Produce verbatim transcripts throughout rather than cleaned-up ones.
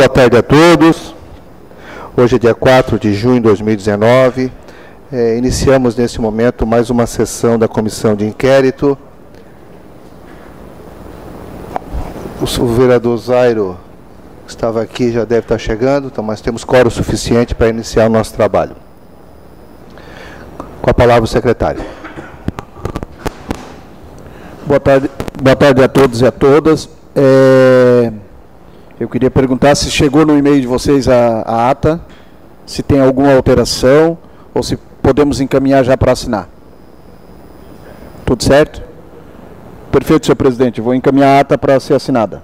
Boa tarde a todos. Hoje é dia quatro de junho de dois mil e dezenove. É, iniciamos nesse momento mais uma sessão da comissão de inquérito. O, o vereador Zairo estava aqui, já deve estar chegando, então nós temos quórum suficiente para iniciar o nosso trabalho. Com a palavra o secretário. Boa tarde, boa tarde a todos e a todas. É, eu queria perguntar se chegou no e-mail de vocês a, a ata, se tem alguma alteração ou se podemos encaminhar já para assinar. Tudo certo? Perfeito, senhor presidente. Vou encaminhar a ata para ser assinada.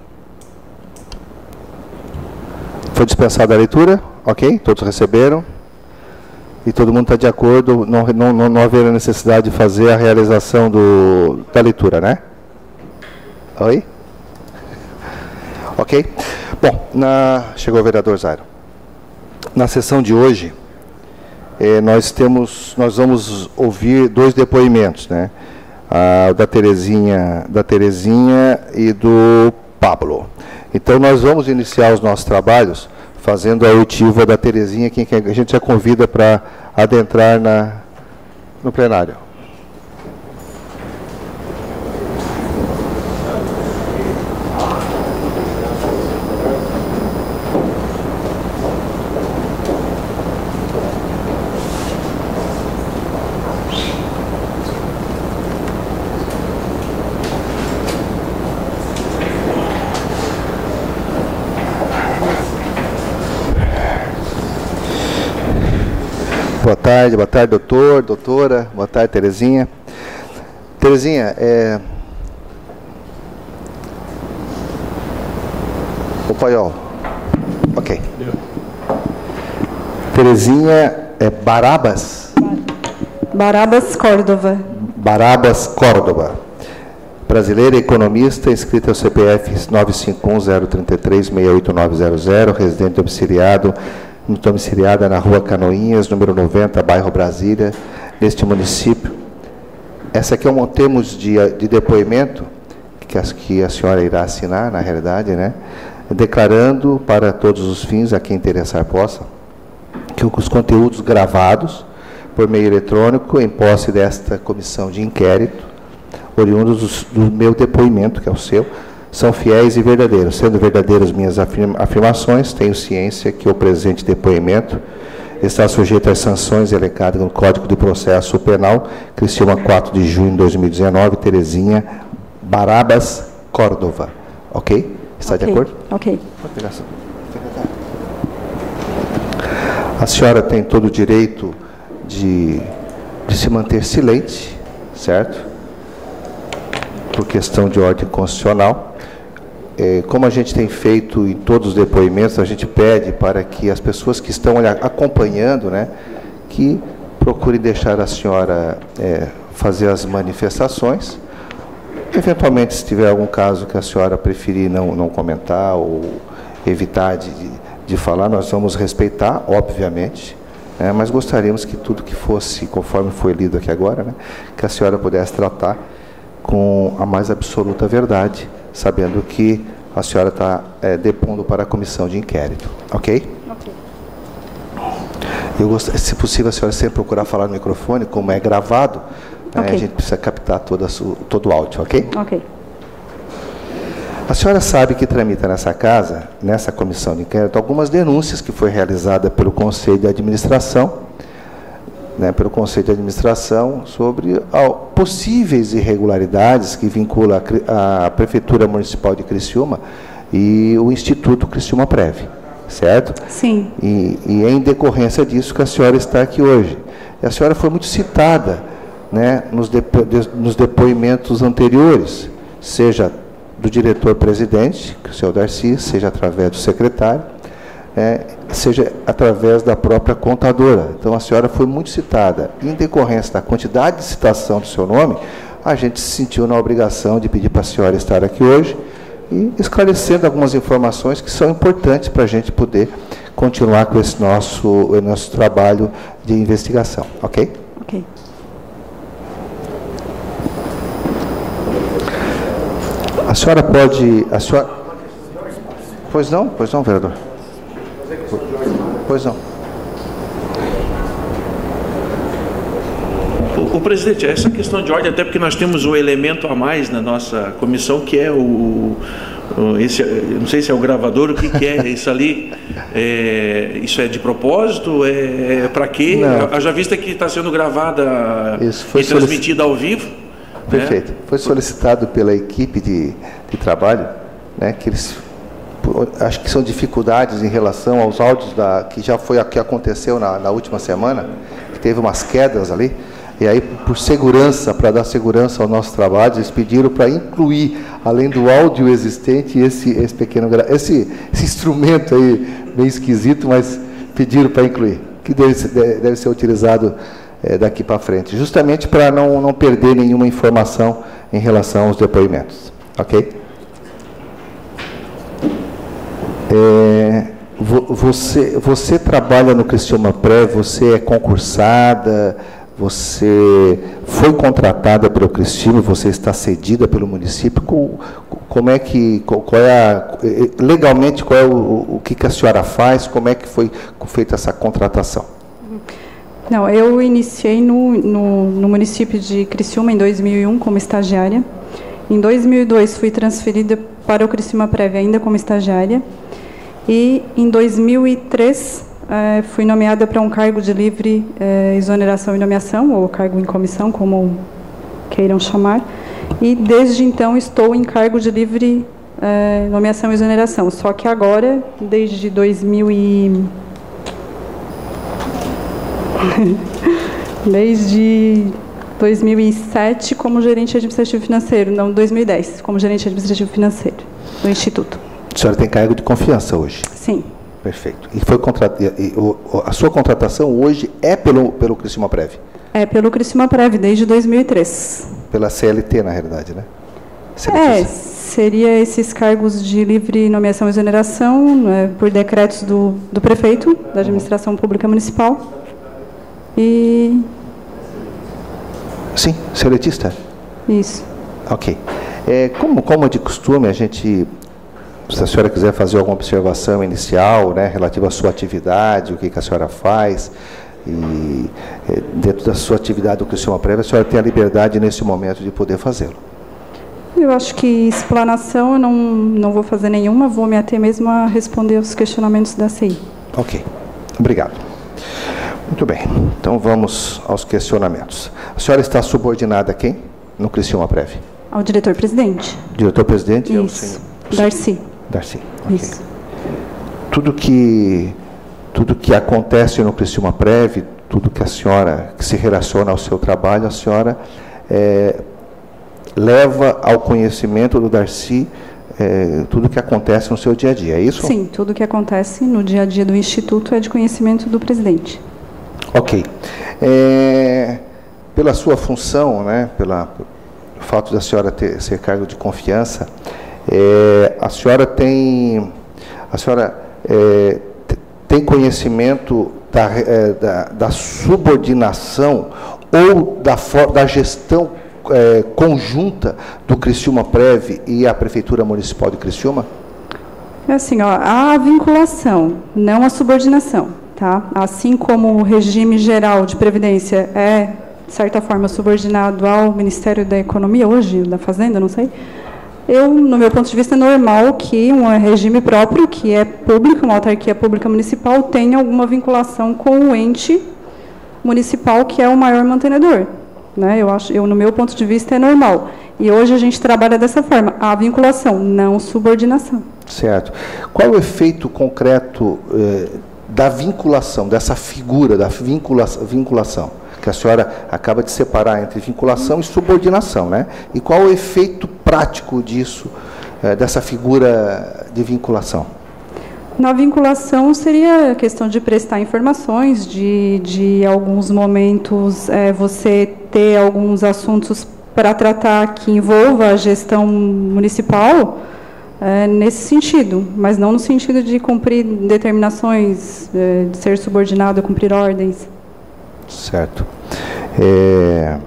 Foi dispensada a leitura? Ok? Todos receberam? E todo mundo está de acordo, não, não, não, não haverá necessidade de fazer a realização do, da leitura, né? Oi? Ok? Bom, na, chegou o vereador Zairo. Na sessão de hoje, eh, nós, temos, nós vamos ouvir dois depoimentos, né? Ah, da Terezinha, da Terezinha e do Pablo. Então, nós vamos iniciar os nossos trabalhos fazendo a oitiva da Terezinha, que a gente já convida para adentrar na, no plenário. Boa tarde, boa tarde, doutor, doutora, boa tarde, Terezinha. Terezinha, é... O paiol. Ok. Terezinha é Barabas? Barabas Córdova. Barabas Córdova. Brasileira, economista, inscrita ao C P F nove cinco um zero três três seis oito nove zero zero, residente domiciliado domiciliada na Rua Canoinhas, número noventa, bairro Brasília, neste município. Essa aqui é um termos de, de depoimento que a, que a senhora irá assinar, na realidade, né? Declarando para todos os fins, a quem interessar possa, que os conteúdos gravados por meio eletrônico, em posse desta comissão de inquérito, oriundos do, do meu depoimento, que é o seu, são fiéis e verdadeiros. Sendo verdadeiras minhas afirmações, tenho ciência que o presente depoimento está sujeito às sanções elencadas no Código de Processo Penal, Criciúma, quatro de junho de dois mil e dezenove, Terezinha Barabas Córdova. Ok? Está okay. De acordo? Ok. A senhora tem todo o direito de, de se manter silente, certo? Por questão de ordem constitucional. É, como a gente tem feito em todos os depoimentos, a gente pede para que as pessoas que estão acompanhando, né, que procurem deixar a senhora é, fazer as manifestações. Eventualmente, se tiver algum caso que a senhora preferir não, não comentar ou evitar de, de falar, nós vamos respeitar, obviamente, né, mas gostaríamos que tudo que fosse, conforme foi lido aqui agora, né, que a senhora pudesse tratar com a mais absoluta verdade, sabendo que a senhora está é, depondo para a comissão de inquérito. Ok? Ok. Eu gostaria, se possível, a senhora sempre procurar falar no microfone, como é gravado, okay. Né, a gente precisa captar toda a su, todo o áudio, ok? Ok. A senhora sabe que tramita nessa casa, nessa comissão de inquérito, algumas denúncias que foi realizada pelo Conselho de Administração, né, pelo Conselho de Administração, sobre ó, possíveis irregularidades que vinculam a, a Prefeitura Municipal de Criciúma e o Instituto Criciúma Prev, certo? Sim. E, e é em decorrência disso que a senhora está aqui hoje. E a senhora foi muito citada, né, nos, depo, de, nos depoimentos anteriores, seja do diretor-presidente, que é o senhor Darcy, seja através do secretário, É, seja através da própria contadora. Então, a senhora foi muito citada. Em decorrência da quantidade de citação do seu nome, a gente se sentiu na obrigação de pedir para a senhora estar aqui hoje e esclarecendo algumas informações que são importantes para a gente poder continuar com esse nosso, nosso trabalho de investigação. Ok? Ok. A senhora pode... A senhora... Pois não? Pois não, vereador. Pois não. O, o presidente, essa questão de ordem, até porque nós temos um elemento a mais na nossa comissão, que é o... o esse, não sei se é o gravador, o que, que é isso ali? É, isso é de propósito? É, é para quê? Haja vista que está sendo gravada isso foi e transmitida ao vivo. Perfeito. Né? Foi solicitado pela equipe de, de trabalho, né, que eles... acho que são dificuldades em relação aos áudios da, que já foi que aconteceu na, na última semana, que teve umas quedas ali, e aí por segurança, para dar segurança ao nosso trabalho, eles pediram para incluir, além do áudio existente, esse, esse pequeno esse, esse instrumento aí meio esquisito, mas pediram para incluir, que deve ser, deve ser utilizado é, daqui para frente, justamente para não, não perder nenhuma informação em relação aos depoimentos, ok? É, você, você trabalha no Criciúma Prévia, você é concursada, você foi contratada pelo Criciúma, você está cedida pelo município, como é que, qual é a, legalmente, qual é o, o que, que a senhora faz, como é que foi feita essa contratação? Não, eu iniciei no, no, no município de Criciúma em dois mil e um como estagiária, em dois mil e dois fui transferida para o Criciúma Prévia ainda como estagiária, e em dois mil e três eh, fui nomeada para um cargo de livre eh, exoneração e nomeação, ou cargo em comissão, como queiram chamar, e desde então estou em cargo de livre eh, nomeação e exoneração, só que agora, desde dois mil e... desde dois mil e sete como gerente administrativo financeiro, não, dois mil e dez, como gerente administrativo financeiro do Instituto. A senhora tem cargo de confiança hoje? Sim. Perfeito. E foi contrat... e a sua contratação hoje é pelo, pelo Criciúma Prévia? É pelo Criciúma Prévia, desde dois mil e três. Pela C L T, na realidade, né? C L T. É, seria esses cargos de livre nomeação e exoneração, né, por decretos do, do prefeito, da administração pública municipal. E... Sim, seletista? Isso. Ok. É, como, como de costume, a gente... Se a senhora quiser fazer alguma observação inicial, né, relativa à sua atividade, o que, que a senhora faz, e é, dentro da sua atividade do Criciúma Prévia, a senhora tem a liberdade nesse momento de poder fazê-lo. Eu acho que explanação eu não, não vou fazer nenhuma, vou me ater mesmo a responder aos questionamentos da C I. Ok, obrigado. Muito bem, então vamos aos questionamentos. A senhora está subordinada a quem no Criciúma Prévia? Ao diretor-presidente. Diretor-presidente e ao senhor? Darcy. Darcy. Okay. Isso. Tudo que, tudo que acontece no Criciúma Prévia, tudo que a senhora, que se relaciona ao seu trabalho, a senhora é, leva ao conhecimento do Darcy é, tudo que acontece no seu dia a dia, é isso? Sim, tudo que acontece no dia a dia do Instituto é de conhecimento do presidente. Ok. É, pela sua função, né, pela, pelo fato da senhora ter, ser cargo de confiança, É, a senhora tem, a senhora é, tem conhecimento da, é, da, da subordinação ou da, da gestão é, conjunta do Criciúma Prévia e a Prefeitura Municipal de Criciúma? É assim, ó, a vinculação, não a subordinação, tá? Assim como o regime geral de previdência é, de certa forma, subordinado ao Ministério da Economia, hoje, da Fazenda, não sei. Eu, no meu ponto de vista, é normal que um regime próprio, que é público, uma autarquia pública municipal, tenha alguma vinculação com o ente municipal, que é o maior mantenedor. Né? Eu acho, eu, no meu ponto de vista, é normal. E hoje a gente trabalha dessa forma, a vinculação, não subordinação. Certo. Qual o efeito concreto eh, da vinculação, dessa figura, da vincula vinculação? Que a senhora acaba de separar entre vinculação e subordinação, né? E qual o efeito prático disso, eh, dessa figura de vinculação? Na vinculação seria a questão de prestar informações, de, de alguns momentos é, você ter alguns assuntos para tratar que envolva a gestão municipal, é, nesse sentido, mas não no sentido de cumprir determinações, é, de ser subordinado a cumprir ordens. Certo. É,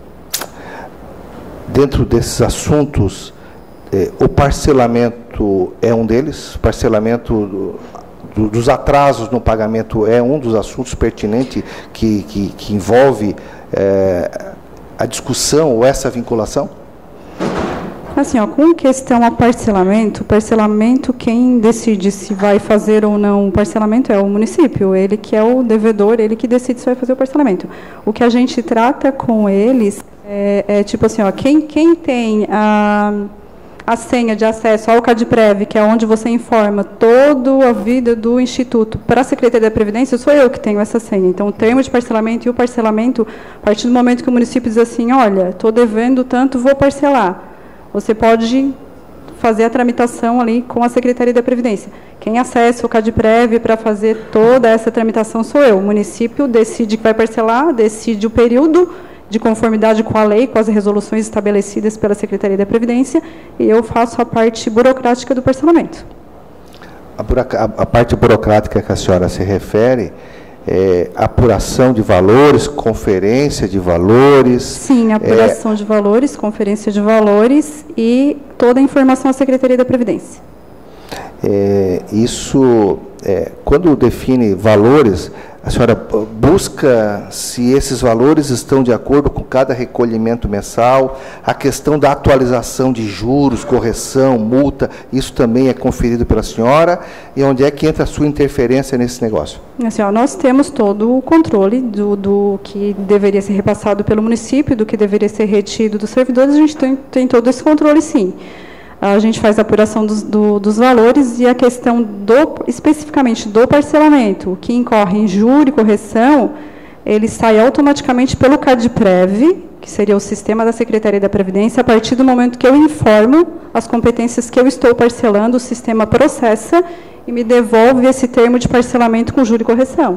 dentro desses assuntos, é, o parcelamento é um deles? Parcelamento do, do, dos atrasos no pagamento é um dos assuntos pertinentes que, que, que envolve é, a discussão ou essa vinculação? Assim, ó, com questão a parcelamento, parcelamento, quem decide se vai fazer ou não o parcelamento é o município, ele que é o devedor, ele que decide se vai fazer o parcelamento. O que a gente trata com eles é, é tipo assim, ó, quem, quem tem a, a senha de acesso ao CadPrev, que é onde você informa toda a vida do Instituto para a Secretaria da Previdência, sou eu que tenho essa senha. Então, o termo de parcelamento e o parcelamento, a partir do momento que o município diz assim, olha, estou devendo tanto, vou parcelar. Você pode fazer a tramitação ali com a Secretaria da Previdência. Quem acessa o CadPrev para fazer toda essa tramitação sou eu. O município decide que vai parcelar, decide o período de conformidade com a lei, com as resoluções estabelecidas pela Secretaria da Previdência, e eu faço a parte burocrática do parcelamento. A, a, a parte burocrática que a senhora se refere é apuração de valores, conferência de valores. Sim, apuração é, de valores, conferência de valores e toda a informação à Secretaria da Previdência. É, isso, é, quando define valores, a senhora busca se esses valores estão de acordo com cada recolhimento mensal, a questão da atualização de juros, correção, multa, isso também é conferido pela senhora, e onde é que entra a sua interferência nesse negócio? Assim, ó, nós temos todo o controle do, do que deveria ser repassado pelo município, do que deveria ser retido dos servidores, a gente tem, tem todo esse controle, sim. A gente faz a apuração dos, do, dos valores e a questão do, especificamente do parcelamento, que incorre em juro e correção, ele sai automaticamente pelo CadPrev, que seria o sistema da Secretaria da Previdência, a partir do momento que eu informo as competências que eu estou parcelando, o sistema processa e me devolve esse termo de parcelamento com juro e correção.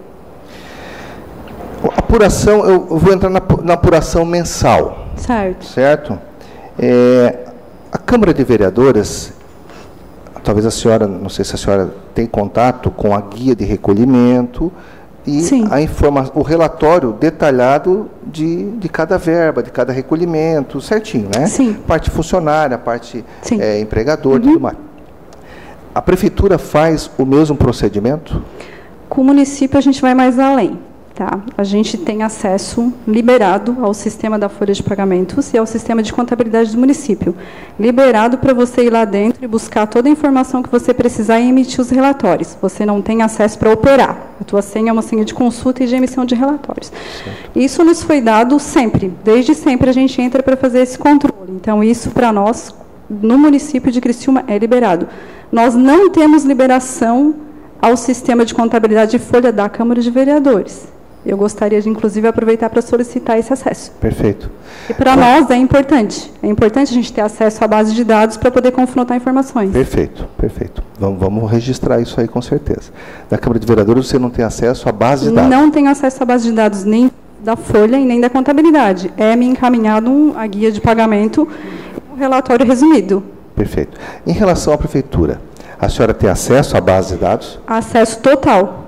A apuração, eu vou entrar na, na apuração mensal. Certo. Certo? É, a Câmara de Vereadoras, talvez a senhora, não sei se a senhora tem contato com a guia de recolhimento e a informa, o relatório detalhado de, de cada verba, de cada recolhimento, certinho, né? Sim. Parte funcionária, parte é, empregador, uhum. tudo mais. A Prefeitura faz o mesmo procedimento? Com o município a gente vai mais além. Tá? A gente tem acesso liberado ao sistema da folha de pagamentos e ao sistema de contabilidade do município. Liberado para você ir lá dentro e buscar toda a informação que você precisar e emitir os relatórios. Você não tem acesso para operar. A tua senha é uma senha de consulta e de emissão de relatórios. Certo. Isso nos foi dado sempre. Desde sempre a gente entra para fazer esse controle. Então, isso para nós, no município de Criciúma, é liberado. Nós não temos liberação ao sistema de contabilidade e folha da Câmara de Vereadores. Eu gostaria de, inclusive, aproveitar para solicitar esse acesso. Perfeito. E para Bom, nós é importante. É importante a gente ter acesso à base de dados para poder confrontar informações. Perfeito, perfeito. Vamos, vamos registrar isso aí com certeza. Da Câmara de Vereadores você não tem acesso à base de dados? Não tenho acesso à base de dados nem da folha e nem da contabilidade. É me encaminhado um, a guia de pagamento e um relatório resumido. Perfeito. Em relação à Prefeitura, a senhora tem acesso à base de dados? Acesso total.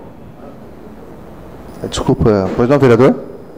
Desculpa, pois não, vereador?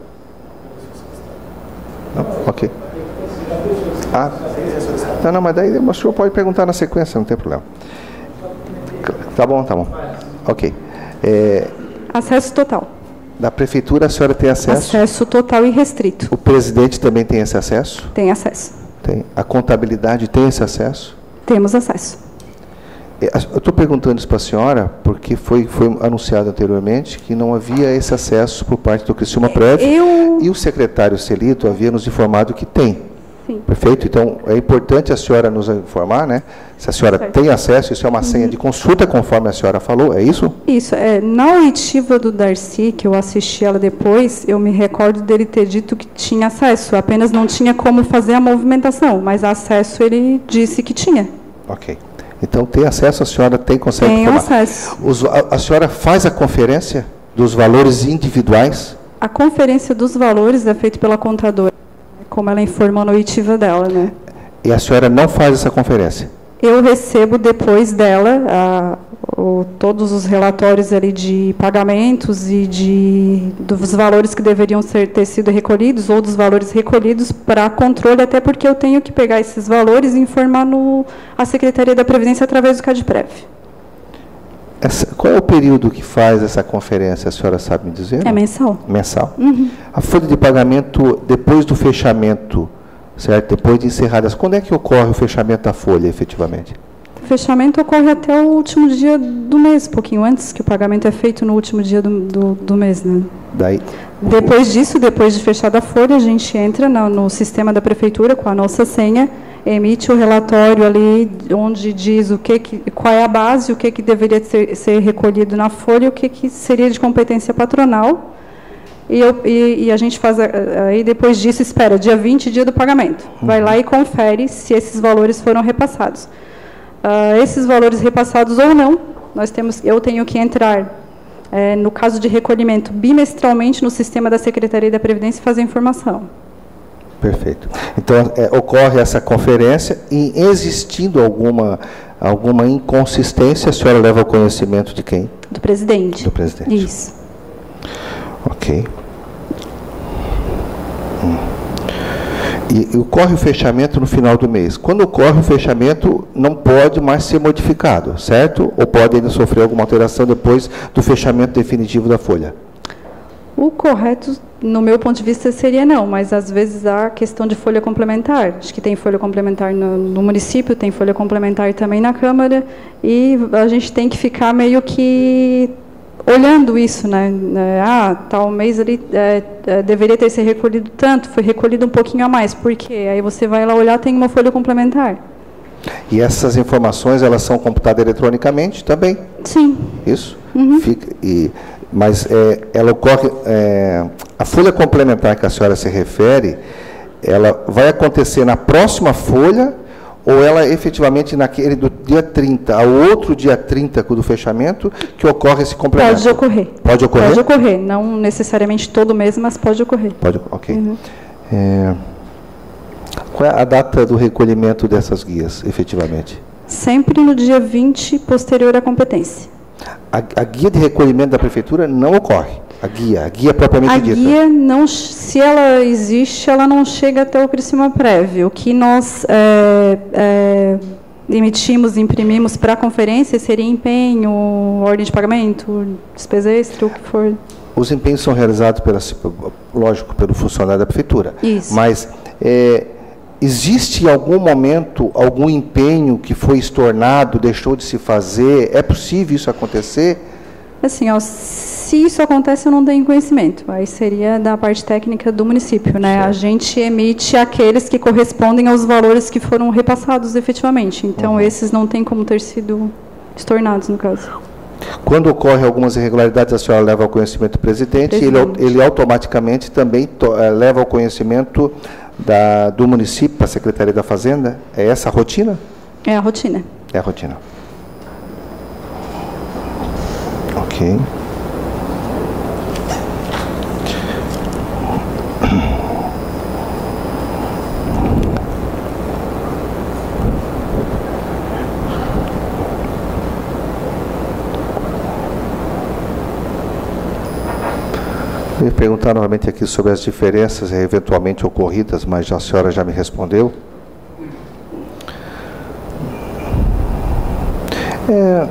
Não? Ok. Ah, não, não, mas daí o senhor pode perguntar na sequência, não tem problema. Tá bom, tá bom. Ok. É, acesso total. Da Prefeitura, a senhora tem acesso? Acesso total e restrito. O presidente também tem esse acesso? Tem acesso. Tem. A contabilidade tem esse acesso? Temos acesso. Eu estou perguntando isso para a senhora porque foi, foi anunciado anteriormente que não havia esse acesso por parte do Criciúma Prev. Eu... E o secretário Celito havia nos informado que tem. Sim. Perfeito? Então, é importante a senhora nos informar, né? Se a senhora certo. tem acesso, isso é uma uhum. senha de consulta, conforme a senhora falou, é isso? Isso. É, na oitiva do Darcy, que eu assisti ela depois, eu me recordo dele ter dito que tinha acesso, apenas não tinha como fazer a movimentação, mas acesso ele disse que tinha. Ok. Então, tem acesso, a senhora tem, consegue Tem informar. acesso. Os, a, a senhora faz a conferência dos valores individuais? A conferência dos valores é feita pela contadora, como ela informou na oitiva dela, né? E a senhora não faz essa conferência? Eu recebo depois dela a, o, todos os relatórios ali de pagamentos e de, dos valores que deveriam ser, ter sido recolhidos ou dos valores recolhidos para controle, até porque eu tenho que pegar esses valores e informar no, a Secretaria da Previdência através do CadPrev. Essa, qual é o período que faz essa conferência? A senhora sabe me dizer? É mensal. Mensal. Uhum. A folha de pagamento, depois do fechamento, certo? Depois de encerradas, quando é que ocorre o fechamento da folha, efetivamente? O fechamento ocorre até o último dia do mês, pouquinho antes, que o pagamento é feito no último dia do, do, do mês, né? Daí, Depois disso, depois de fechada a folha, a gente entra no, no sistema da prefeitura com a nossa senha, emite o relatório ali onde diz o que, que qual é a base, o que, que deveria ser, ser recolhido na folha, o que, que seria de competência patronal. E, eu, e, e a gente faz, aí depois disso, espera, dia vinte, dia do pagamento. Vai lá e confere se esses valores foram repassados. Uh, esses valores repassados ou não, nós temos, eu tenho que entrar, é, no caso de recolhimento, bimestralmente no sistema da Secretaria da Previdência e fazer a informação. perfeito. Então, é, ocorre essa conferência e, existindo alguma, alguma inconsistência, a senhora leva ao conhecimento de quem? Do presidente. Do presidente. Isso. Ok. Hum. E, e ocorre o fechamento no final do mês. Quando ocorre o fechamento, não pode mais ser modificado, certo? Ou pode ainda sofrer alguma alteração depois do fechamento definitivo da folha? O correto, no meu ponto de vista, seria não, mas às vezes há questão de folha complementar. Acho que tem folha complementar no, no município, tem folha complementar também na Câmara, e a gente tem que ficar meio que olhando isso, né? Ah, tal mês ali é, é, deveria ter sido recolhido tanto, foi recolhido um pouquinho a mais. Por quê? Aí você vai lá olhar, tem uma folha complementar. E essas informações, elas são computadas eletronicamente também? Sim. Isso? Uhum. Fica, e, mas é, ela ocorre... É, a folha complementar que a senhora se refere, ela vai acontecer na próxima folha ou ela efetivamente naquele do dia trinta, ao outro dia trinta do fechamento, que ocorre esse complemento? Pode ocorrer. Pode ocorrer? Pode ocorrer, não necessariamente todo mês, mas pode ocorrer. Pode, ok. Uhum. É, qual é a data do recolhimento dessas guias, efetivamente? Sempre no dia vinte, posterior à competência. A, a guia de recolhimento da prefeitura não ocorre? A guia, a guia propriamente a dita? A guia, não, se ela existe, ela não chega até o Criciúma-Prev. O que nós é, é, emitimos, imprimimos para a conferência seria empenho, ordem de pagamento, despesa extra, o que for. Os empenhos são realizados, pela, lógico, pelo funcionário da prefeitura. Isso. Mas é, existe em algum momento algum empenho que foi estornado, deixou de se fazer? É possível isso acontecer? Assim, ó, se isso acontece, eu não tenho conhecimento. Aí seria da parte técnica do município, né? Certo. A gente emite aqueles que correspondem aos valores que foram repassados efetivamente. Então, uhum. esses não têm como ter sido estornados, no caso. Quando ocorre algumas irregularidades, a senhora leva ao conhecimento do presidente, presidente. Ele, ele automaticamente também to, uh, leva ao conhecimento da, do município, para a Secretaria da Fazenda? É essa a rotina? É a rotina. É a rotina. Ok. Eu ia perguntar novamente aqui sobre as diferenças eventualmente ocorridas, mas a senhora já me respondeu. É,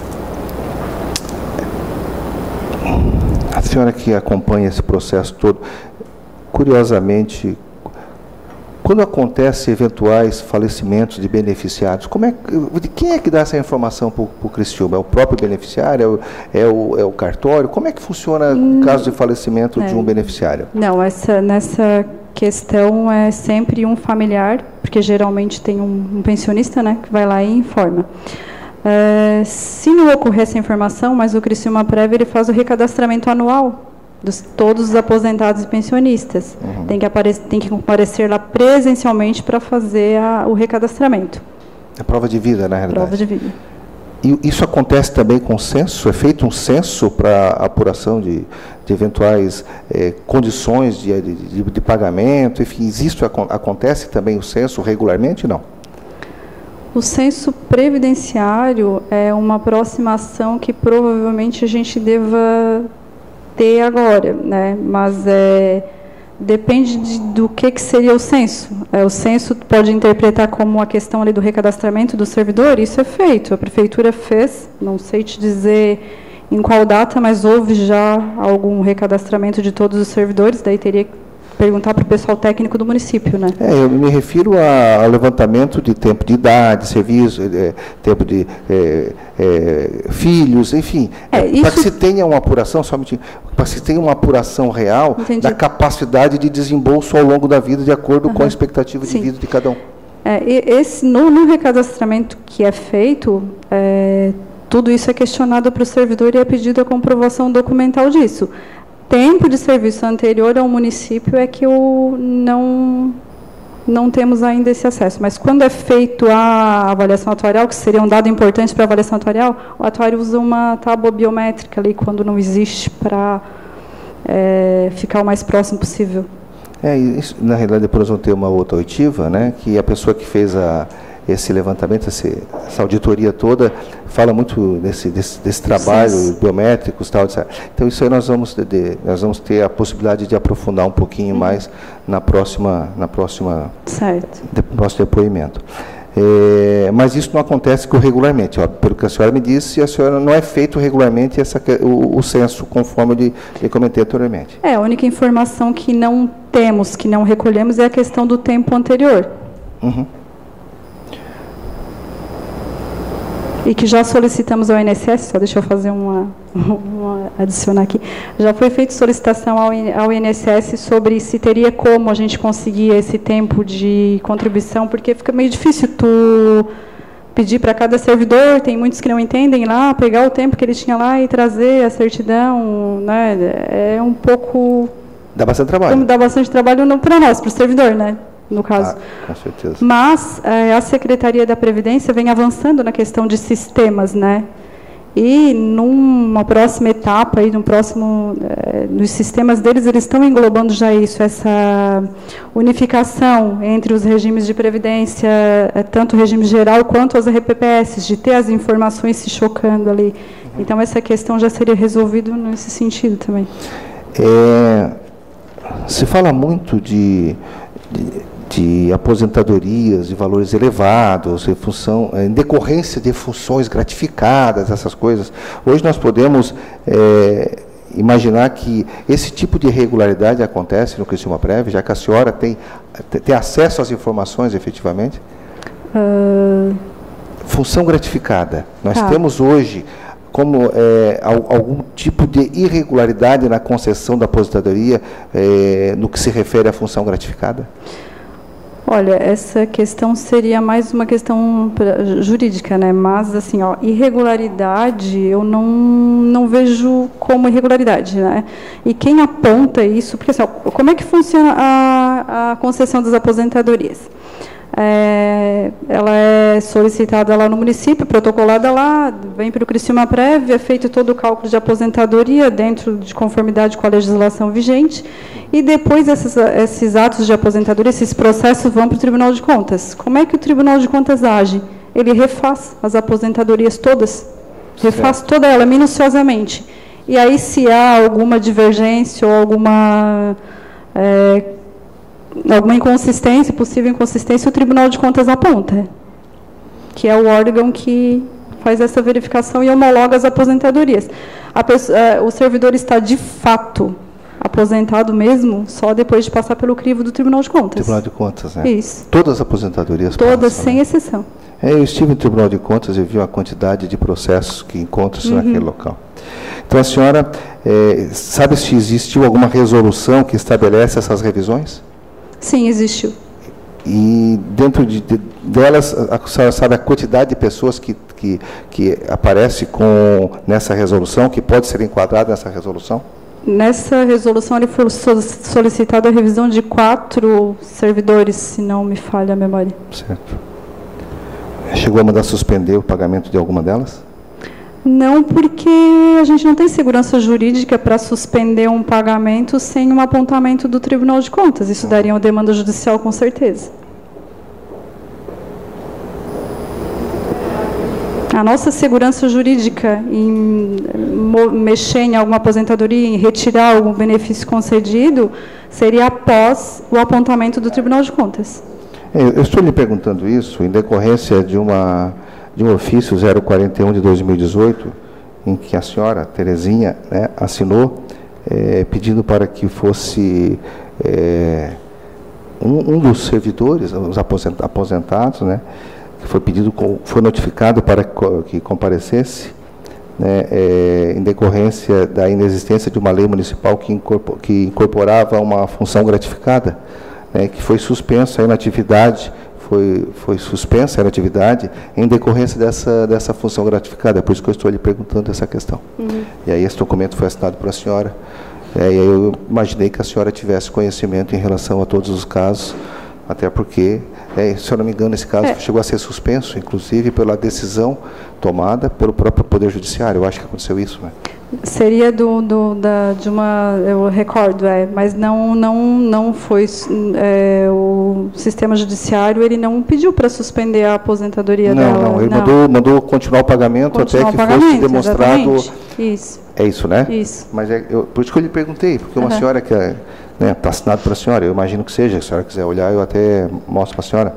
a senhora que acompanha esse processo todo, curiosamente, quando acontece eventuais falecimentos de beneficiários, como é, de quem é que dá essa informação para o Criciúma? É o próprio beneficiário? É o, é o, é o cartório? Como é que funciona hum, o caso de falecimento é, de um beneficiário? Não, essa, nessa questão é sempre um familiar, porque geralmente tem um, um pensionista, né, que vai lá e informa. É, se não ocorrer essa informação, mas o Criciúma-Prev ele faz o recadastramento anual de todos os aposentados e pensionistas. Uhum. Tem que aparecer, tem que comparecer lá presencialmente para fazer a, o recadastramento. É prova de vida, na realidade. Prova de vida. E isso acontece também com o censo? É feito um censo para apuração de, de eventuais é, condições de, de, de pagamento? Enfim, isso acontece também o censo regularmente, não? O censo previdenciário é uma aproximação que provavelmente a gente deva ter agora, né? Mas é, depende de, do que, que seria o censo. É, o censo pode interpretar como a questão ali do recadastramento do servidor, isso é feito. A prefeitura fez, não sei te dizer em qual data, mas houve já algum recadastramento de todos os servidores, daí teria que perguntar para o pessoal técnico do município, né? É, eu me refiro ao levantamento de tempo de idade, serviço, é, tempo de é, é, filhos, enfim, é, para que se tenha uma apuração, somente para que se tenha uma apuração real Entendi. Da capacidade de desembolso ao longo da vida, de acordo uhum. com a expectativa Sim. de vida de cada um. É, esse, no, no recadastramento que é feito, é, tudo isso é questionado para o servidor e é pedida a comprovação documental disso. Tempo de serviço anterior ao município é que o, não, não temos ainda esse acesso. Mas quando é feito a avaliação atuarial, que seria um dado importante para a avaliação atuarial, o atuário usa uma tábua biométrica ali, quando não existe, para é, ficar o mais próximo possível. É, isso, na realidade, depois nós vamos ter uma outra oitiva, né, que a pessoa que fez a, esse levantamento, esse, essa auditoria toda, fala muito desse, desse, desse trabalho Sim. biométricos, tal, etcétera. Então, isso aí nós vamos, de, de, nós vamos ter a possibilidade de aprofundar um pouquinho uhum. mais na próxima, na próxima, certo. De, próximo depoimento. É, mas isso não acontece regularmente. Ó, pelo que a senhora me disse, a senhora não é feito regularmente essa, o, o censo, conforme eu lhe, lhe comentei anteriormente. É, a única informação que não temos, que não recolhemos, é a questão do tempo anterior. Uhum. E que já solicitamos ao I N S S, só deixa eu fazer uma, uma adicionar aqui, já foi feita solicitação ao, ao I N S S sobre se teria como a gente conseguir esse tempo de contribuição, porque fica meio difícil tu pedir para cada servidor, tem muitos que não entendem lá, pegar o tempo que ele tinha lá e trazer a certidão, né, é um pouco... Dá bastante trabalho. Dá bastante trabalho para nós, para o servidor, né? No caso. Ah, com certeza. Mas é, a Secretaria da Previdência vem avançando na questão de sistemas, né? E numa próxima etapa, aí, no próximo, é, nos sistemas deles, eles estão englobando já isso, essa unificação entre os regimes de previdência, é, tanto o regime geral quanto as R P P S, de ter as informações se chocando ali. Então, essa questão já seria resolvida nesse sentido também. É, se fala muito de... de de aposentadorias de valores elevados, em, função, em decorrência de funções gratificadas, essas coisas. Hoje nós podemos é, imaginar que esse tipo de irregularidade acontece no Criciúmaprev, já que a senhora tem, tem acesso às informações efetivamente? Uh... Função gratificada. Nós tá. temos hoje como é, algum tipo de irregularidade na concessão da aposentadoria é, no que se refere à função gratificada? Olha, essa questão seria mais uma questão jurídica, né? Mas, assim, ó, irregularidade eu não, não vejo como irregularidade, né? E quem aponta isso, porque, assim, ó, como é que funciona a, a concessão das aposentadorias? É, ela é solicitada lá no município, protocolada lá, vem para o Criciúmaprev, é feito todo o cálculo de aposentadoria dentro de conformidade com a legislação vigente, e depois esses, esses atos de aposentadoria, esses processos vão para o Tribunal de Contas. Como é que o Tribunal de Contas age? Ele refaz as aposentadorias todas, refaz certo. toda ela minuciosamente. E aí, se há alguma divergência ou alguma... É, alguma inconsistência, possível inconsistência, o Tribunal de Contas aponta, que é o órgão que faz essa verificação e homologa as aposentadorias. A pessoa, o servidor está, de fato, aposentado mesmo só depois de passar pelo crivo do Tribunal de Contas. Tribunal de Contas, né? Isso. Todas as aposentadorias Todas, passam, sem né? exceção. É, eu estive no Tribunal de Contas e vi a quantidade de processos que encontram-se uhum. naquele local. Então, a senhora é, sabe se existiu alguma resolução que estabelece essas revisões? Sim, existiu. E dentro de, de, delas, a senhora sabe a quantidade de pessoas que, que, que aparece com, nessa resolução, que pode ser enquadrada nessa resolução? Nessa resolução, ele foi solicitada a revisão de quatro servidores, se não me falha a memória. Certo. Chegou a mandar suspender o pagamento de alguma delas? Não, porque a gente não tem segurança jurídica para suspender um pagamento sem um apontamento do Tribunal de Contas. Isso daria uma demanda judicial, com certeza. A nossa segurança jurídica em mexer em alguma aposentadoria, em retirar algum benefício concedido, seria após o apontamento do Tribunal de Contas. Eu estou lhe perguntando isso em decorrência de, uma, de um ofício zero quarenta e um de dois mil e dezoito, em que a senhora Terezinha, né, assinou, é, pedindo para que fosse é, um, um dos servidores, os aposentados, né, que foi pedido, foi notificado para que comparecesse, né, é, em decorrência da inexistência de uma lei municipal que, incorpor, que incorporava uma função gratificada, né, que foi suspensa a inatividade, foi, foi suspensa a inatividade em decorrência dessa, dessa função gratificada. É por isso que eu estou lhe perguntando essa questão. Uhum. E aí esse documento foi assinado por a senhora, é, e aí eu imaginei que a senhora tivesse conhecimento em relação a todos os casos, até porque, é, se eu não me engano, esse caso é. chegou a ser suspenso, inclusive pela decisão tomada pelo próprio Poder Judiciário. Eu acho que aconteceu isso, né? Seria do, do, da, de uma, eu recordo, é, mas não, não, não foi, é, o sistema judiciário, ele não pediu para suspender a aposentadoria não, dela. Não, ele não. Mandou, mandou continuar o pagamento continuar até que pagamento, fosse demonstrado... Isso. É isso, né? Isso. Mas é, eu, por isso que eu lhe perguntei, porque uma uhum. senhora que é, né, está assinado para a senhora, eu imagino que seja, se a senhora quiser olhar, eu até mostro para a senhora.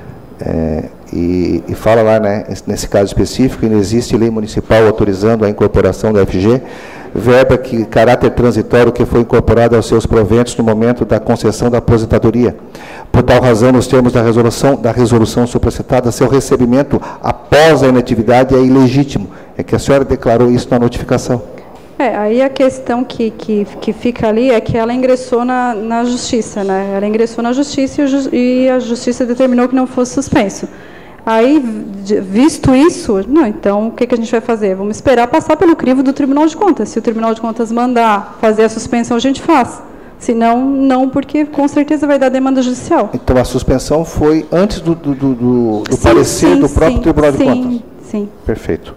É, e, e fala lá, né, nesse caso específico, não existe lei municipal autorizando a incorporação da F G, verba que caráter transitório que foi incorporada aos seus proventos no momento da concessão da aposentadoria. Por tal razão, nos termos da resolução, da resolução supracitada, seu recebimento após a inatividade é ilegítimo. É que a senhora declarou isso na notificação. É, aí a questão que, que, que fica ali é que ela ingressou na, na justiça, né? Ela ingressou na justiça e, o, e a justiça determinou que não fosse suspenso. Aí, visto isso, não, então o que, que a gente vai fazer? Vamos esperar passar pelo crivo do Tribunal de Contas. Se o Tribunal de Contas mandar fazer a suspensão, a gente faz. Se não, não, porque com certeza vai dar demanda judicial. Então a suspensão foi antes do, do, do, do sim, parecer sim, do próprio sim, Tribunal de sim, Contas? Sim, sim. Perfeito.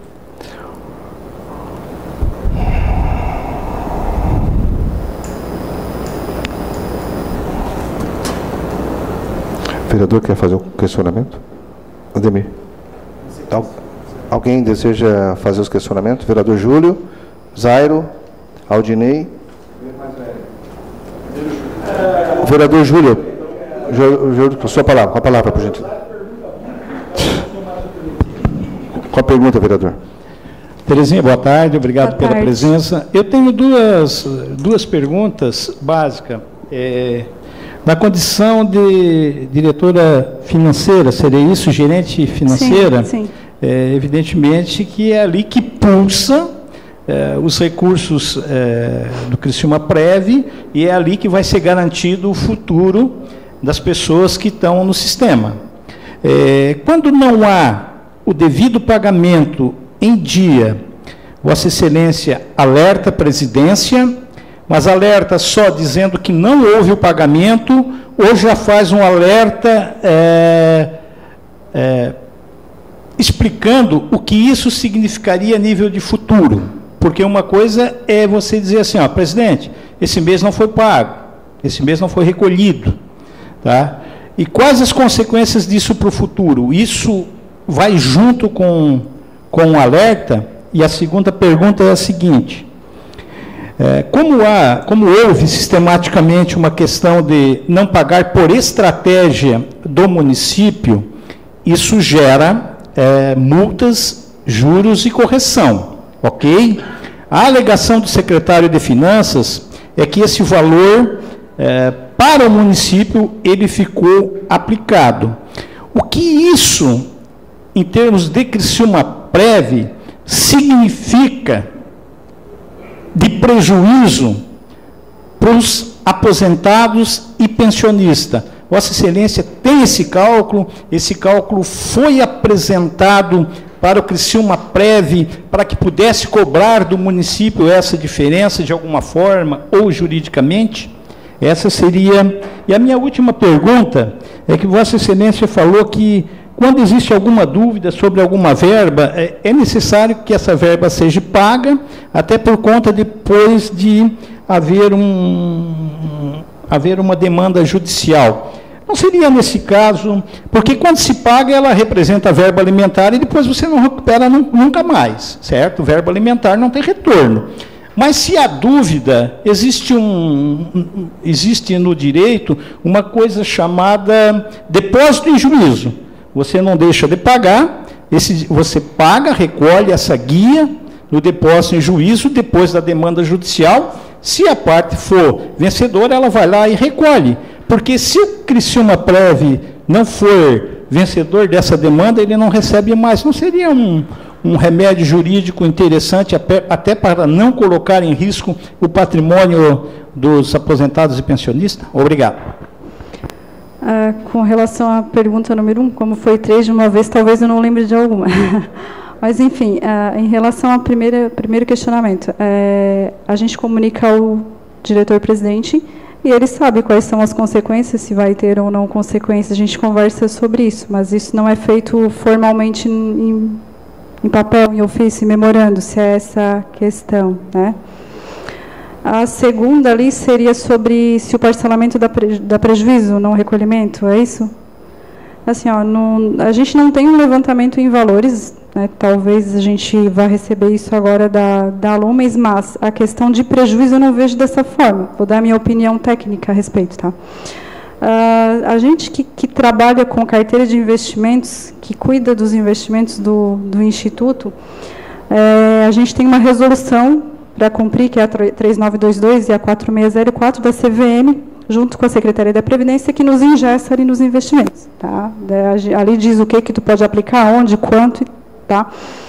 O vereador quer fazer um questionamento? Ademir. Al alguém deseja fazer os questionamentos? Vereador Júlio, Zairo, Aldinei. O vereador Júlio, Júlio, com a sua palavra, com a palavra, por gentileza. Com a pergunta, vereador. Terezinha, boa tarde, obrigado boa pela tarde. presença. Eu tenho duas, duas perguntas básicas. É, na condição de diretora financeira, seria isso, gerente financeira? Sim, sim. É, evidentemente que é ali que pulsa é, os recursos é, do Criciúma Prev, e é ali que vai ser garantido o futuro das pessoas que estão no sistema. É, quando não há o devido pagamento em dia, Vossa Excelência alerta a presidência, mas alerta só dizendo que não houve o pagamento, ou já faz um alerta é, é, explicando o que isso significaria a nível de futuro. Porque uma coisa é você dizer assim, ó, presidente, esse mês não foi pago, esse mês não foi recolhido. Tá? E quais as consequências disso para o futuro? Isso vai junto com, com o alerta? E a segunda pergunta é a seguinte: é, como, há, como houve sistematicamente uma questão de não pagar por estratégia do município, isso gera é, multas, juros e correção, ok? A alegação do secretário de Finanças é que esse valor, é, para o município, ele ficou aplicado. O que isso, em termos de Criciúma Prev, significa de prejuízo para os aposentados e pensionistas? Vossa Excelência tem esse cálculo? Esse cálculo foi apresentado para o Criciúma Prev, para que pudesse cobrar do município essa diferença de alguma forma ou juridicamente? Essa seria... E a minha última pergunta é que Vossa Excelência falou que quando existe alguma dúvida sobre alguma verba, é necessário que essa verba seja paga, até por conta depois de haver, um, haver uma demanda judicial. Não seria nesse caso, porque quando se paga, ela representa a verba alimentar e depois você não recupera nunca mais, certo? O verbo alimentar não tem retorno. Mas se há dúvida, existe, um, existe no direito uma coisa chamada depósito em juízo. Você não deixa de pagar, esse, você paga, recolhe essa guia no depósito em juízo, depois da demanda judicial. Se a parte for vencedora, ela vai lá e recolhe. Porque se o Criciúma Prev não for vencedor dessa demanda, ele não recebe mais. Não seria um, um remédio jurídico interessante até para não colocar em risco o patrimônio dos aposentados e pensionistas? Obrigado. Ah, com relação à pergunta número um, como foi três de uma vez, talvez eu não lembre de alguma. Mas, enfim, ah, em relação ao primeiro, primeiro questionamento, é, a gente comunica ao diretor-presidente e ele sabe quais são as consequências, se vai ter ou não consequências, a gente conversa sobre isso, mas isso não é feito formalmente em, em papel, em ofício, em memorando, se é essa questão, né? A segunda ali seria sobre se o parcelamento dá, pre, dá prejuízo, não recolhimento, é isso? Assim, ó, não, a gente não tem um levantamento em valores, né, talvez a gente vá receber isso agora da, da Lumes, mas a questão de prejuízo eu não vejo dessa forma. Vou dar a minha opinião técnica a respeito. Tá? Uh, a gente que, que trabalha com carteira de investimentos, que cuida dos investimentos do, do Instituto, é, a gente tem uma resolução para cumprir, que é a três nove dois dois e a quatro seis zero quatro da C V M, junto com a Secretaria da Previdência, que nos ingessa ali nos investimentos. Tá? Ali diz o que, que tu pode aplicar, onde, quanto, tá?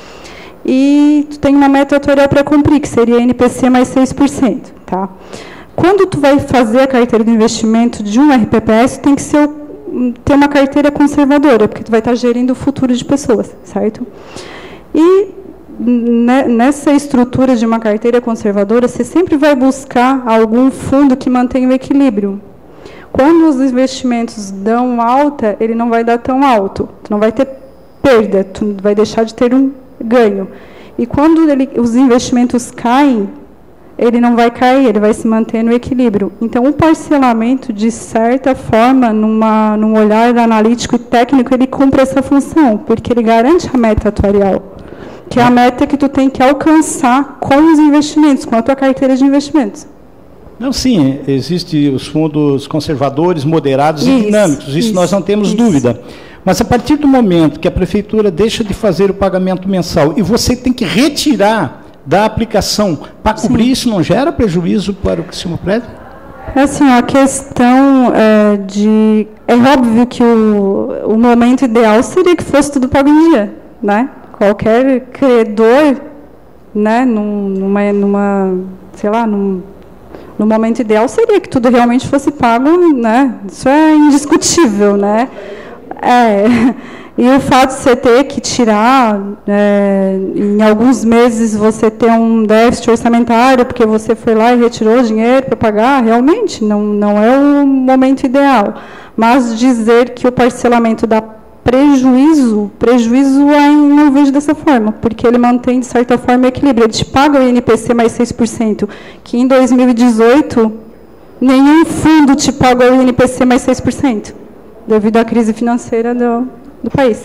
E tu tem uma meta atuarial para cumprir, que seria N P C mais seis por cento. Tá? Quando tu vai fazer a carteira de investimento de um R P P S, tem que ser, ter uma carteira conservadora, porque tu vai estar gerindo o futuro de pessoas, certo? E nessa estrutura de uma carteira conservadora, você sempre vai buscar algum fundo que mantenha o equilíbrio. Quando os investimentos dão alta, ele não vai dar tão alto. Tu não vai ter perda, tu vai deixar de ter um ganho. E quando ele, os investimentos caem, ele não vai cair, ele vai se manter no equilíbrio. Então, o parcelamento, de certa forma, numa, num olhar analítico e técnico, ele cumpre essa função, porque ele garante a meta atuarial, que é a meta que tu tem que alcançar com os investimentos, com a tua carteira de investimentos. Não, sim, existem os fundos conservadores, moderados isso, e dinâmicos, isso, isso nós não temos isso. dúvida. Mas a partir do momento que a prefeitura deixa de fazer o pagamento mensal e você tem que retirar da aplicação para cobrir sim. isso, não gera prejuízo para o Criciúma Prev? É assim, a questão é, de... É óbvio que o, o momento ideal seria que fosse tudo pago em dia, né? Qualquer credor, né, numa, numa, sei lá, num, no momento ideal seria que tudo realmente fosse pago, né? Isso é indiscutível, né? É, e o fato de você ter que tirar, é, em alguns meses você ter um déficit orçamentário porque você foi lá e retirou dinheiro para pagar, realmente não, não é o momento ideal. Mas dizer que o parcelamento da prejuízo, prejuízo eu não vejo dessa forma, porque ele mantém, de certa forma, o equilíbrio. Ele te paga o I N P C mais seis por cento, que em dois mil e dezoito, nenhum fundo te paga o I N P C mais seis por cento, devido à crise financeira do, do país.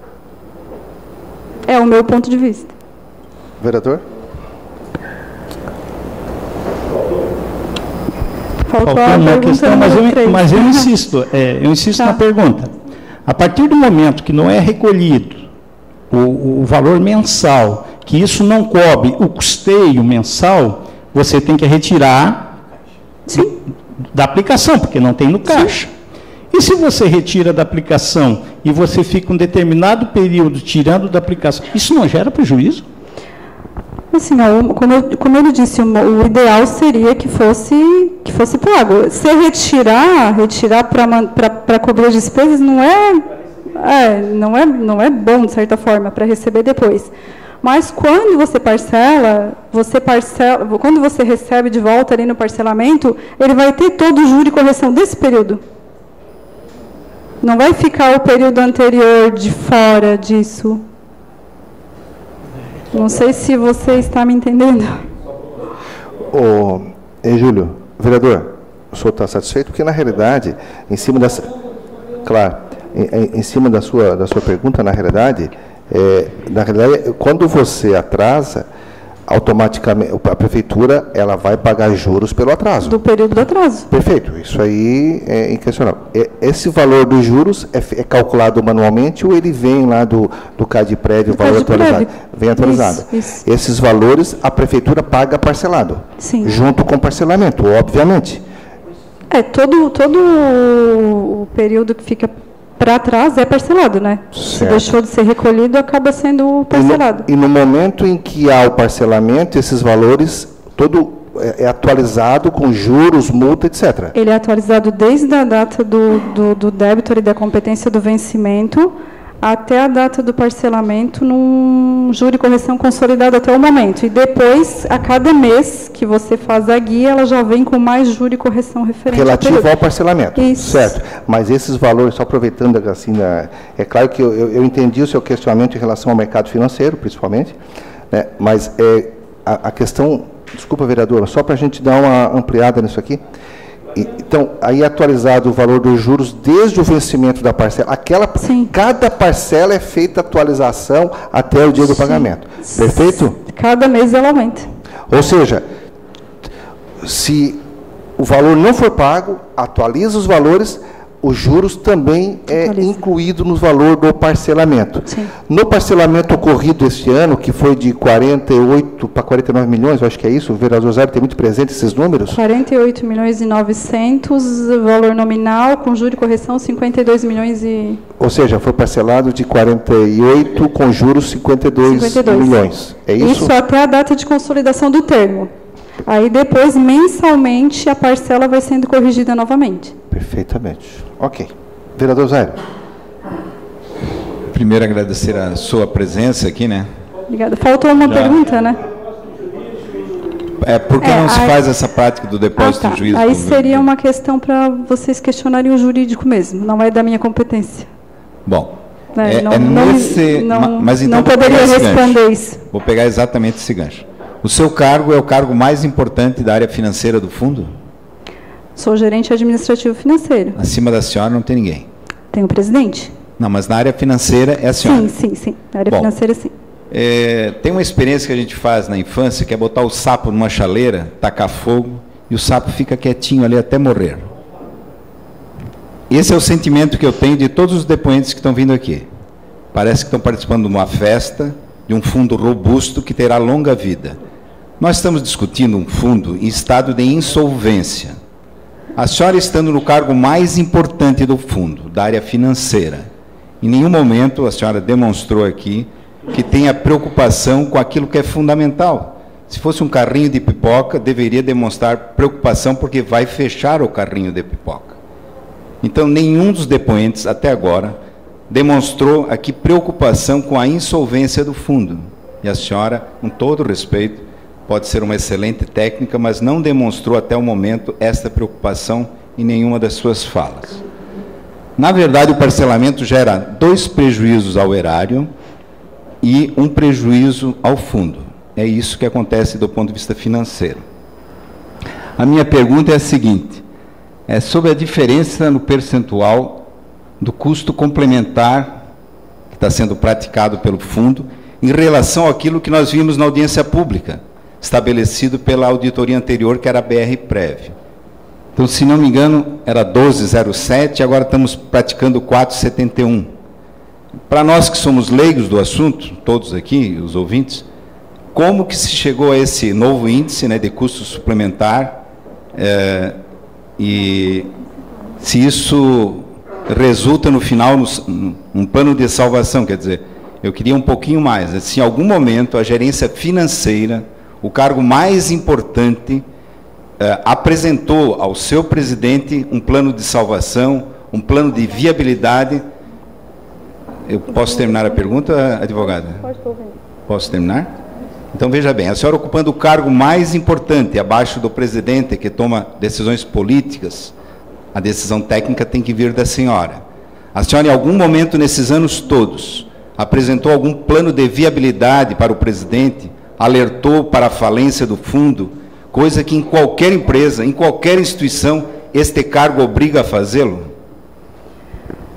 É o meu ponto de vista. Vereador? Faltou, Faltou uma questão, mas eu, mas eu insisto, é, eu insisto tá. na pergunta. A partir do momento que não é recolhido o, o valor mensal, que isso não cobre o custeio mensal, você tem que retirar Sim. da aplicação, porque não tem no caixa. Sim. E se você retira da aplicação e você fica um determinado período tirando da aplicação, isso não gera prejuízo? Assim, como eu, como eu disse, o ideal seria que fosse, que fosse pago. Se retirar, retirar para cobrir as despesas não é, é, não, é, não é bom, de certa forma, para receber depois. Mas quando você parcela, você parcela, quando você recebe de volta ali no parcelamento, ele vai ter todo o juro e correção desse período. Não vai ficar o período anterior de fora disso. Não sei se você está me entendendo. Ô, ei, Júlio, vereador, o senhor está satisfeito? Porque, na realidade, em cima dessa... Claro. Em, em cima da sua, da sua pergunta, na realidade, é, na realidade, quando você atrasa, automaticamente a prefeitura ela vai pagar juros pelo atraso. Do período do atraso. Perfeito, isso aí é inquestionável. Esse valor dos juros é, é calculado manualmente ou ele vem lá do, do C A D prévio, o valor atualizado? Vem atualizado. Isso, isso. Esses valores a prefeitura paga parcelado. Sim. Junto com o parcelamento, obviamente. É, todo, todo o período que fica para trás é parcelado, né? Certo. Se deixou de ser recolhido, acaba sendo parcelado. E no, e no momento em que há o parcelamento, esses valores, todo é, é atualizado com juros, multa, etcétera. Ele é atualizado desde a data do, do, do débito e da competência do vencimento até a data do parcelamento num juro e correção consolidado até o momento. E depois, a cada mês que você faz a guia, ela já vem com mais juro e correção referente relativo ao, ao parcelamento. Isso. Certo. Mas esses valores, só aproveitando assim, é claro que eu, eu entendi o seu questionamento em relação ao mercado financeiro, principalmente, né, mas é, a, a questão, desculpa, vereadora, só para a gente dar uma ampliada nisso aqui. Então, aí é atualizado o valor dos juros desde o vencimento da parcela. Aquela, cada parcela é feita atualização até o dia Sim. do pagamento. Perfeito? Cada mês ela aumenta. Ou seja, se o valor não for pago, atualiza os valores, os juros também é atualiza. Incluído no valor do parcelamento. Sim. No parcelamento ocorrido este ano, que foi de quarenta e oito para quarenta e nove milhões, eu acho que é isso, o vereador Zé tem muito presente esses números? quarenta e oito milhões e novecentos, valor nominal, com juros e correção, cinquenta e dois milhões e... Ou seja, foi parcelado de quarenta e oito, com juros cinquenta e dois, cinquenta e dois milhões. É isso? Isso até a data de consolidação do termo. Aí depois, mensalmente, a parcela vai sendo corrigida novamente. Perfeitamente. Ok. Vereador Zé. Primeiro, agradecer a sua presença aqui, né? Obrigada. Faltou uma Já. pergunta, né? É, por que é, não se aí... faz essa prática do depósito ah, tá. de juízo? Aí seria uma questão para vocês questionarem o jurídico mesmo, não é da minha competência. Bom, é, é, não, é nesse... Não, mas então não poderia responder gancho. isso. Vou pegar exatamente esse gancho. O seu cargo é o cargo mais importante da área financeira do fundo? Sou gerente administrativo financeiro. Acima da senhora não tem ninguém? Tem o presidente. Não, mas na área financeira é a senhora? Sim, sim, sim. Na área Bom, financeira, sim. É, tem uma experiência que a gente faz na infância, que é botar o sapo numa chaleira, tacar fogo, e o sapo fica quietinho ali até morrer. Esse é o sentimento que eu tenho de todos os depoentes que estão vindo aqui. Parece que estão participando de uma festa, de um fundo robusto que terá longa vida. Nós estamos discutindo um fundo em estado de insolvência. A senhora estando no cargo mais importante do fundo, da área financeira, em nenhum momento a senhora demonstrou aqui que tenha preocupação com aquilo que é fundamental. Se fosse um carrinho de pipoca, deveria demonstrar preocupação porque vai fechar o carrinho de pipoca. Então, nenhum dos depoentes, até agora, demonstrou aqui preocupação com a insolvência do fundo. E a senhora, com todo respeito, pode ser uma excelente técnica, mas não demonstrou até o momento esta preocupação em nenhuma das suas falas. Na verdade, o parcelamento gera dois prejuízos ao erário e um prejuízo ao fundo. É isso que acontece do ponto de vista financeiro. A minha pergunta é a seguinte, é sobre a diferença no percentual do custo complementar que está sendo praticado pelo fundo em relação àquilo que nós vimos na audiência pública, estabelecido pela auditoria anterior, que era a B R Prévio. Então, se não me engano, era doze vírgula zero sete, agora estamos praticando quatro vírgula setenta e um. Para nós que somos leigos do assunto, todos aqui, os ouvintes, como que se chegou a esse novo índice, né, de custo suplementar, é, e se isso resulta no final num um plano de salvação? Quer dizer, eu queria um pouquinho mais. Se em algum momento a gerência financeira, o cargo mais importante, eh, apresentou ao seu presidente um plano de salvação, um plano de viabilidade. Eu posso terminar a pergunta, advogada? Pode, estou ouvindo. Posso terminar? Então, veja bem, a senhora ocupando o cargo mais importante, abaixo do presidente, que toma decisões políticas, a decisão técnica tem que vir da senhora. A senhora, em algum momento nesses anos todos, apresentou algum plano de viabilidade para o presidente, alertou para a falência do fundo, coisa que em qualquer empresa, em qualquer instituição, este cargo obriga a fazê-lo?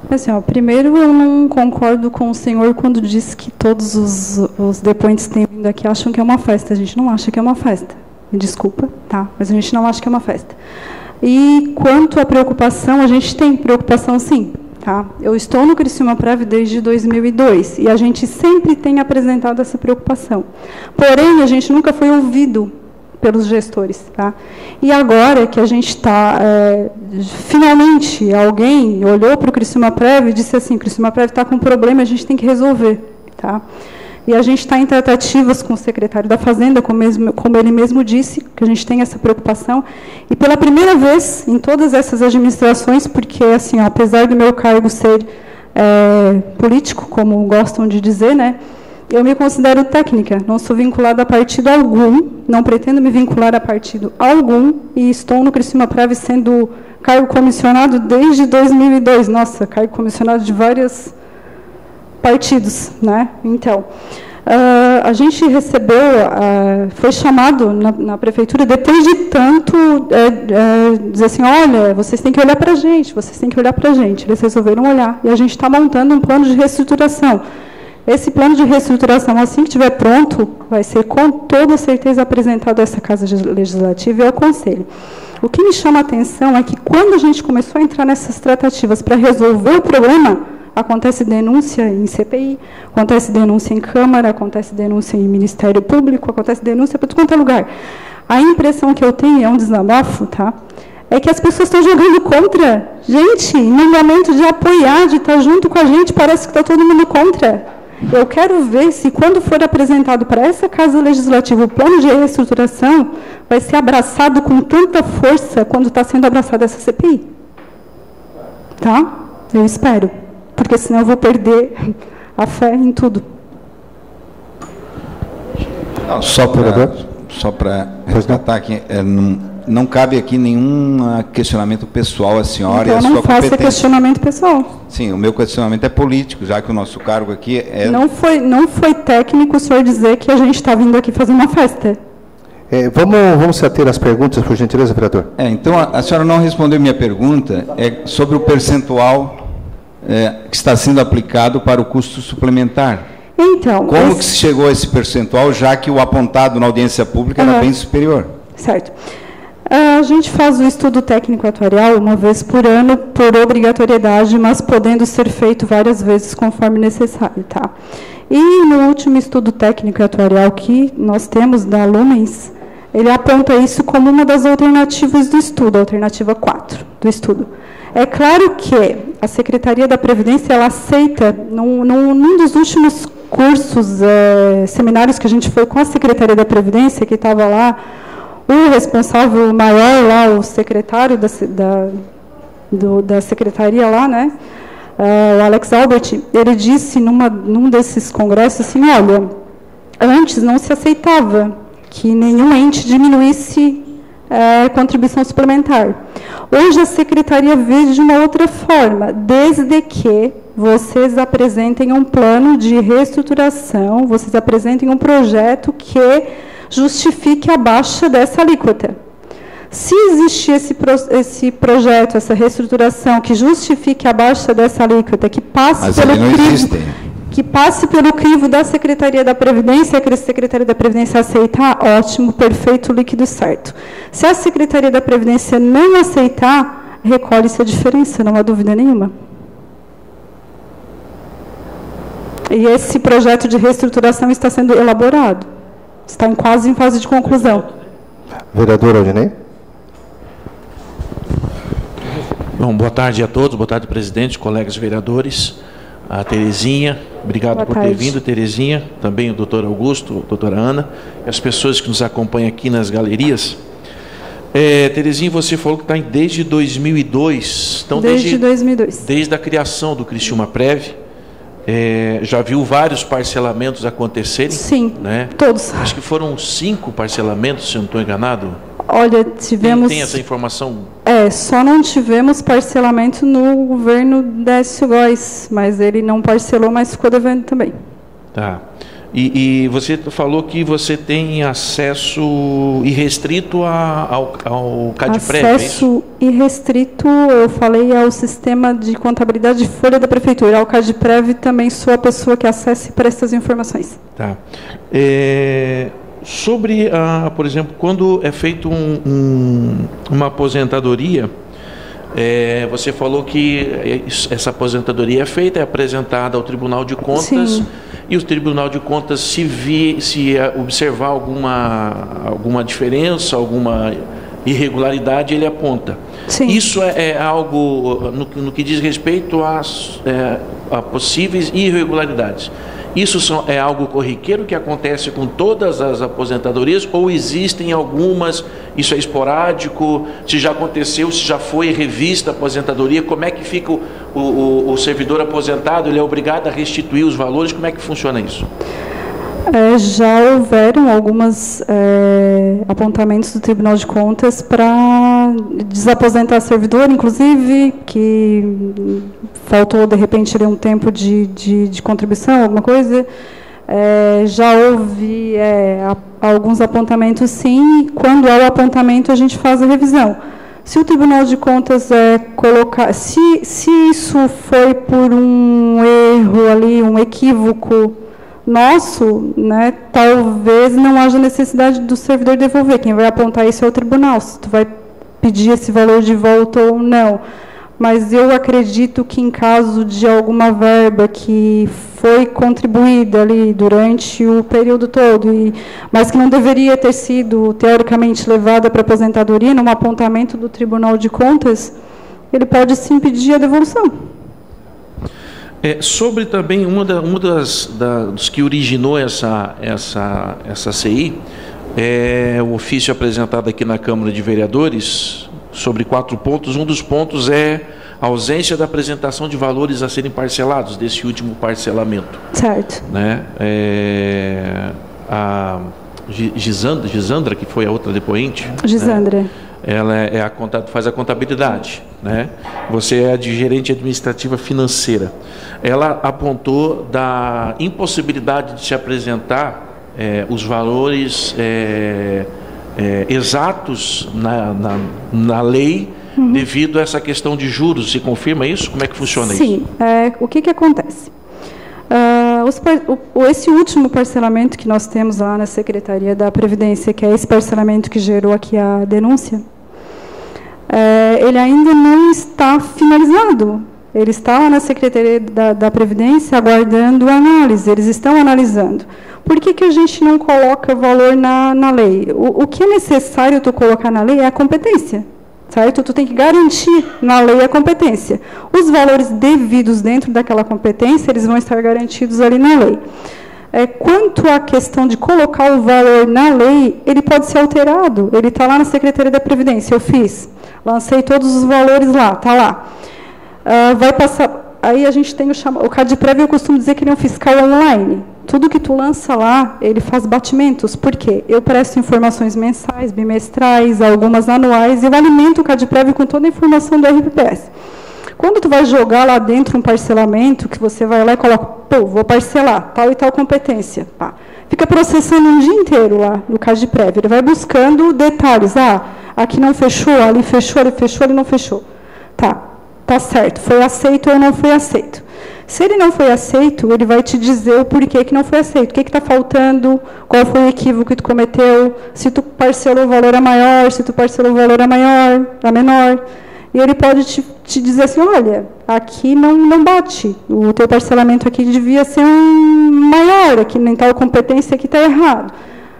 Assim, ó, primeiro, eu não concordo com o senhor quando diz que todos os, os depoentes que têm vindo aqui acham que é uma festa. A gente não acha que é uma festa. Me desculpa, tá? Mas a gente não acha que é uma festa. E quanto à preocupação, a gente tem preocupação sim. Tá? Eu estou no Criciúma Prev desde dois mil e dois e a gente sempre tem apresentado essa preocupação. Porém, a gente nunca foi ouvido pelos gestores. Tá? E agora que a gente está, é, finalmente, alguém olhou para o Criciúma Prev e disse assim, o Criciúma Prev está com um problema, a gente tem que resolver. Tá? E a gente está em tratativas com o secretário da Fazenda, como, mesmo, como ele mesmo disse, que a gente tem essa preocupação. E pela primeira vez em todas essas administrações, porque, assim, ó, apesar do meu cargo ser é, político, como gostam de dizer, né, eu me considero técnica, não sou vinculada a partido algum, não pretendo me vincular a partido algum, e estou no Criciúma Prev sendo cargo comissionado desde dois mil e dois. Nossa, cargo comissionado de várias partidos, né? Então, uh, a gente recebeu, uh, foi chamado na, na prefeitura, depois de tanto é, é, dizer assim, olha, vocês têm que olhar para a gente, vocês têm que olhar para a gente. Eles resolveram olhar, e a gente está montando um plano de reestruturação. Esse plano de reestruturação, assim que estiver pronto, vai ser com toda certeza apresentado a essa Casa Legislativa e ao Conselho. O que me chama a atenção é que, quando a gente começou a entrar nessas tratativas para resolver o problema, acontece denúncia em C P I, acontece denúncia em Câmara, acontece denúncia em Ministério Público, acontece denúncia para tudo quanto é lugar. A impressão que eu tenho, é um desabafo, tá? É que as pessoas estão jogando contra. Gente, no momento de apoiar, de estar junto com a gente, parece que está todo mundo contra. Eu quero ver se, quando for apresentado para essa Casa Legislativa o plano de reestruturação, vai ser abraçado com tanta força quando está sendo abraçada essa C P I. Tá? Eu espero. Porque senão eu vou perder a fé em tudo. Não, só para só para resgatar aqui, é, não, não cabe aqui nenhum questionamento pessoal à senhora então, e à sua competência. Não faça questionamento pessoal. Sim, o meu questionamento é político, já que o nosso cargo aqui é... Não foi, não foi técnico o senhor dizer que a gente está vindo aqui fazer uma festa. É, vamos, vamos se ater às perguntas, por gentileza, vereador. É, então, a, a senhora não respondeu minha pergunta, é sobre o percentual é, que está sendo aplicado para o custo suplementar. Então, como esse... que se chegou a esse percentual, já que o apontado na audiência pública uhum. era bem superior? Certo. A gente faz o estudo técnico atuarial uma vez por ano, por obrigatoriedade, mas podendo ser feito várias vezes conforme necessário. Tá? E no último estudo técnico atuarial que nós temos da Lumens, ele aponta isso como uma das alternativas do estudo, a alternativa quatro do estudo. É claro que a Secretaria da Previdência, ela aceita, num, num, num dos últimos cursos, é, seminários que a gente foi com a Secretaria da Previdência, que estava lá, o responsável maior lá, o secretário da, da, do, da secretaria lá, né, uh, o Alex Albert, ele disse numa, num desses congressos assim, olha, antes não se aceitava que nenhum ente diminuísse a uh, contribuição suplementar. Hoje a secretaria vê de uma outra forma, desde que vocês apresentem um plano de reestruturação, vocês apresentem um projeto que justifique a baixa dessa alíquota. Se existir esse, pro, esse projeto, essa reestruturação que justifique a baixa dessa alíquota, que passe Mas pelo não crivo, existem. que passe pelo crivo da Secretaria da Previdência, que a Secretaria da Previdência aceitar, ótimo, perfeito, líquido certo. Se a Secretaria da Previdência não aceitar, recolhe-se a diferença, não há dúvida nenhuma. E esse projeto de reestruturação está sendo elaborado. Está em quase em fase de conclusão. Vereador Aldinei. Bom, boa tarde a todos, boa tarde, presidente, colegas vereadores, a Terezinha, obrigado boa por tarde. ter vindo, Terezinha, também o doutor Augusto, a doutora Ana, e as pessoas que nos acompanham aqui nas galerias. É, Terezinha, você falou que está desde dois mil e dois. Então, desde, desde dois mil e dois. Desde a criação do Criciúma Prev. É, já viu vários parcelamentos acontecerem? Sim, né? todos. Acho que foram cinco parcelamentos, se eu não estou enganado. Olha, tivemos... Tem, tem essa informação? É, só não tivemos parcelamento no governo Décio Góes, mas ele não parcelou, mas ficou devendo também. Tá. E, e você falou que você tem acesso irrestrito a, ao, ao CadPrev, é isso? Acesso irrestrito, eu falei, ao sistema de contabilidade de folha da Prefeitura. Ao CadPrev também sou a pessoa que acessa e presta as informações. Tá. É, sobre, a, por exemplo, quando é feito um, um, uma aposentadoria, é, você falou que essa aposentadoria é feita, é apresentada ao Tribunal de Contas. Sim. E o Tribunal de Contas, se, vi, se observar alguma, alguma diferença, alguma irregularidade, ele aponta. Sim. Isso é, é algo, no, no que diz respeito a, é, a possíveis irregularidades. Isso são, é algo corriqueiro que acontece com todas as aposentadorias ou existem algumas, isso é esporádico, se já aconteceu, se já foi revista a aposentadoria, como é que fica o, o, o servidor aposentado, ele é obrigado a restituir os valores, como é que funciona isso? É, já houveram alguns é, apontamentos do Tribunal de Contas para desaposentar servidor, inclusive, que faltou, de repente, um tempo de, de, de contribuição, alguma coisa. É, já houve é, a, alguns apontamentos, sim, e quando há o apontamento, a gente faz a revisão. Se o Tribunal de Contas é, colocar... Se, se isso foi por um erro ali, um equívoco nosso, né, talvez não haja necessidade do servidor devolver. Quem vai apontar isso é o tribunal, se tu vai pedir esse valor de volta ou não. Mas eu acredito que em caso de alguma verba que foi contribuída ali durante o período todo, e, mas que não deveria ter sido, teoricamente, levada para aposentadoria, num apontamento do Tribunal de Contas, ele pode sim pedir a devolução. É, sobre também uma, da, uma das, da, dos que originou essa, essa, essa C I, é o ofício apresentado aqui na Câmara de Vereadores, sobre quatro pontos. Um dos pontos é a ausência da apresentação de valores a serem parcelados, desse último parcelamento. Certo. Né? É, a Gisandra, Gisandra, que foi a outra depoente. Gisandra. Né? Ela é a, faz a contabilidade, né? Você é a de gerente administrativa financeira. Ela apontou da impossibilidade de se apresentar é, os valores é, é, exatos na, na, na lei, uhum, devido a essa questão de juros. Se confirma isso? Como é que funciona isso? Sim. É, o que, que acontece? Uh, os, o, esse último parcelamento que nós temos lá na Secretaria da Previdência, que é esse parcelamento que gerou aqui a denúncia, é, ele ainda não está finalizado. Ele está lá na Secretaria da, da Previdência aguardando a análise, eles estão analisando. Por que, que a gente não coloca valor na, na lei? O, o que é necessário tu colocar na lei é a competência. Certo? Tu tem que garantir na lei a competência. Os valores devidos dentro daquela competência, eles vão estar garantidos ali na lei. É, quanto à questão de colocar o valor na lei, ele pode ser alterado. Ele está lá na Secretaria da Previdência, eu fiz. Lancei todos os valores lá, está lá. Uh, vai passar... Aí a gente tem o chamado... O CadPrev, eu costumo dizer que ele é um fiscal online. Tudo que tu lança lá, ele faz batimentos. Por quê? Eu presto informações mensais, bimestrais, algumas anuais, e eu alimento o CadPrev com toda a informação do R P P S. Quando tu vai jogar lá dentro um parcelamento, que você vai lá e coloca, pô, vou parcelar, tal e tal competência. Pá. Fica processando um dia inteiro lá no CadPrev. Ele vai buscando detalhes. Ah, aqui não fechou, ali fechou, ali fechou, ali não fechou. Tá, tá certo. Foi aceito ou não foi aceito? Se ele não foi aceito, ele vai te dizer o porquê que não foi aceito. O que está faltando, qual foi o equívoco que tu cometeu, se tu parcelou o valor a maior, se tu parcelou o valor a maior, a menor. E ele pode te, te dizer assim, olha, aqui não, não bate, o teu parcelamento aqui devia ser um maior, aqui nem tal competência aqui está errado.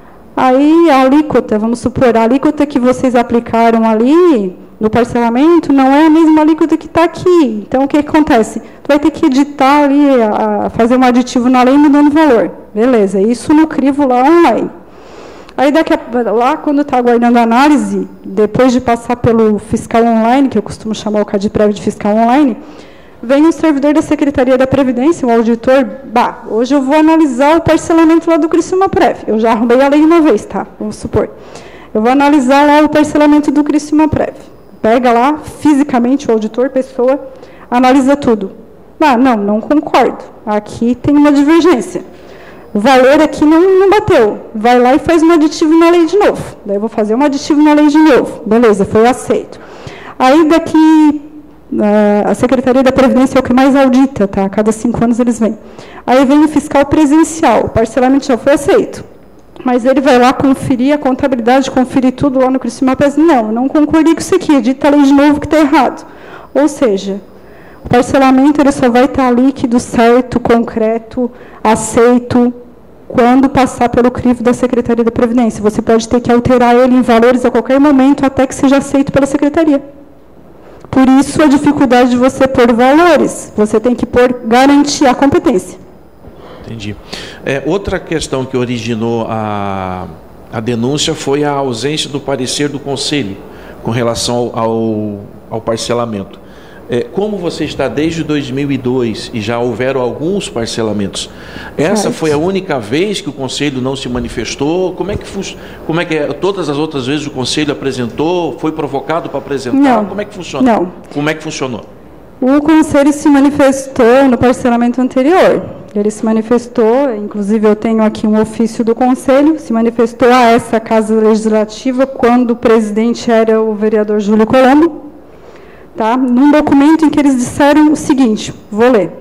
Aí a alíquota, vamos supor, a alíquota que vocês aplicaram ali no parcelamento não é a mesma alíquota que está aqui. Então, o que, que acontece? Tu vai ter que editar ali, a, a fazer um aditivo na lei mudando o valor. Beleza, isso no crivo lá online. Aí, daqui a, lá, quando está aguardando a análise, depois de passar pelo fiscal online, que eu costumo chamar o CadPrev de fiscal online, vem um servidor da Secretaria da Previdência, um auditor, bah, hoje eu vou analisar o parcelamento lá do Criciúma Prev. Eu já arrumei a lei uma vez, tá? Vamos supor. Eu vou analisar lá o parcelamento do Criciúma Prev. Pega lá, fisicamente, o auditor, pessoa, analisa tudo. Ah, não, não concordo. Aqui tem uma divergência. o valor aqui não, não bateu. Vai lá e faz um aditivo na lei de novo. Daí eu vou fazer um aditivo na lei de novo. Beleza, foi aceito. Aí daqui, a Secretaria da Previdência é o que mais audita, tá? A cada cinco anos eles vêm. Aí vem o fiscal presencial, o parcelamento já foi aceito. Mas ele vai lá conferir a contabilidade, conferir tudo lá no Criciúma P E S. Não, eu não concordei com isso aqui, edita a lei de novo que está errado. Ou seja, o parcelamento ele só vai estar líquido, certo, concreto, aceito, quando passar pelo crivo da Secretaria da Previdência. Você pode ter que alterar ele em valores a qualquer momento, até que seja aceito pela Secretaria. Por isso, a dificuldade de você pôr valores. Você tem que pôr, garantir a competência. Entendi. É, outra questão que originou a, a denúncia foi a ausência do parecer do Conselho com relação ao, ao parcelamento. É, como você está desde dois mil e dois e já houveram alguns parcelamentos, essa certo. Foi a única vez que o Conselho não se manifestou? Como é que, como é que é? Todas as outras vezes o Conselho apresentou, foi provocado para apresentar? Não. Como é que funciona? Não. Como é que funcionou? O Conselho se manifestou no parcelamento anterior. Ele se manifestou, inclusive eu tenho aqui um ofício do Conselho, se manifestou a essa Casa Legislativa quando o presidente era o vereador Júlio Colombo. Tá? Num documento em que eles disseram o seguinte, vou ler.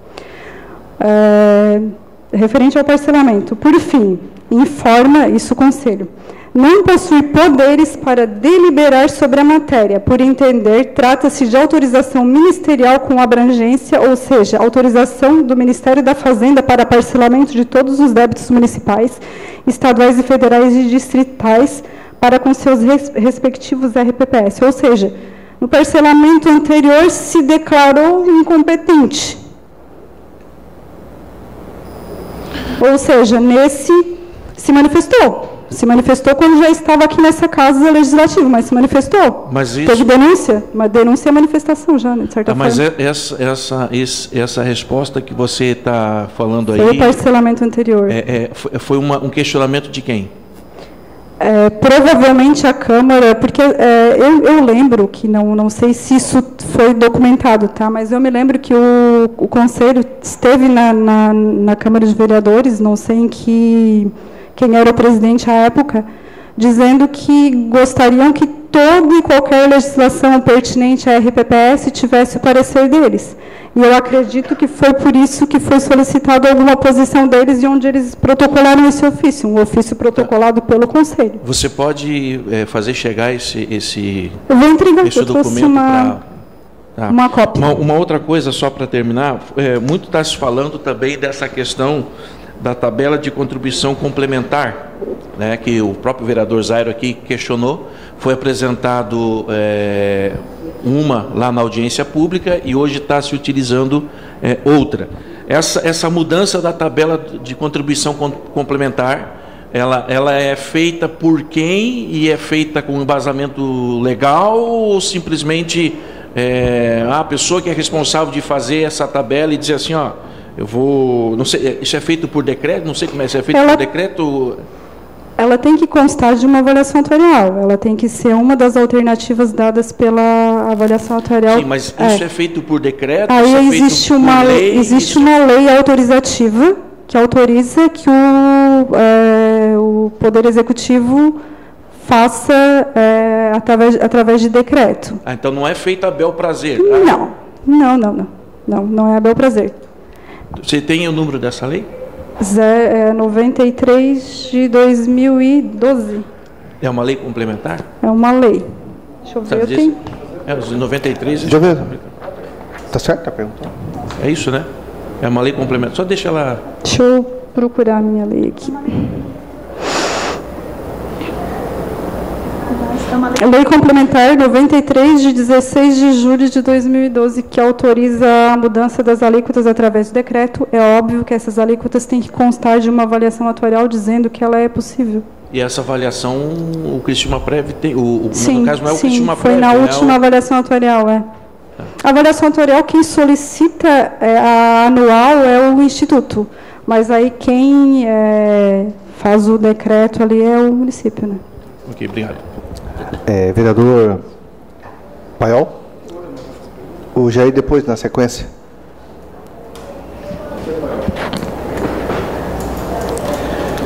É, referente ao parcelamento. Por fim, informa isso o Conselho. Não possui poderes para deliberar sobre a matéria. Por entender, trata-se de autorização ministerial com abrangência, ou seja, autorização do Ministério da Fazenda para parcelamento de todos os débitos municipais, estaduais e federais e distritais para com seus res, respectivos R P P S. Ou seja, no parcelamento anterior se declarou incompetente. Ou seja, nesse se manifestou. Se manifestou quando já estava aqui nessa Casa Legislativa, mas se manifestou. Mas isso... Teve denúncia? Uma denúncia é manifestação já, né, de certa ah, forma. Mas essa, essa, essa resposta que você está falando aí... Foi o parcelamento anterior. É, é, foi uma, um questionamento de quem? É, provavelmente a Câmara, porque é, eu, eu lembro que, não, não sei se isso foi documentado, tá? Mas eu me lembro que o, o Conselho esteve na, na, na Câmara de Vereadores, não sei em que... quem era o presidente à época, dizendo que gostariam que toda e qualquer legislação pertinente à R P P S tivesse o parecer deles. E eu acredito que foi por isso que foi solicitado alguma posição deles e onde eles protocolaram esse ofício, um ofício protocolado pelo Conselho. Você pode é, fazer chegar esse, esse, eu vou entregar, esse eu documento uma, para... Tá. Uma cópia. Uma, uma outra coisa, só para terminar, é, muito está se falando também dessa questão da tabela de contribuição complementar, né, que o próprio vereador Zairo aqui questionou. Foi apresentado é, uma lá na audiência pública e hoje está se utilizando é, outra. Essa, essa mudança da tabela de contribuição complementar, ela, ela é feita por quem e é feita com embasamento legal ou simplesmente é, a pessoa que é responsável de fazer essa tabela e dizer assim, ó, eu vou, não sei, isso é feito por decreto? Não sei como é, isso é feito ela, por decreto? Ela tem que constar de uma avaliação atuarial, ela tem que ser uma das alternativas dadas pela avaliação atuarial. Sim, mas isso é, é feito por decreto? Aí isso existe, é uma, lei, existe isso... uma lei autorizativa que autoriza que o, é, o Poder Executivo faça é, através, através de decreto. Ah, então não é feito a bel prazer? Não, não, não, não, não, não é a bel prazer. Você tem o número dessa lei? Zé, é noventa e três de dois mil e doze. É uma lei complementar? É uma lei. Deixa eu ver, eu tenho... É, os noventa e três... Deixa eu ver. Está certo a pergunta? É isso, né? É uma lei complementar. Só deixa ela... Deixa eu procurar a minha lei aqui. A Lei Complementar noventa e três, de dezesseis de julho de dois mil e doze, que autoriza a mudança das alíquotas através de decreto. É óbvio que essas alíquotas têm que constar de uma avaliação atuarial dizendo que ela é possível. E essa avaliação, o Criciúma Prev tem... O, o, sim, no caso, não é o sim, Criciúma foi Prev, na é última o... avaliação atuarial, é. A avaliação atuarial, quem solicita é, a anual é o Instituto. Mas aí quem é, faz o decreto ali é o município, né? Ok, obrigado. É, vereador Paiol? O Jair depois, na sequência.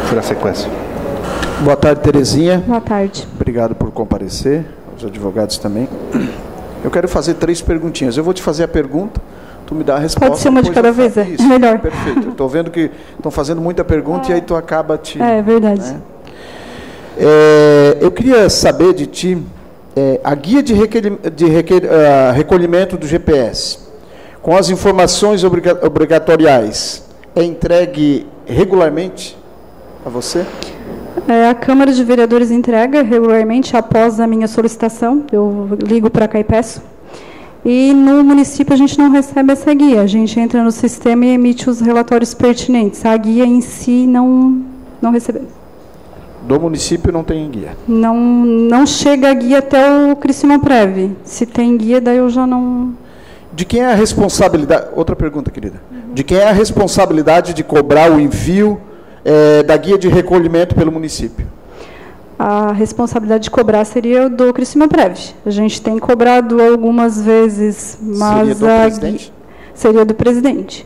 Fui na sequência. Boa tarde, Terezinha. Boa tarde. Obrigado por comparecer, os advogados também. Eu quero fazer três perguntinhas. Eu vou te fazer a pergunta, tu me dá a resposta. Pode ser uma de cada vez, é Isso, melhor. Perfeito. Estou vendo que estão fazendo muita pergunta é. e aí tu acaba te... É, verdade. Né? É, eu queria saber de ti, é, a guia de, requer, de requer, uh, recolhimento do G P S, com as informações obriga, obrigatoriais, é entregue regularmente a você? É, a Câmara de Vereadores entrega regularmente após a minha solicitação. Eu ligo para cá e peço. E no município a gente não recebe essa guia. A gente entra no sistema e emite os relatórios pertinentes. A guia em si não, não recebemos. Do município não tem guia? Não, não chega a guia até o Criciúma Prev. Se tem guia, daí eu já não... De quem é a responsabilidade... Outra pergunta, querida. Uhum. De quem é a responsabilidade de cobrar o envio é, da guia de recolhimento pelo município? A responsabilidade de cobrar seria do Criciúma Prev. A gente tem cobrado algumas vezes, mas... Seria do a presidente? Guia seria do presidente.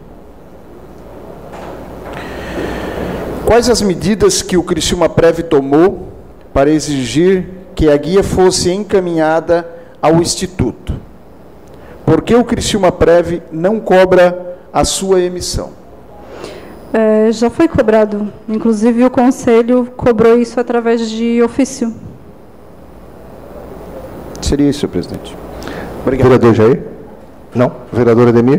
Quais as medidas que o Criciúma Prev tomou para exigir que a guia fosse encaminhada ao Instituto? Por que o Criciúma Prev não cobra a sua emissão? É, já foi cobrado. Inclusive, o Conselho cobrou isso através de ofício. Seria isso, presidente. Obrigado. Vereador Jair? Não. Vereador Ademir?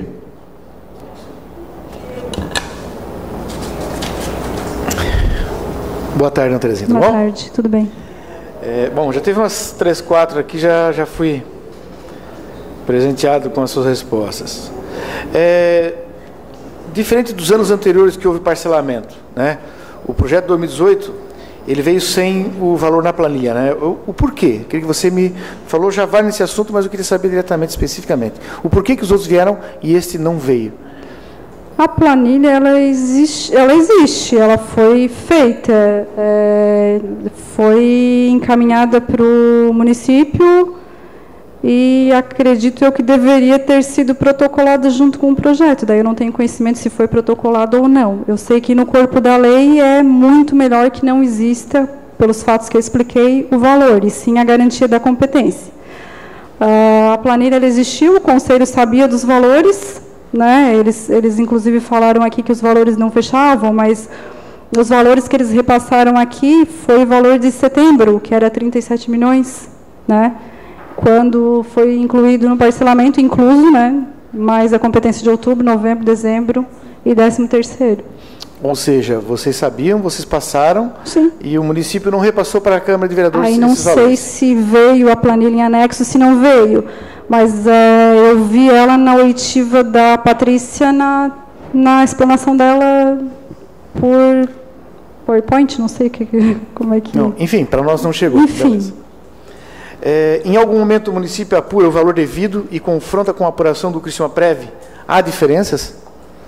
Boa tarde, Ana Terezinha. Tudo Boa bom? tarde, tudo bem. É, bom, já teve umas três, quatro aqui, já, já fui presenteado com as suas respostas. É, diferente dos anos anteriores que houve parcelamento, né? O projeto de dois mil e dezoito, ele veio sem o valor na planilha, né? O, o porquê? Queria que você me falou, já vai nesse assunto, mas eu queria saber diretamente, especificamente. O porquê que os outros vieram e este não veio? A planilha, ela existe, ela existe, ela foi feita, é, foi encaminhada para o município e acredito eu que deveria ter sido protocolada junto com o projeto. Daí eu não tenho conhecimento se foi protocolado ou não. Eu sei que no corpo da lei é muito melhor que não exista, pelos fatos que eu expliquei, o valor, e sim a garantia da competência. A planilha ela existiu, o Conselho sabia dos valores, né? Eles, eles, inclusive, falaram aqui que os valores não fechavam, mas os valores que eles repassaram aqui foi o valor de setembro, que era trinta e sete milhões, né? Quando foi incluído no parcelamento, incluso, né? Mais a competência de outubro, novembro, dezembro e décimo terceiro. Ou seja, vocês sabiam, vocês passaram, sim, e o município não repassou para a Câmara de Vereadores esses valores. Aí não sei valores. se veio a planilha em anexo, se não veio. Mas é, eu vi ela na oitiva da Patrícia, na, na explanação dela por PowerPoint, não sei que, como é que... Não, enfim, para nós não chegou. Enfim. É, em algum momento o município apura o valor devido e confronta com a apuração do Criciúma Prev? Há diferenças?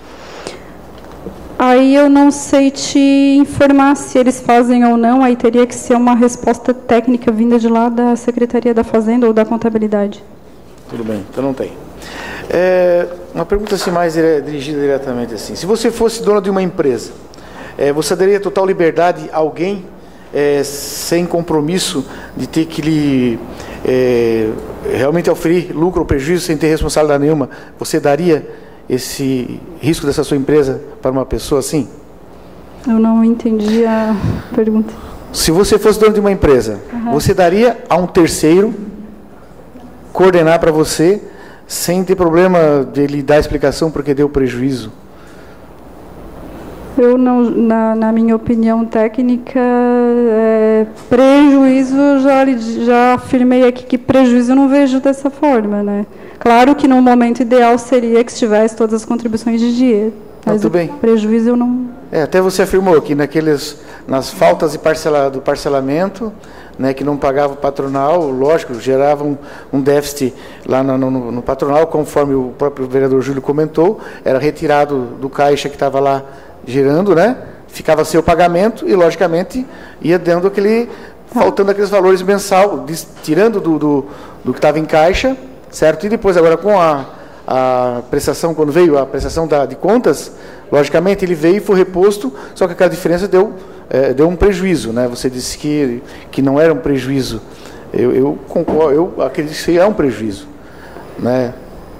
Aí eu não sei te informar se eles fazem ou não, aí teria que ser uma resposta técnica vinda de lá da Secretaria da Fazenda ou da Contabilidade. Tudo bem, então não tem. É, uma pergunta assim mais dirigida diretamente assim. Se você fosse dono de uma empresa, é, você daria total liberdade a alguém é, sem compromisso de ter que lhe é, realmente oferir lucro ou prejuízo sem ter responsabilidade nenhuma? Você daria esse risco dessa sua empresa para uma pessoa assim? Eu não entendi a pergunta. Se você fosse dono de uma empresa, uhum, você daria a um terceiro coordenar para você, sem ter problema de ele dar explicação porque deu prejuízo? Eu não, na, na minha opinião técnica, é, prejuízo, já, já afirmei aqui que prejuízo eu não vejo dessa forma, né? Claro que no momento ideal seria que estivesse todas as contribuições de dia, mas tudo bem. Prejuízo eu não... É, até você afirmou que naqueles, nas faltas de parcela, do parcelamento, né, que não pagava o patronal, lógico, gerava um, um déficit lá no, no, no patronal, conforme o próprio vereador Júlio comentou, era retirado do caixa que estava lá gerando, né, ficava sem o pagamento e, logicamente, ia dando aquele, faltando aqueles valores mensal, tirando do, do, do que estava em caixa, certo? E depois, agora, com a, a prestação, quando veio a prestação da, de contas, Logicamente, ele veio e foi reposto, só que aquela diferença deu, é, deu um prejuízo, né? Você disse que, que não era um prejuízo. Eu, eu concordo, eu acredito que isso é um prejuízo, né?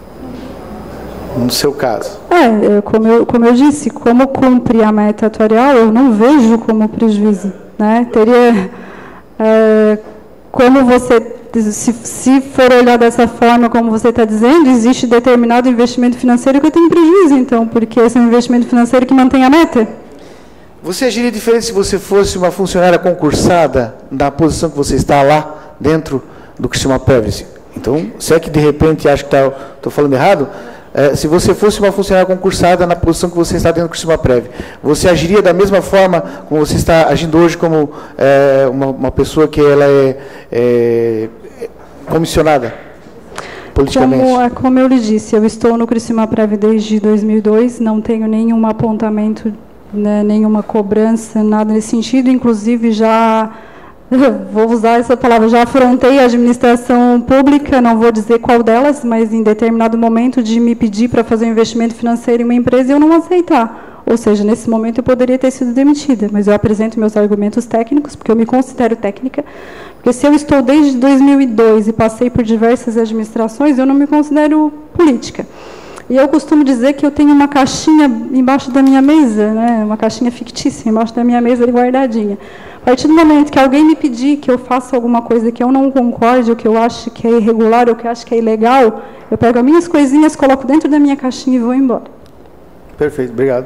No seu caso. É, como eu, como eu disse, como cumpre a meta atuarial, eu não vejo como prejuízo, né? Teria, é, como você, se, se for olhar dessa forma, como você está dizendo, existe determinado investimento financeiro que eu tenho prejuízo, então, porque esse é um investimento financeiro que mantém a meta. Você agiria diferente se você fosse uma funcionária concursada na posição que você está lá dentro do Criciúma Prev? Então, se é que de repente acho que estou tá, falando errado, é, se você fosse uma funcionária concursada na posição que você está dentro do Criciúma Prev, você agiria da mesma forma como você está agindo hoje, como é, uma, uma pessoa que ela é, é comissionada politicamente? Como, como eu lhe disse, eu estou no Criciúma Prev desde dois mil e dois, não tenho nenhum apontamento, né, nenhuma cobrança, nada nesse sentido, inclusive já... vou usar essa palavra, já afrontei a administração pública, não vou dizer qual delas, mas em determinado momento de me pedir para fazer um investimento financeiro em uma empresa e eu não aceitar. Ou seja, nesse momento eu poderia ter sido demitida, mas eu apresento meus argumentos técnicos, porque eu me considero técnica, porque se eu estou desde dois mil e dois e passei por diversas administrações, eu não me considero política. E eu costumo dizer que eu tenho uma caixinha embaixo da minha mesa, né, uma caixinha fictícia embaixo da minha mesa guardadinha. A partir do momento que alguém me pedir que eu faça alguma coisa que eu não concorde, ou que eu acho que é irregular, ou que eu acho que é ilegal, eu pego as minhas coisinhas, coloco dentro da minha caixinha e vou embora. Perfeito, obrigado.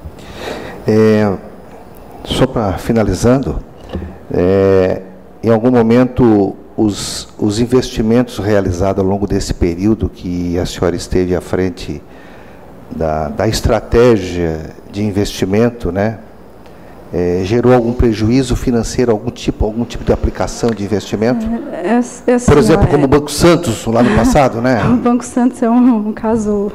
É, só para finalizando, é, em algum momento os, os investimentos realizados ao longo desse período que a senhora esteve à frente da, da estratégia de investimento, né? É, gerou algum prejuízo financeiro, algum tipo, algum tipo de aplicação de investimento? É, é, é assim, Por exemplo, como é, o Banco Santos, lá no passado, né? O Banco Santos é um, um caso...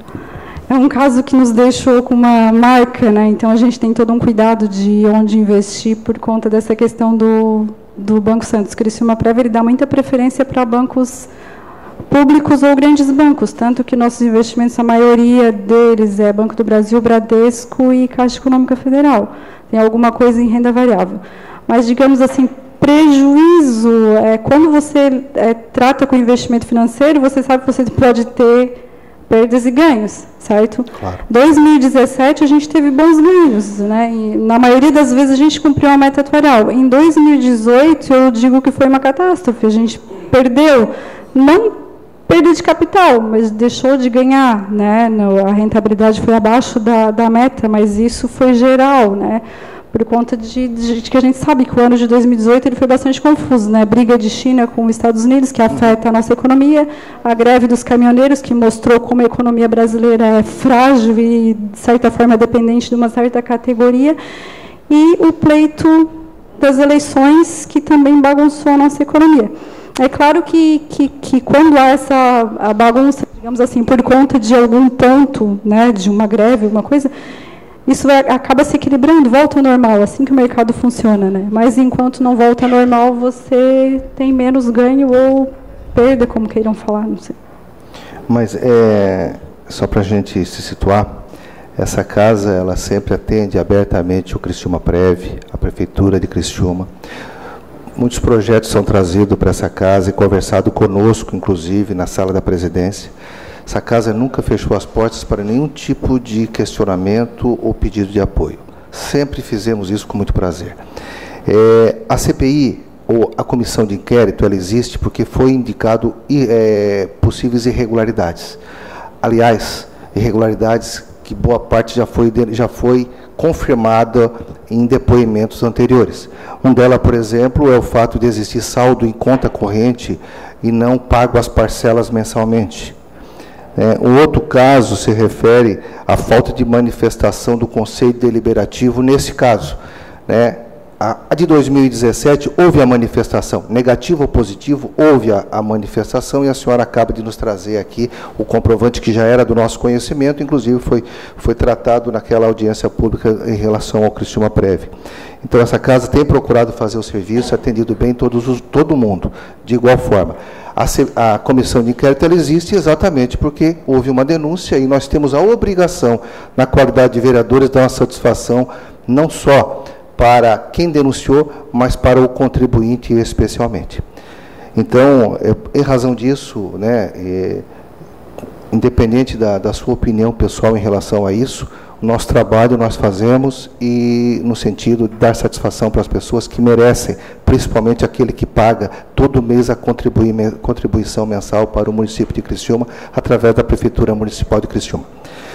É um caso que nos deixou com uma marca, né? Então, a gente tem todo um cuidado de onde investir por conta dessa questão do, do Banco Santos. O Criciúma Prev, ele dá muita preferência para bancos públicos ou grandes bancos, tanto que nossos investimentos, a maioria deles é Banco do Brasil, Bradesco e Caixa Econômica Federal. Tem alguma coisa em renda variável. Mas, digamos assim, prejuízo, é, quando você é, trata com investimento financeiro, você sabe que você pode ter perdas e ganhos, certo? Claro. Em dois mil e dezessete, a gente teve bons ganhos, né? E, na maioria das vezes, a gente cumpriu a meta atuarial. Em dois mil e dezoito, eu digo que foi uma catástrofe. A gente perdeu, não perda de capital, mas deixou de ganhar, né? A rentabilidade foi abaixo da, da meta, mas isso foi geral, né? Por conta de, de, de que a gente sabe que o ano de dois mil e dezoito ele foi bastante confuso, né? Briga de China com os Estados Unidos, que afeta a nossa economia, a greve dos caminhoneiros, que mostrou como a economia brasileira é frágil e, de certa forma, dependente de uma certa categoria, e o pleito das eleições, que também bagunçou a nossa economia. É claro que, que, que quando há essa a bagunça, digamos assim, por conta de algum ponto, né, de uma greve, alguma coisa, isso vai, acaba se equilibrando, volta ao normal, assim que o mercado funciona, né? Mas enquanto não volta ao normal, você tem menos ganho ou perda, como queiram falar, não sei. Mas, é, só para a gente se situar, essa casa, ela sempre atende abertamente o Criciúma Prev, a Prefeitura de Criciúma. Muitos projetos são trazidos para essa casa e conversado conosco, inclusive, na sala da presidência. Essa casa nunca fechou as portas para nenhum tipo de questionamento ou pedido de apoio. Sempre fizemos isso com muito prazer. É, a C P I, ou a comissão de inquérito, ela existe porque foi indicado é, possíveis irregularidades. Aliás, irregularidades que boa parte já foi, já foi confirmada em depoimentos anteriores. Um delas, por exemplo, é o fato de existir saldo em conta corrente e não pago as parcelas mensalmente. É, um outro caso se refere à falta de manifestação do Conselho Deliberativo nesse caso. Né? A, a de dois mil e dezessete houve a manifestação, negativo ou positivo, houve a, a manifestação, e a senhora acaba de nos trazer aqui o comprovante que já era do nosso conhecimento, inclusive foi, foi tratado naquela audiência pública em relação ao Criciúma Prev. Então, essa casa tem procurado fazer o serviço, atendido bem todos os, todo mundo, de igual forma. A, a comissão de inquérito ela existe exatamente porque houve uma denúncia e nós temos a obrigação, na qualidade de vereadores, de dar uma satisfação não só para quem denunciou, mas para o contribuinte especialmente. Então, é, em razão disso, né, é, independente da, da sua opinião pessoal em relação a isso, o nosso trabalho nós fazemos e no sentido de dar satisfação para as pessoas que merecem, principalmente aquele que paga todo mês a contribui, contribuição mensal para o município de Criciúma, através da Prefeitura Municipal de Criciúma.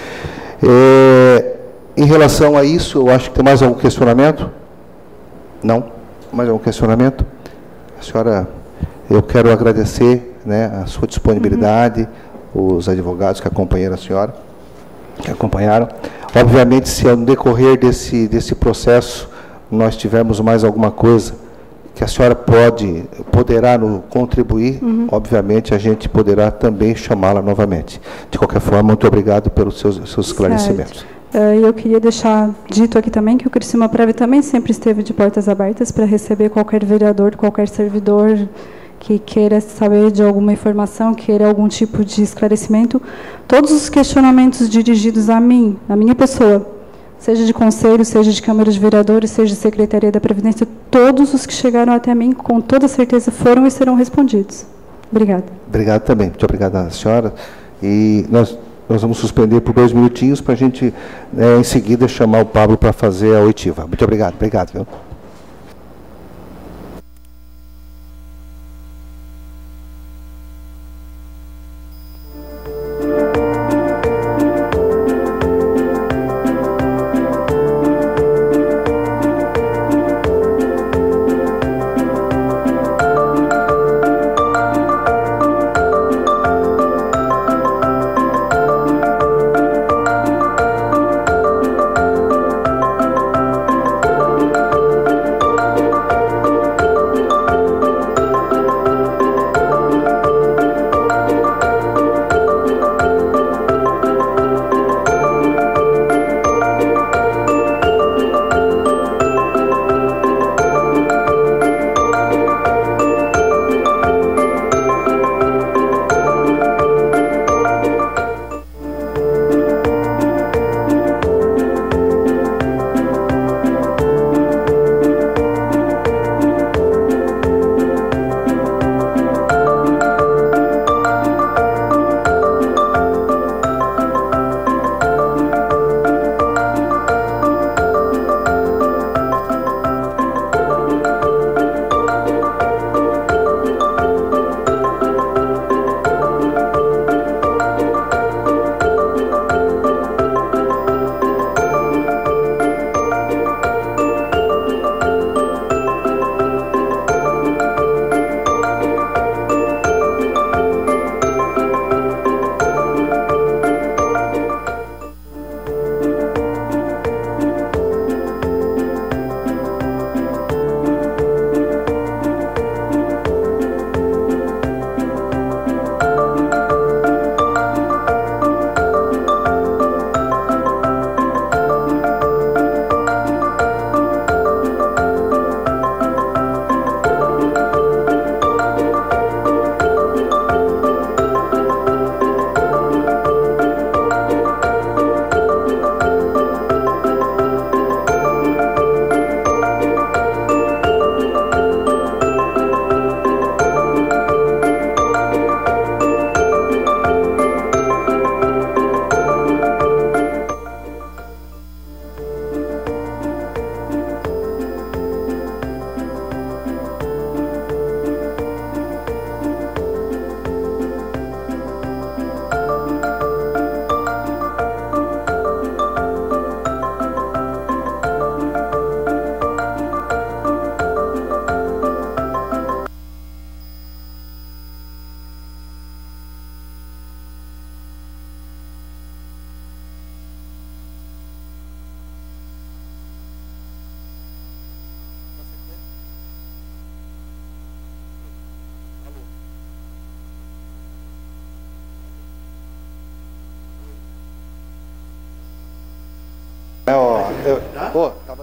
É, em relação a isso, eu acho que tem mais algum questionamento? Não? Mais algum questionamento? A senhora, eu quero agradecer, né, a sua disponibilidade, uhum. os advogados que acompanharam a senhora, que acompanharam. Obviamente, se no decorrer desse, desse processo nós tivermos mais alguma coisa que a senhora pode, poderá no, contribuir, uhum. obviamente a gente poderá também chamá-la novamente. De qualquer forma, muito obrigado pelos seus, seus esclarecimentos. E eu queria deixar dito aqui também que o Criciúma Prev também sempre esteve de portas abertas para receber qualquer vereador, qualquer servidor que queira saber de alguma informação, queira algum tipo de esclarecimento. Todos os questionamentos dirigidos a mim, a minha pessoa, seja de conselho, seja de Câmara de Vereadores, seja de Secretaria da Previdência, todos os que chegaram até mim, com toda certeza, foram e serão respondidos. Obrigada. Obrigado também. Muito obrigada à senhora. E nós, nós vamos suspender por dois minutinhos para a gente, né, em seguida, chamar o Pablo para fazer a oitiva. Muito obrigado. Obrigado, viu? É, ó, eu, pô, tava...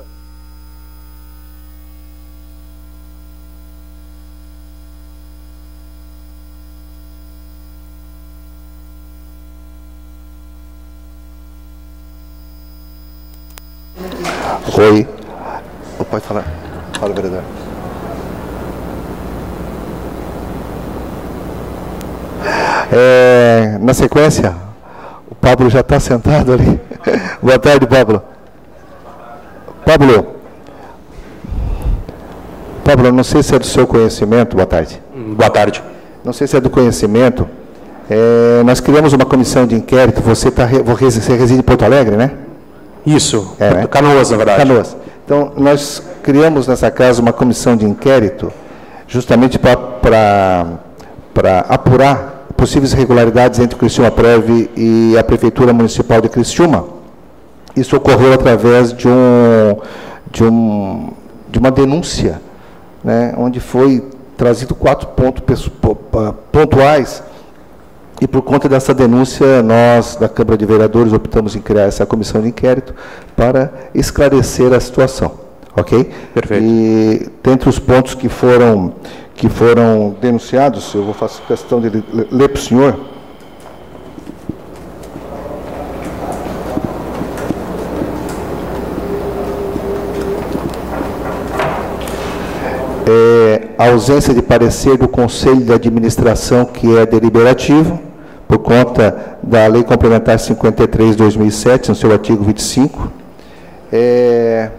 Oi. Pode falar. Fala, vereador. É, na sequência, o Pablo já está sentado ali. Boa tarde, Pablo. Pablo. Pablo, não sei se é do seu conhecimento. Boa tarde. Boa tarde. Não sei se é do conhecimento. É, nós criamos uma comissão de inquérito. Você, tá, você reside em Porto Alegre, né? Isso. É, né? Canoas, na verdade. Canoas. Então, nós criamos nessa casa uma comissão de inquérito justamente para apurar possíveis irregularidades entre o Criciúma-Prev e a Prefeitura Municipal de Criciúma. Isso ocorreu através de, um, de, um, de uma denúncia, né, onde foi trazido quatro pontos pontuais, e por conta dessa denúncia, nós, da Câmara de Vereadores, optamos em criar essa comissão de inquérito para esclarecer a situação. Ok? Perfeito. E, dentre os pontos que foram... que foram denunciados, eu vou fazer questão de ler para o senhor. É, a ausência de parecer do Conselho de Administração, que é deliberativo, por conta da Lei Complementar cinquenta e três de dois mil e sete, no seu artigo vinte e cinco. É,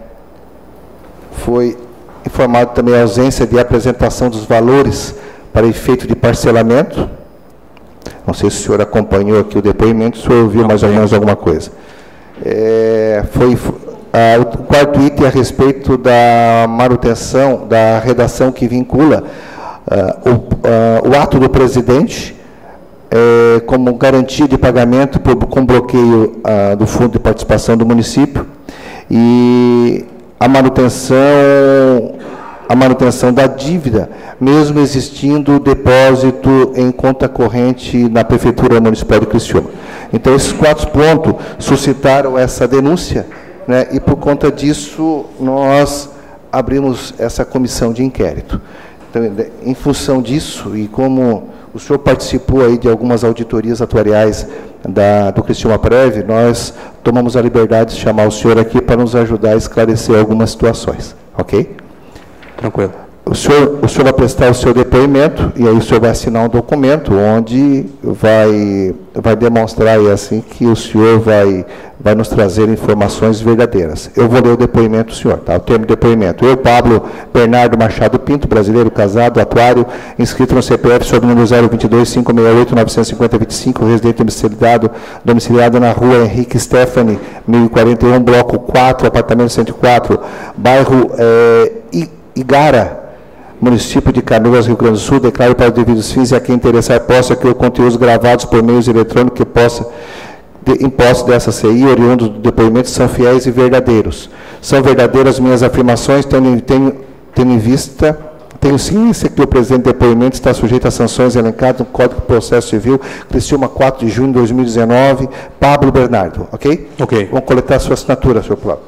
foi... informado também a ausência de apresentação dos valores para efeito de parcelamento. Não sei se o senhor acompanhou aqui o depoimento, se o senhor ouviu mais ou menos alguma coisa. É, foi a, o quarto item a respeito da manutenção, da redação que vincula uh, o, uh, o ato do presidente é, como garantia de pagamento por, com bloqueio uh, do Fundo de Participação do município, e a manutenção, a manutenção da dívida, mesmo existindo depósito em conta corrente na Prefeitura Municipal de Criciúma. Então, esses quatro pontos suscitaram essa denúncia, né, e, por conta disso, nós abrimos essa comissão de inquérito. Então, em função disso, e como o senhor participou aí de algumas auditorias atuariais da, do Criciúma-Prev, nós tomamos a liberdade de chamar o senhor aqui para nos ajudar a esclarecer algumas situações. Ok? Tranquilo. O senhor, o senhor vai prestar o seu depoimento, e aí o senhor vai assinar um documento onde vai, vai demonstrar aí, assim, que o senhor vai, vai nos trazer informações verdadeiras. Eu vou ler o depoimento do senhor, tá? O termo de depoimento. Eu, Pablo Bernardo Machado Pinto, brasileiro, casado, atuário, inscrito no C P F, sob o número zero vinte e dois, quinhentos e sessenta e oito, novecentos e cinquenta, vinte e cinco, residente domiciliado, domiciliado na rua Henrique Stephanie, mil e quarenta e um, bloco quatro, apartamento cento e quatro, bairro é, Igara, município de Canoas, Rio Grande do Sul, declaro para os devidos fins e a quem interessar possa que os conteúdos gravados por meios eletrônicos que possa, de, em posse dessa C I, oriundos do depoimento, são fiéis e verdadeiros. São verdadeiras minhas afirmações, tendo, tenho, tendo em vista, tenho ciência que o presente depoimento está sujeito a sanções elencadas no Código de Processo Civil, Criciúma, quatro de junho de dois mil e dezenove, Pablo Bernardo, ok? Ok. Vamos coletar a sua assinatura, senhor Pablo.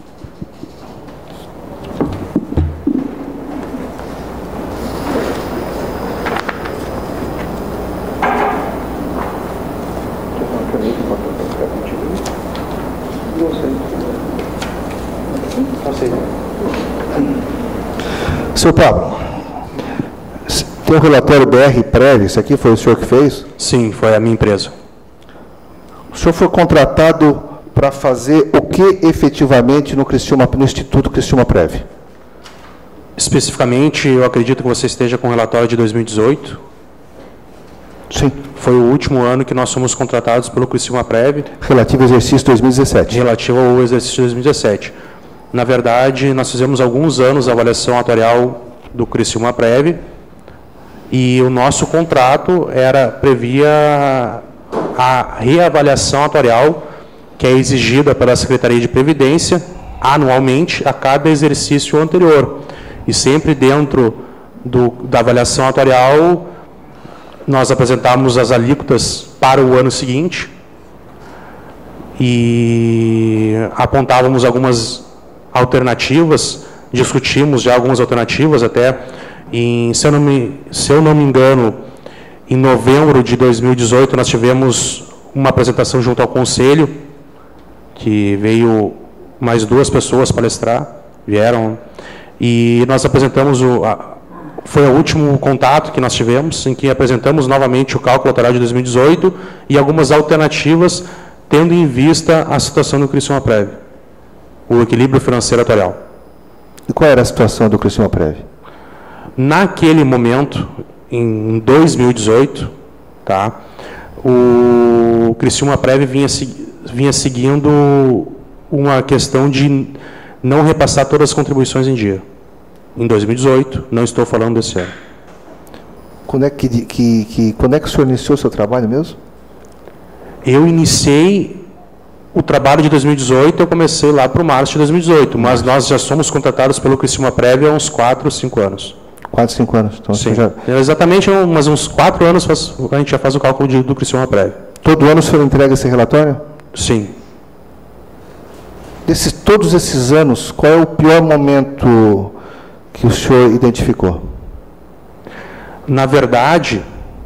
Senhor Pablo, tem o relatório B R prévio, isso aqui foi o senhor que fez? Sim, foi a minha empresa. O senhor foi contratado para fazer o que efetivamente no, Criciúma, no Instituto Criciúma-Prev? Especificamente, eu acredito que você esteja com o relatório de dois mil e dezoito. Sim. Foi o último ano que nós fomos contratados pelo Criciúma-Prev. Relativo ao exercício dois mil e dezessete. Relativo ao exercício dois mil e dezessete. Na verdade, nós fizemos alguns anos a avaliação atuarial do Criciúma-Prev, e o nosso contrato era, previa a reavaliação atuarial que é exigida pela Secretaria de Previdência anualmente a cada exercício anterior. E sempre dentro do, da avaliação atuarial, nós apresentávamos as alíquotas para o ano seguinte e apontávamos algumas alternativas, discutimos já algumas alternativas até, em, se, eu não me, se eu não me engano, em novembro de dois mil e dezoito nós tivemos uma apresentação junto ao Conselho, que veio mais duas pessoas palestrar, vieram, e nós apresentamos, o, a, foi o último contato que nós tivemos, em que apresentamos novamente o cálculo atuarial de dois mil e dezoito e algumas alternativas, tendo em vista a situação do Criciúma Prev, o equilíbrio financeiro atuarial. E qual era a situação do Criciúma Prev? Naquele momento, em dois mil e dezoito, tá, o Criciúma Prev vinha, vinha seguindo uma questão de não repassar todas as contribuições em dia. Em dois mil e dezoito, não estou falando desse ano. Quando é que, que, que, quando é que o senhor iniciou o seu trabalho mesmo? Eu iniciei o trabalho de dois mil e dezoito, eu comecei lá para o março de dois mil e dezoito, mas nós já somos contratados pelo Criciúma Prev há uns quatro, cinco anos. quatro, cinco anos. Então, sim, já... exatamente, mas uns quatro anos faz, a gente já faz o cálculo de, do Criciúma Prev. Todo ano o senhor entrega esse relatório? Sim. Desses, todos esses anos, qual é o pior momento que o senhor identificou? Na verdade,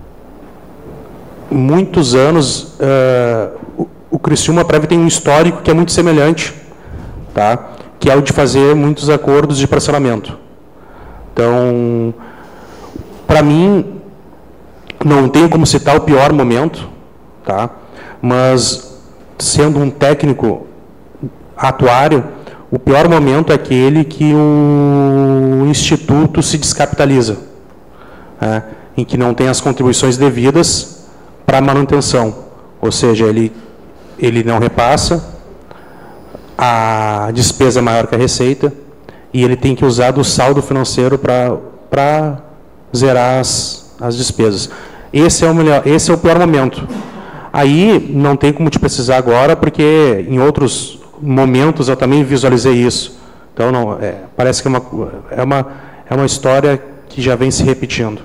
muitos anos, uh, o, o Criciúma Prev tem um histórico que é muito semelhante, tá? Que é o de fazer muitos acordos de parcelamento. Então, para mim, não tenho como citar o pior momento, tá? Mas, sendo um técnico atuário, o pior momento é aquele que o Instituto se descapitaliza, né? Em que não tem as contribuições devidas para a manutenção, ou seja, ele, ele não repassa, a despesa é maior que a receita, e ele tem que usar do saldo financeiro para zerar as, as despesas. Esse é, o melhor, esse é o pior momento. Aí não tem como te precisar agora, porque em outros momentos eu também visualizei isso. Então, não, é, parece que é uma, é, uma, é uma história que já vem se repetindo.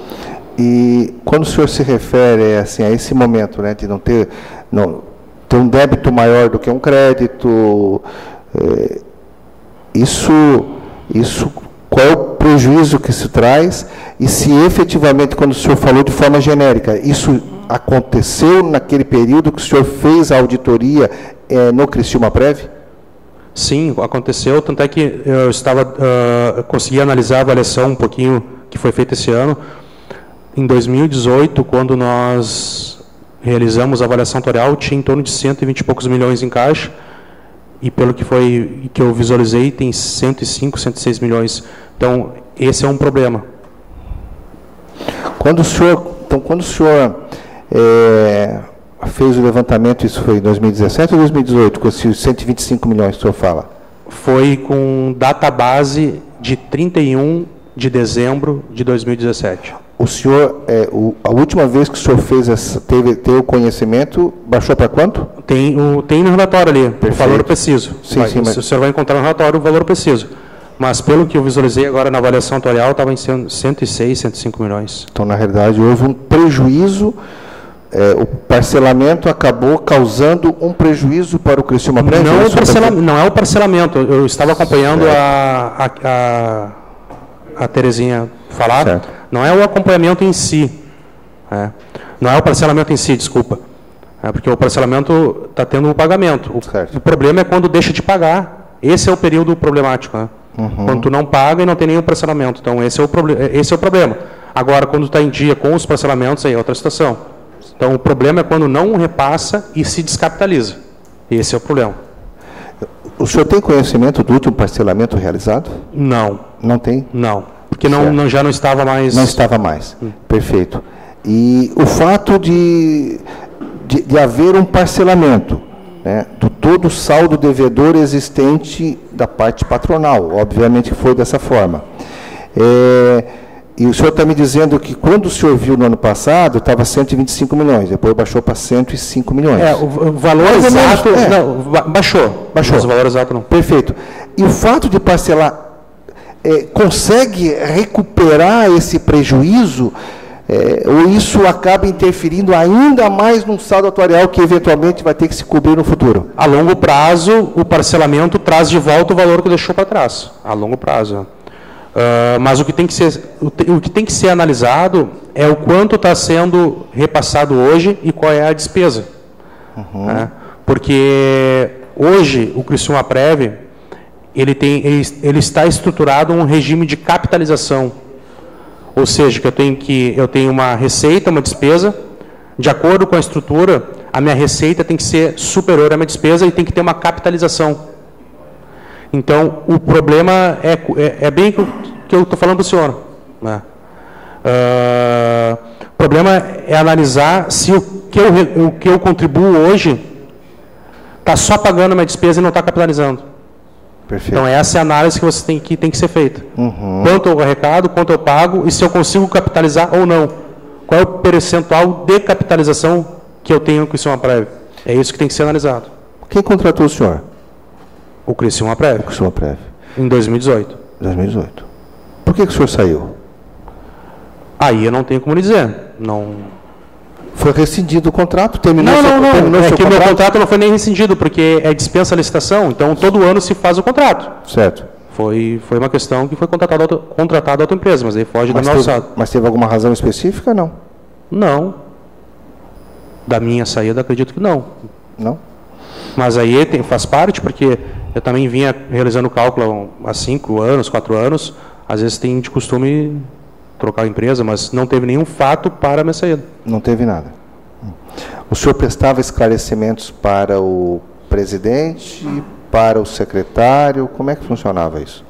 E quando o senhor se refere assim, a esse momento, né, de não ter, não, ter um débito maior do que um crédito, é, isso, isso, qual é o prejuízo que se traz? E se efetivamente, quando o senhor falou de forma genérica, isso aconteceu naquele período que o senhor fez a auditoria é, no Criciúma Prev? Sim, aconteceu, tanto é que eu estava, uh, consegui analisar a avaliação um pouquinho que foi feita esse ano. Em dois mil e dezoito, quando nós realizamos a avaliação atuarial, tinha em torno de cento e vinte e poucos milhões em caixa, e pelo que, foi, que eu visualizei, tem cento e cinco, cento e seis milhões. Então, esse é um problema. Quando o senhor, então, quando o senhor é, fez o levantamento, isso foi em dois mil e dezessete ou dois mil e dezoito, com esses cento e vinte e cinco milhões que o senhor fala? Foi com data base de trinta e um de dezembro de dois mil e dezessete. O senhor, é, o, a última vez que o senhor fez essa, teve, teve o conhecimento, baixou para quanto? Tem, o, tem no relatório ali, Perfeito. O valor preciso. Sim, vai, sim, mas... O senhor vai encontrar no relatório o valor preciso. Mas, pelo que eu visualizei agora na avaliação atuarial, estava em cento e seis, cento e cinco milhões. Então, na realidade, houve um prejuízo, é, o parcelamento acabou causando um prejuízo para o Criciúma Prev? Não, o parcela, não é o parcelamento. Eu estava acompanhando a, a, a, a Terezinha falar. Certo. Não é o acompanhamento em si. É. Não é o parcelamento em si, desculpa. É porque o parcelamento está tendo um pagamento. O, o problema é quando deixa de pagar. Esse é o período problemático. Né? Uhum. Quando tu não paga e não tem nenhum parcelamento. Então, esse é o, esse é o problema. Agora, quando está em dia com os parcelamentos, aí é outra situação. Então, o problema é quando não repassa e se descapitaliza. Esse é o problema. O senhor tem conhecimento do último parcelamento realizado? Não. Não tem? Não. Porque não, não, já não estava mais... Não estava mais. Hum. Perfeito. E o fato de, de, de haver um parcelamento, né, do todo o saldo devedor existente da parte patronal, obviamente que foi dessa forma. É, e o senhor está me dizendo que quando o senhor viu no ano passado, estava cento e vinte e cinco milhões, depois baixou para cento e cinco milhões. É, o, o valor Mas exato... É. Não, baixou. Baixou. Mas o valor exato não. Perfeito. E o fato de parcelar... É, consegue recuperar esse prejuízo, é, ou isso acaba interferindo ainda mais num saldo atuarial que eventualmente vai ter que se cobrir no futuro? A longo prazo, o parcelamento traz de volta o valor que deixou para trás, a longo prazo. Uh, mas o que, tem que ser, o, te, o que tem que ser analisado é o quanto está sendo repassado hoje e qual é a despesa. Uhum. Né? Porque hoje, o Criciúma-Prev, ele, tem, ele, ele está estruturado um regime de capitalização. Ou seja, que eu tenho, que eu tenho uma receita, uma despesa, de acordo com a estrutura, a minha receita tem que ser superior à minha despesa e tem que ter uma capitalização. Então, o problema é, é, é bem o que eu estou falando para o senhor. Né? Uh, o problema é analisar se o que eu, o que eu contribuo hoje está só pagando a minha despesa e não está capitalizando. Perfeito. Então, essa é a análise que você tem que, tem que ser feita. Uhum. Quanto eu arrecado, quanto eu pago e se eu consigo capitalizar ou não. Qual é o percentual de capitalização que eu tenho com o Criciúma-Prev? É isso que tem que ser analisado. Quem contratou o senhor? O Criciúma-Prev. O Criciúma-Prev. Em dois mil e dezoito. dois mil e dezoito. Por que, que o senhor saiu? Aí eu não tenho como dizer. Não... Foi rescindido o contrato? Terminou não, seu, não, não. terminou É seu que contrato? meu contrato não foi nem rescindido, porque é dispensa a licitação, então todo ano se faz o contrato. Certo. Foi, foi uma questão que foi contratada outra, contratada outra empresa, mas aí foge da Mas minha teve, alçada. mas teve alguma razão específica? Não. Não. Da minha saída, acredito que não. Não? Mas aí tem, faz parte, porque eu também vinha realizando cálculo há cinco anos, quatro anos. Às vezes tem de costume trocar a empresa, mas não teve nenhum fato para a minha saída. Não teve nada. O senhor prestava esclarecimentos para o presidente, para o secretário? Como é que funcionava isso?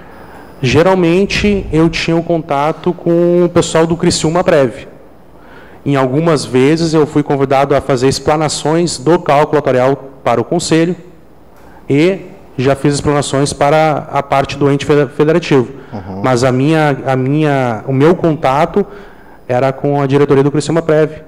Geralmente eu tinha um contato com o pessoal do Criciúma-Prev. Em algumas vezes eu fui convidado a fazer explanações do cálculo atuarial para o Conselho e já fiz explanações para a parte do ente federativo. Uhum. Mas a minha, a minha, o meu contato era com a diretoria do Criciúma-Prev.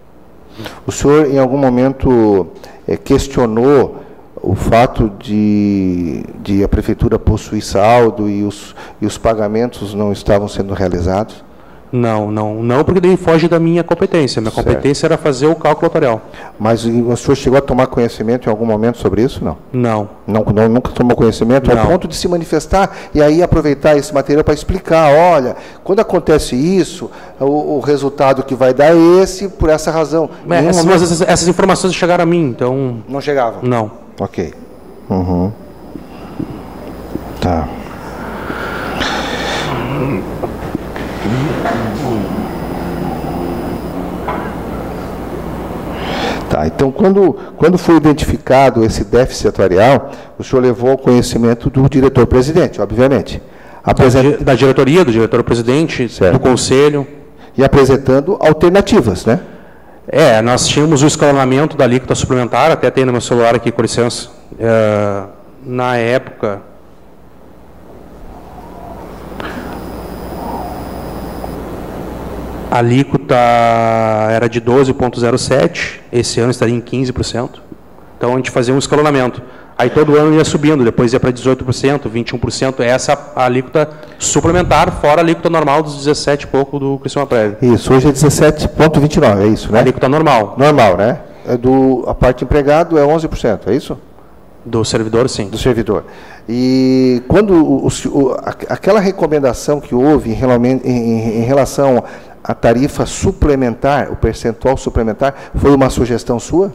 O senhor, em algum momento, é, questionou o fato de, de a prefeitura possuir saldo e os, e os pagamentos não estavam sendo realizados? Não, não, não, porque daí foge da minha competência. Minha Certo. competência era fazer o cálculo atuarial. Mas o senhor chegou a tomar conhecimento em algum momento sobre isso? Não. Não. Não, não nunca tomou conhecimento ao Não. ponto de se manifestar e aí aproveitar esse material para explicar, olha, quando acontece isso, o, o resultado que vai dar é esse, por essa razão. É, Nenhum essas, momento- essas, essas informações chegaram a mim, então Não chegava? não. Ok. Uhum. Tá. Tá, então quando, quando foi identificado esse déficit atuarial, o senhor levou ao conhecimento do diretor-presidente, obviamente. Apresent... Da, da diretoria, do diretor-presidente, Certo. do conselho. E apresentando alternativas, né? É, nós tínhamos o escalonamento da alíquota suplementar, até tem no meu celular aqui, com licença. É, na época, a alíquota era de doze vírgula zero sete, esse ano estaria em quinze por cento. Então a gente fazia um escalonamento. Aí todo ano ia subindo, depois ia para dezoito por cento, vinte e um por cento, essa a alíquota suplementar, fora a alíquota normal dos dezessete e pouco do Criciúma-Prev. Isso, hoje é dezessete vírgula vinte e nove, é isso, A né? alíquota normal. Normal, né? É do, a parte empregado é onze por cento, é isso? Do servidor, sim. Do servidor. E quando o, o, a, aquela recomendação que houve em, relamen- em, em relação à tarifa suplementar, o percentual suplementar, foi uma sugestão sua?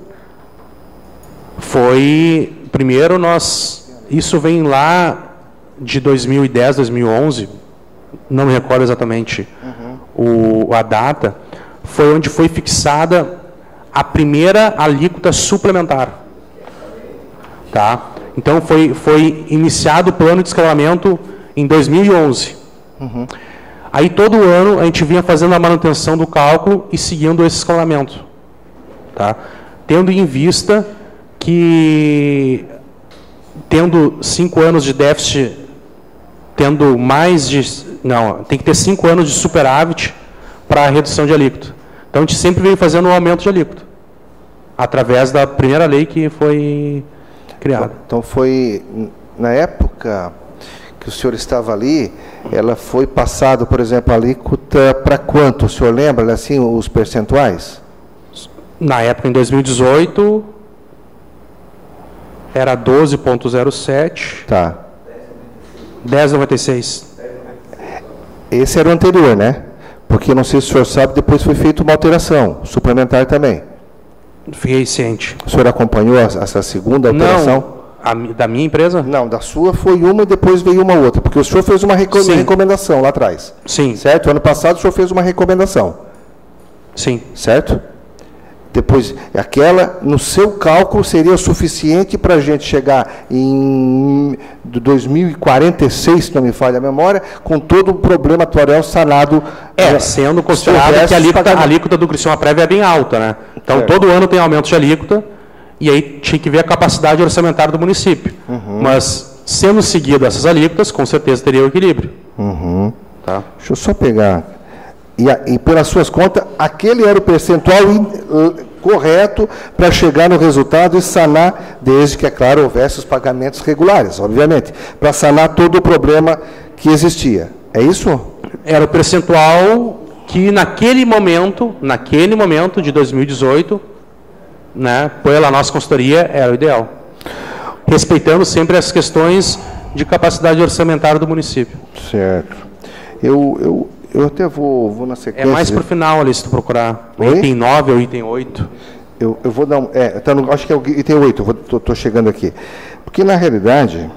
Foi, primeiro nós, isso vem lá de dois mil e dez, dois mil e onze, não me recordo exatamente o, a data, foi onde foi fixada a primeira alíquota suplementar. Tá? Então foi, foi iniciado o plano de escalamento em dois mil e onze. Uhum. Aí todo ano a gente vinha fazendo a manutenção do cálculo e seguindo esse escalamento. Tá? Tendo em vista que, tendo cinco anos de déficit, tendo mais de... Não, tem que ter cinco anos de superávit para a redução de alíquota. Então a gente sempre veio fazendo um aumento de alíquota, através da primeira lei que foi criada. Então foi, na época que o senhor estava ali, ela foi passada, por exemplo, a alíquota para quanto? O senhor lembra, assim, os percentuais? Na época, em dois mil e dezoito, era doze vírgula zero sete, Tá. dez vírgula noventa e seis. Esse era o anterior, né? Porque, não sei se o senhor sabe, depois foi feita uma alteração, suplementar também. Fiquei ciente. O senhor acompanhou essa essa segunda alteração? A, da minha empresa? Não, da sua foi uma e depois veio uma outra, porque o senhor fez uma reco Sim. recomendação lá atrás. Sim. Certo? Ano passado o senhor fez uma recomendação. Sim. Certo? Depois, aquela, no seu cálculo, seria suficiente para a gente chegar em dois mil e quarenta e seis, se não me falha a memória, com todo o problema atuarial sanado. É, é, sendo considerado que a alíquota, a alíquota do Criciúma Prévia é bem alta, né? Então, certo. Todo ano tem aumento de alíquota, e aí tinha que ver a capacidade orçamentária do município. Uhum. Mas, sendo seguido essas alíquotas, com certeza teria o equilíbrio. Uhum. Tá? Deixa eu só pegar. E, a, e pelas suas contas, aquele era o percentual in, uh, correto para chegar no resultado e sanar, desde que, é claro, houvesse os pagamentos regulares, obviamente, para sanar todo o problema que existia. É isso? Era o percentual que, naquele momento, naquele momento de dois mil e dezoito, né, pela nossa consultoria, era o ideal. Respeitando sempre as questões de capacidade orçamentária do município. Certo. Eu... eu Eu até vou, vou na sequência. É mais para o final ali, se tu procurar. Oi? Item nove ou item oito. Eu, eu vou dar um... É, tá no, acho que é o item oito, eu estou chegando aqui. Porque, na realidade,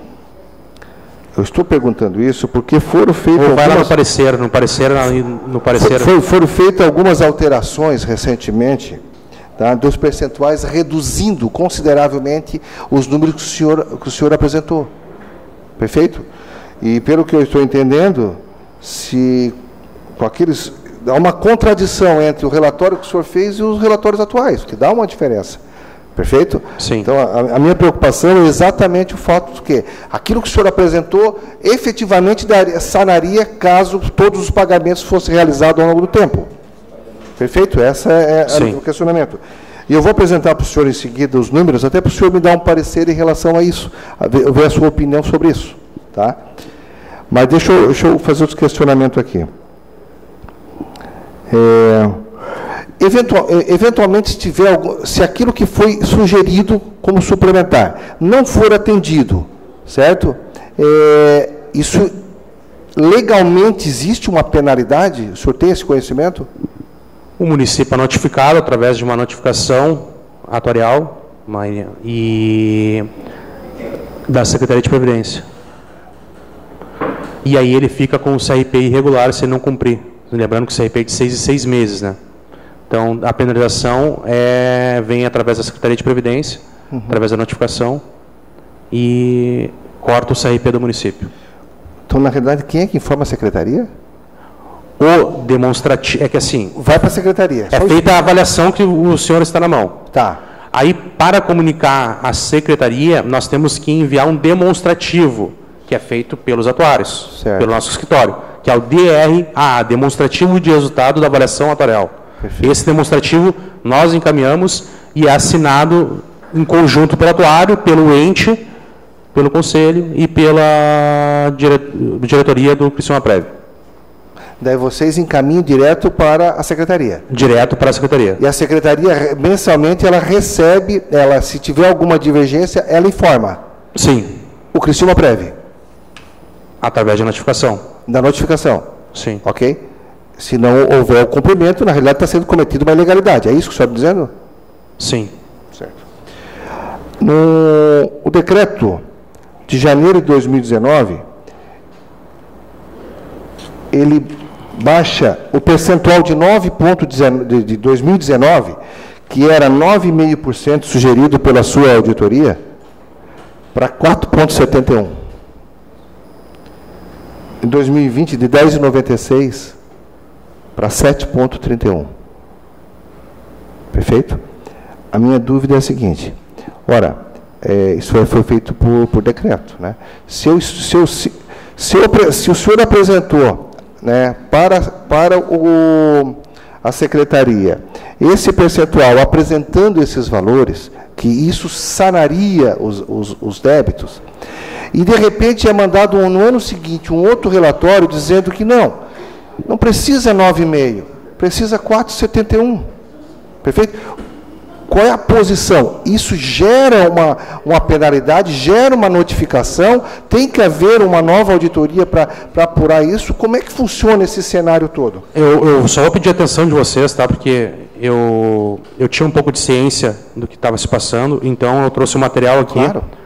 eu estou perguntando isso porque foram feitas... Ou vai algumas, lá no parecer, no parecer... No parecer. For, foram feitas algumas alterações recentemente, tá, dos percentuais, reduzindo consideravelmente os números que o senhor, que o senhor apresentou. Perfeito? E, pelo que eu estou entendendo, se... com aqueles, há uma contradição entre o relatório que o senhor fez e os relatórios atuais, que dá uma diferença. Perfeito? Sim. Então, a, a minha preocupação é exatamente o fato de que aquilo que o senhor apresentou efetivamente daria, sanaria caso todos os pagamentos fossem realizados ao longo do tempo. Perfeito? Esse é, é o questionamento. E eu vou apresentar para o senhor em seguida os números, até para o senhor me dar um parecer em relação a isso, a ver, ver a sua opinião sobre isso. Tá? Mas deixa eu, deixa eu fazer outro questionamento aqui. É, eventual, eventualmente, se, tiver algum, se aquilo que foi sugerido como suplementar não for atendido, certo? É, isso, legalmente, existe uma penalidade? O senhor tem esse conhecimento? O município é notificado através de uma notificação atuarial uma, e da Secretaria de Previdência. E aí ele fica com o C R P irregular se ele não cumprir. Lembrando que o C R P é de seis em seis meses, né? Então, a penalização é, vem através da Secretaria de Previdência, uhum. através da notificação, e corta o C R P do município. Então, na realidade, quem é que informa a Secretaria? O demonstrativo, é que assim... Vai para a Secretaria. É feita a avaliação que o senhor está na mão. Tá. Aí, para comunicar à Secretaria, nós temos que enviar um demonstrativo, que é feito pelos atuários, certo. Pelo nosso escritório, que é o D R A A, Demonstrativo de Resultado da Avaliação Atuarial. Perfeito. Esse demonstrativo nós encaminhamos e é assinado em conjunto pelo atuário, pelo ente, pelo conselho e pela dire... diretoria do Criciúma Prévia. Daí vocês encaminham direto para a Secretaria? Direto para a Secretaria. E a Secretaria, mensalmente, ela recebe, ela, se tiver alguma divergência, ela informa? Sim. O Criciúma Prévia? Através da notificação. Da notificação? Sim. Ok? Se não houver o cumprimento, na realidade está sendo cometida uma ilegalidade. É isso que o senhor está dizendo? Sim. Certo. No o decreto de janeiro de dois mil e dezenove, ele baixa o percentual de nove ponto dezenove de dois mil e dezenove, que era nove vírgula cinco por cento sugerido pela sua auditoria, para quatro vírgula setenta e um por cento. Em dois mil e vinte, de dez vírgula noventa e seis para sete vírgula trinta e um. Perfeito? A minha dúvida é a seguinte. Ora, é, isso foi feito por, por decreto, né? Se, eu, se, eu, se, se, eu, se o senhor apresentou, né, para, para o, a secretaria esse percentual apresentando esses valores, que isso sanaria os, os, os débitos, e de repente é mandado um, no ano seguinte um outro relatório dizendo que não, não precisa nove vírgula cinco, precisa quatro vírgula setenta e um. Perfeito? Qual é a posição? Isso gera uma, uma penalidade, gera uma notificação, tem que haver uma nova auditoria para apurar isso. Como é que funciona esse cenário todo? Eu, eu só vou pedir a atenção de vocês, tá? Porque eu, eu tinha um pouco de ciência do que estava se passando, então eu trouxe o material aqui. Claro.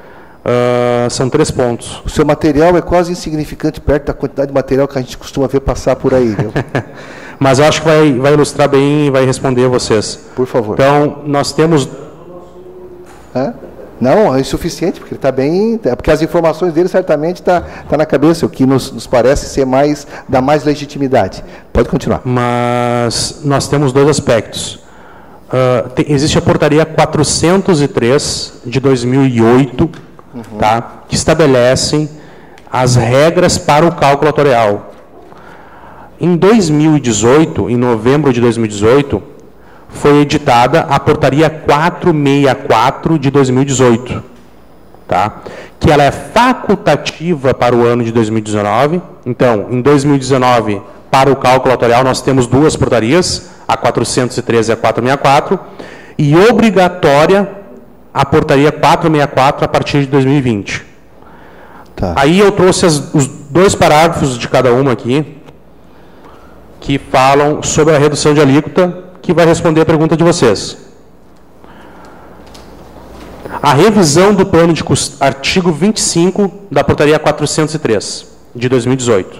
Uh, são três pontos. O seu material é quase insignificante perto da quantidade de material que a gente costuma ver passar por aí, viu? Mas eu acho que vai, vai ilustrar bem e vai responder vocês. Por favor. Então, nós temos... Hã? Não, é insuficiente, porque ele está bem... Porque as informações dele certamente estão tá, tá na cabeça, o que nos, nos parece ser mais... dá mais legitimidade. Pode continuar. Mas nós temos dois aspectos. Uh, tem, existe a portaria quatrocentos e três de dois mil e oito, uhum. tá, que estabelece as regras para o cálculo atuarial. Em dois mil e dezoito, em novembro de dois mil e dezoito, foi editada a portaria quatrocentos e sessenta e quatro de dois mil e dezoito, tá, que ela é facultativa para o ano de dois mil e dezenove. Então, em dois mil e dezenove, para o cálculo atuarial, nós temos duas portarias, a quatrocentos e treze e a quatrocentos e sessenta e quatro, e obrigatória a portaria quatrocentos e sessenta e quatro a partir de dois mil e vinte. Tá. Aí eu trouxe as, os dois parágrafos de cada uma aqui, que falam sobre a redução de alíquota, que vai responder a pergunta de vocês. A revisão do plano de custeio, artigo vinte e cinco da portaria quatrocentos e três, de dois mil e dezoito.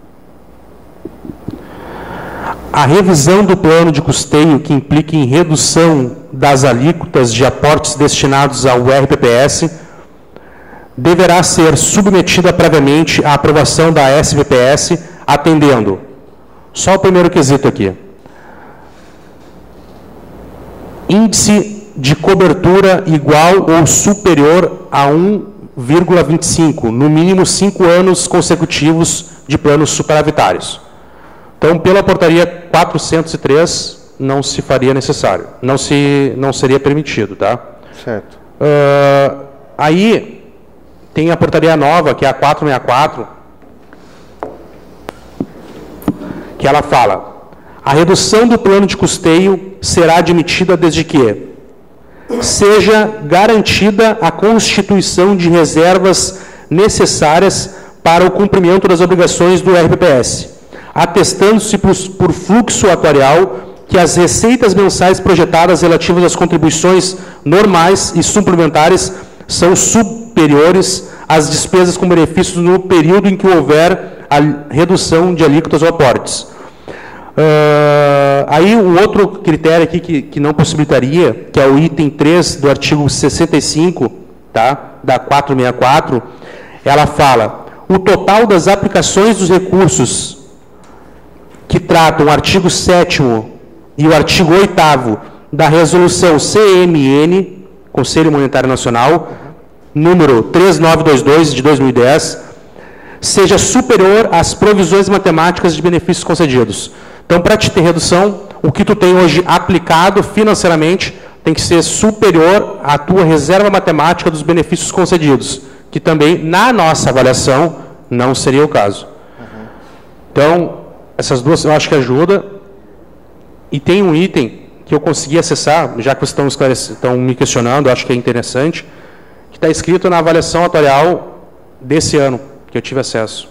A revisão do plano de custeio que implica em redução das alíquotas de aportes destinados ao R P P S deverá ser submetida previamente à aprovação da S V P S, atendendo só o primeiro quesito aqui. Índice de cobertura igual ou superior a um vírgula vinte e cinco, no mínimo cinco anos consecutivos de planos superavitários. Então, pela portaria quatrocentos e três, não se faria necessário, não, se, não seria permitido, tá? Certo. Uh, aí, tem a portaria nova, que é a quatrocentos e sessenta e quatro, que ela fala: a redução do plano de custeio será admitida desde que seja garantida a constituição de reservas necessárias para o cumprimento das obrigações do R P P S, atestando-se por, por fluxo atuarial que as receitas mensais projetadas relativas às contribuições normais e suplementares são superiores às despesas com benefícios no período em que houver a redução de alíquotas ou aportes. Uh, aí, um outro critério aqui que, que não possibilitaria, que é o item três do artigo sessenta e cinco, tá, da quatrocentos e sessenta e quatro, ela fala: o total das aplicações dos recursos que tratam o artigo sétimo e o artigo oitavo da resolução C M N, Conselho Monetário Nacional, número três mil novecentos e vinte e dois, de dois mil e dez, seja superior às provisões matemáticas de benefícios concedidos. Então, para te ter redução, o que tu tem hoje aplicado financeiramente tem que ser superior à tua reserva matemática dos benefícios concedidos, que também, na nossa avaliação, não seria o caso. Uhum. Então, essas duas eu acho que ajuda. E tem um item que eu consegui acessar, já que vocês estão, estão me questionando, eu acho que é interessante, que está escrito na avaliação atuarial desse ano, que eu tive acesso.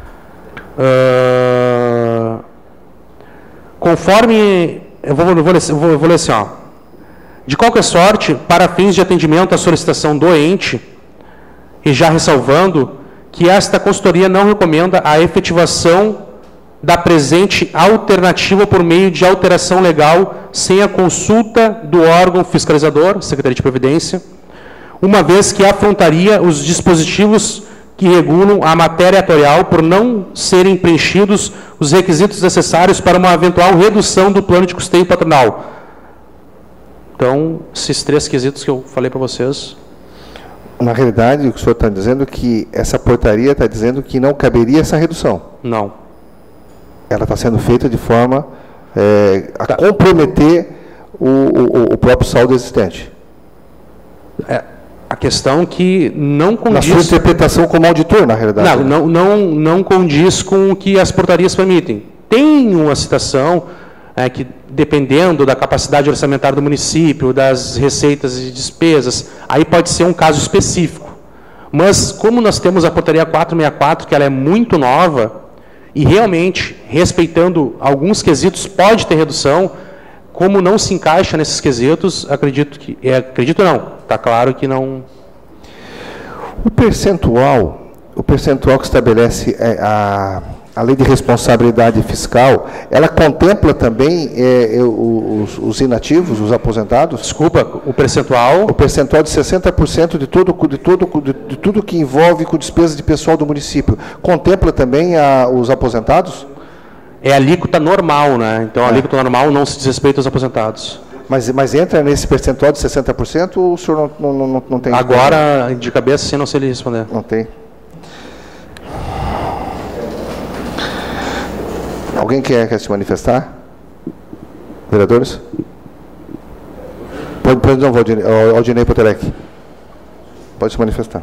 Uh, conforme... Eu vou, eu vou, eu vou, eu vou ler assim, ó. De qualquer sorte, para fins de atendimento à solicitação do ente, e já ressalvando que esta consultoria não recomenda a efetivação da presente alternativa por meio de alteração legal sem a consulta do órgão fiscalizador, Secretaria de Previdência, uma vez que afrontaria os dispositivos que regulam a matéria atuarial por não serem preenchidos os requisitos necessários para uma eventual redução do plano de custeio patronal. Então, esses três quesitos que eu falei para vocês... Na realidade, o que o senhor está dizendo é que essa portaria está dizendo que não caberia essa redução. Não. Ela está sendo feita de forma é, a tá. comprometer o, o, o próprio saldo existente. É, a questão que não condiz... Na sua interpretação como auditor, na realidade. Não, não, não, não condiz com o que as portarias permitem. Tem uma citação é, que, dependendo da capacidade orçamentária do município, das receitas e despesas, aí pode ser um caso específico. Mas, como nós temos a portaria quatrocentos e sessenta e quatro, que ela é muito nova, e realmente, respeitando alguns quesitos, pode ter redução. Como não se encaixa nesses quesitos, acredito que... É, acredito não, está claro que não... O percentual, o percentual que estabelece é, a, a lei de responsabilidade fiscal, ela contempla também é, os, os inativos, os aposentados? Desculpa, o percentual? O percentual de sessenta por cento de tudo, de tudo, de, de tudo que envolve com despesa de pessoal do município, contempla também a, os aposentados? É a alíquota normal, né? Então, a alíquota normal não se diz respeito aos aposentados. Mas, mas entra nesse percentual de sessenta por cento ou o senhor não, não, não, não tem? Agora, de cabeça, sim, não sei lhe responder. Não tem. Alguém quer, quer se manifestar? Vereadores? Pode, pode não, Aldinei Poterec. Pode se manifestar.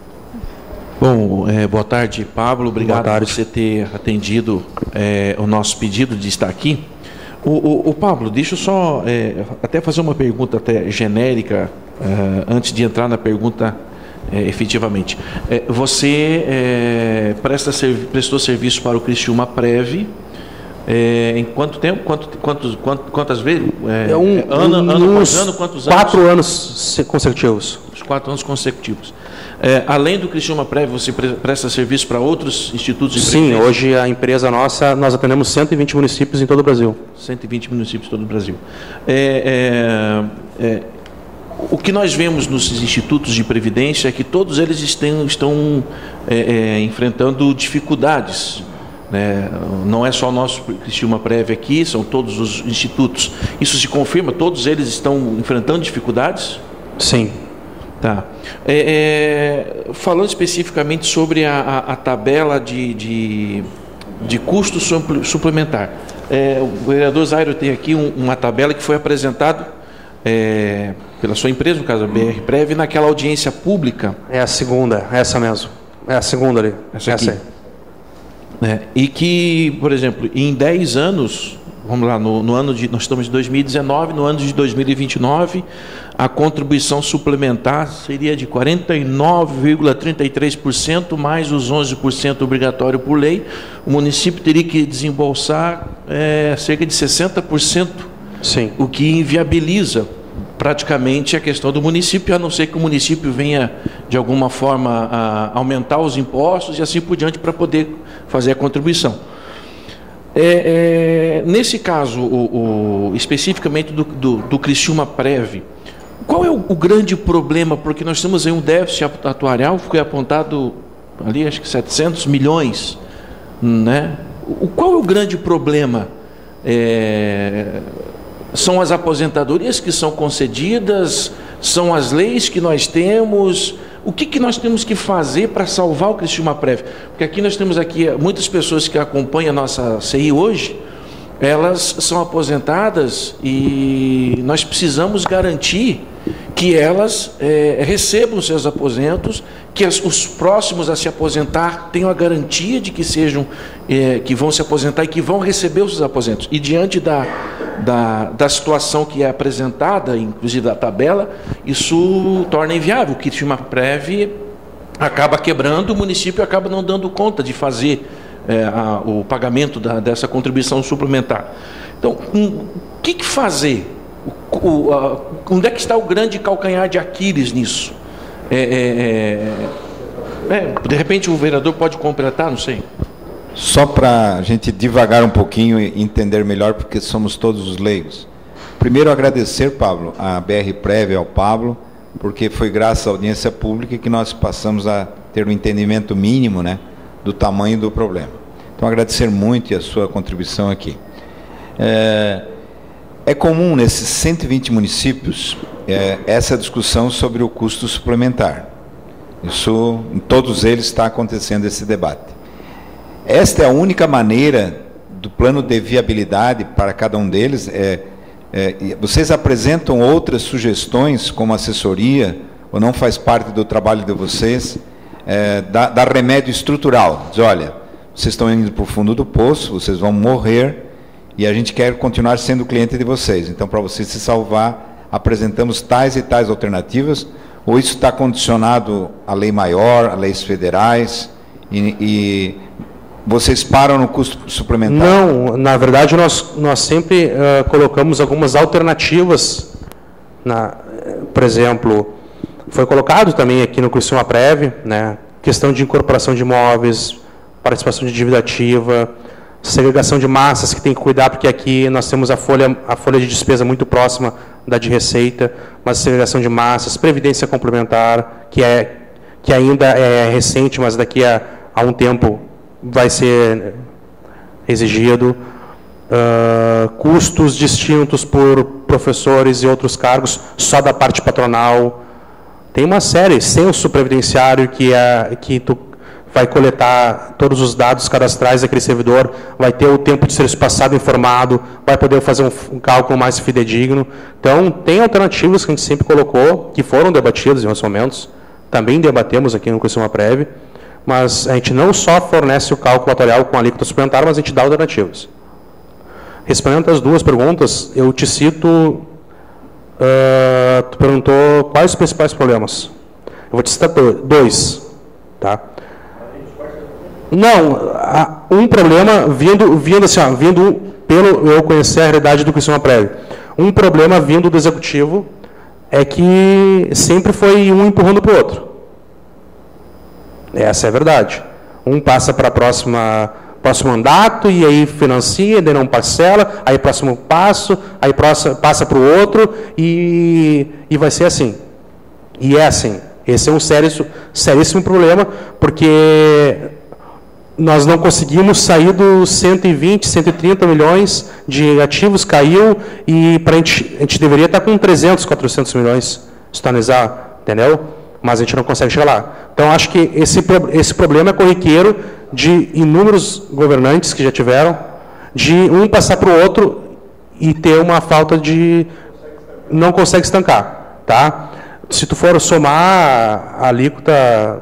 Bom, é, boa tarde, Pablo. Obrigado por você ter atendido é, o nosso pedido de estar aqui. O, o, o Pablo, deixa eu só é, até fazer uma pergunta até genérica, é, antes de entrar na pergunta é, efetivamente. É, você é, presta servi prestou serviço para o Criciúma Prev é, em quanto tempo? Quanto, quantos, quanto, quantas vezes? É, é um, ano, um, ano após ano, quantos anos? Quatro anos consecutivos. Os quatro anos consecutivos. É, além do Criciúma Prev, você presta serviço para outros institutos de Sim, hoje a empresa nossa, nós atendemos cento e vinte municípios em todo o Brasil. cento e vinte municípios em todo o Brasil. É, é, é, o que nós vemos nos institutos de previdência é que todos eles estão, estão é, é, enfrentando dificuldades. Né? Não é só o nosso Criciúma Prev aqui, são todos os institutos. Isso se confirma? Todos eles estão enfrentando dificuldades? Sim. Tá. É, é, falando especificamente sobre a, a, a tabela de, de, de custo suplementar, é, o vereador Zairo tem aqui um, uma tabela que foi apresentada é, pela sua empresa, no caso a B R Prev, naquela audiência pública. É a segunda, essa mesmo. É a segunda ali. Essa aqui. Essa aí. É, e que, por exemplo, em dez anos, vamos lá, no, no ano de, nós estamos em dois mil e dezenove, no ano de dois mil e vinte e nove, a contribuição suplementar seria de quarenta e nove vírgula trinta e três por cento mais os onze por cento obrigatório por lei. O município teria que desembolsar é, cerca de sessenta por cento, Sim. o que inviabiliza praticamente a questão do município, a não ser que o município venha, de alguma forma, a aumentar os impostos e assim por diante para poder fazer a contribuição. É, é, nesse caso, o, o, especificamente do, do, do Criciúma Prev, qual é o, o grande problema? Porque nós temos aí um déficit atuarial, foi apontado ali, acho que setecentos milhões, né? O, qual é o grande problema? É, são as aposentadorias que são concedidas, são as leis que nós temos. O que, que nós temos que fazer para salvar o Criciúma Prev? Porque aqui nós temos aqui muitas pessoas que acompanham a nossa C I hoje, elas são aposentadas e nós precisamos garantir que elas é, recebam seus aposentos, que as, os próximos a se aposentar tenham a garantia de que sejam, é, que vão se aposentar e que vão receber os seus aposentos. E diante da, da, da situação que é apresentada, inclusive da tabela, isso torna inviável. O Criciúma Prev acaba quebrando, o município acaba não dando conta de fazer é, a, o pagamento da, dessa contribuição suplementar. Então, um, o que, que fazer? O, o, a, onde é que está o grande calcanhar de Aquiles nisso? É, é, é, é, de repente o vereador pode completar, não sei. Só para a gente divagar um pouquinho e entender melhor, porque somos todos os leigos. Primeiro, agradecer, Pablo, a B R Prev e ao Pablo, porque foi graças à audiência pública que nós passamos a ter um entendimento mínimo, né, do tamanho do problema. Então, agradecer muito a sua contribuição aqui. É, é comum nesses cento e vinte municípios é, essa discussão sobre o custo suplementar. Isso, em todos eles está acontecendo esse debate. Esta é a única maneira do plano de viabilidade para cada um deles. É, é, vocês apresentam outras sugestões como assessoria, ou não faz parte do trabalho de vocês, é, da, da remédio estrutural? Diz, olha, vocês estão indo para o fundo do poço, vocês vão morrer, e a gente quer continuar sendo cliente de vocês. Então, para vocês se salvar, apresentamos tais e tais alternativas, ou isso está condicionado à lei maior, a leis federais, e... e vocês param no custo suplementar? Não, na verdade nós, nós sempre uh, colocamos algumas alternativas, na, por exemplo, foi colocado também aqui no Criciúma Prev, né, questão de incorporação de imóveis, participação de dívida ativa, segregação de massas, que tem que cuidar, porque aqui nós temos a folha, a folha de despesa muito próxima da de receita, mas segregação de massas, previdência complementar, que, é, que ainda é recente, mas daqui a, a um tempo vai ser exigido, uh, custos distintos por professores e outros cargos, só da parte patronal. Tem uma série, censo previdenciário, que, é, que tu vai coletar todos os dados cadastrais daquele servidor, vai ter o tempo de serviço passado informado, vai poder fazer um, um cálculo mais fidedigno. Então, tem alternativas que a gente sempre colocou, que foram debatidas em outros momentos, também debatemos aqui no Criciúma Prev, mas a gente não só fornece o cálculo atuarial com alíquota suplementar, mas a gente dá alternativas. Respondendo às duas perguntas, eu te cito, uh, tu perguntou quais os principais problemas. Eu vou te citar dois, tá? Não, um problema vindo, vindo assim, ó, vindo pelo eu conhecer a realidade do Criciúma Prev. Um problema vindo do executivo é que sempre foi um empurrando para o outro. Essa é a verdade. Um passa para a próxima próximo mandato e aí financia, daí não parcela, aí próximo passo, aí passa para o outro e, e vai ser assim. E é assim. Esse é um sério, seríssimo problema, porque nós não conseguimos sair dos cento e vinte, cento e trinta milhões de ativos, caiu, e pra gente, a gente deveria estar com trezentos, quatrocentos milhões, se tonalizar, entendeu? Mas a gente não consegue chegar lá. Então, acho que esse, esse problema é corriqueiro de inúmeros governantes que já tiveram, de um passar para o outro e ter uma falta de... não consegue estancar, tá? Se tu for somar a alíquota...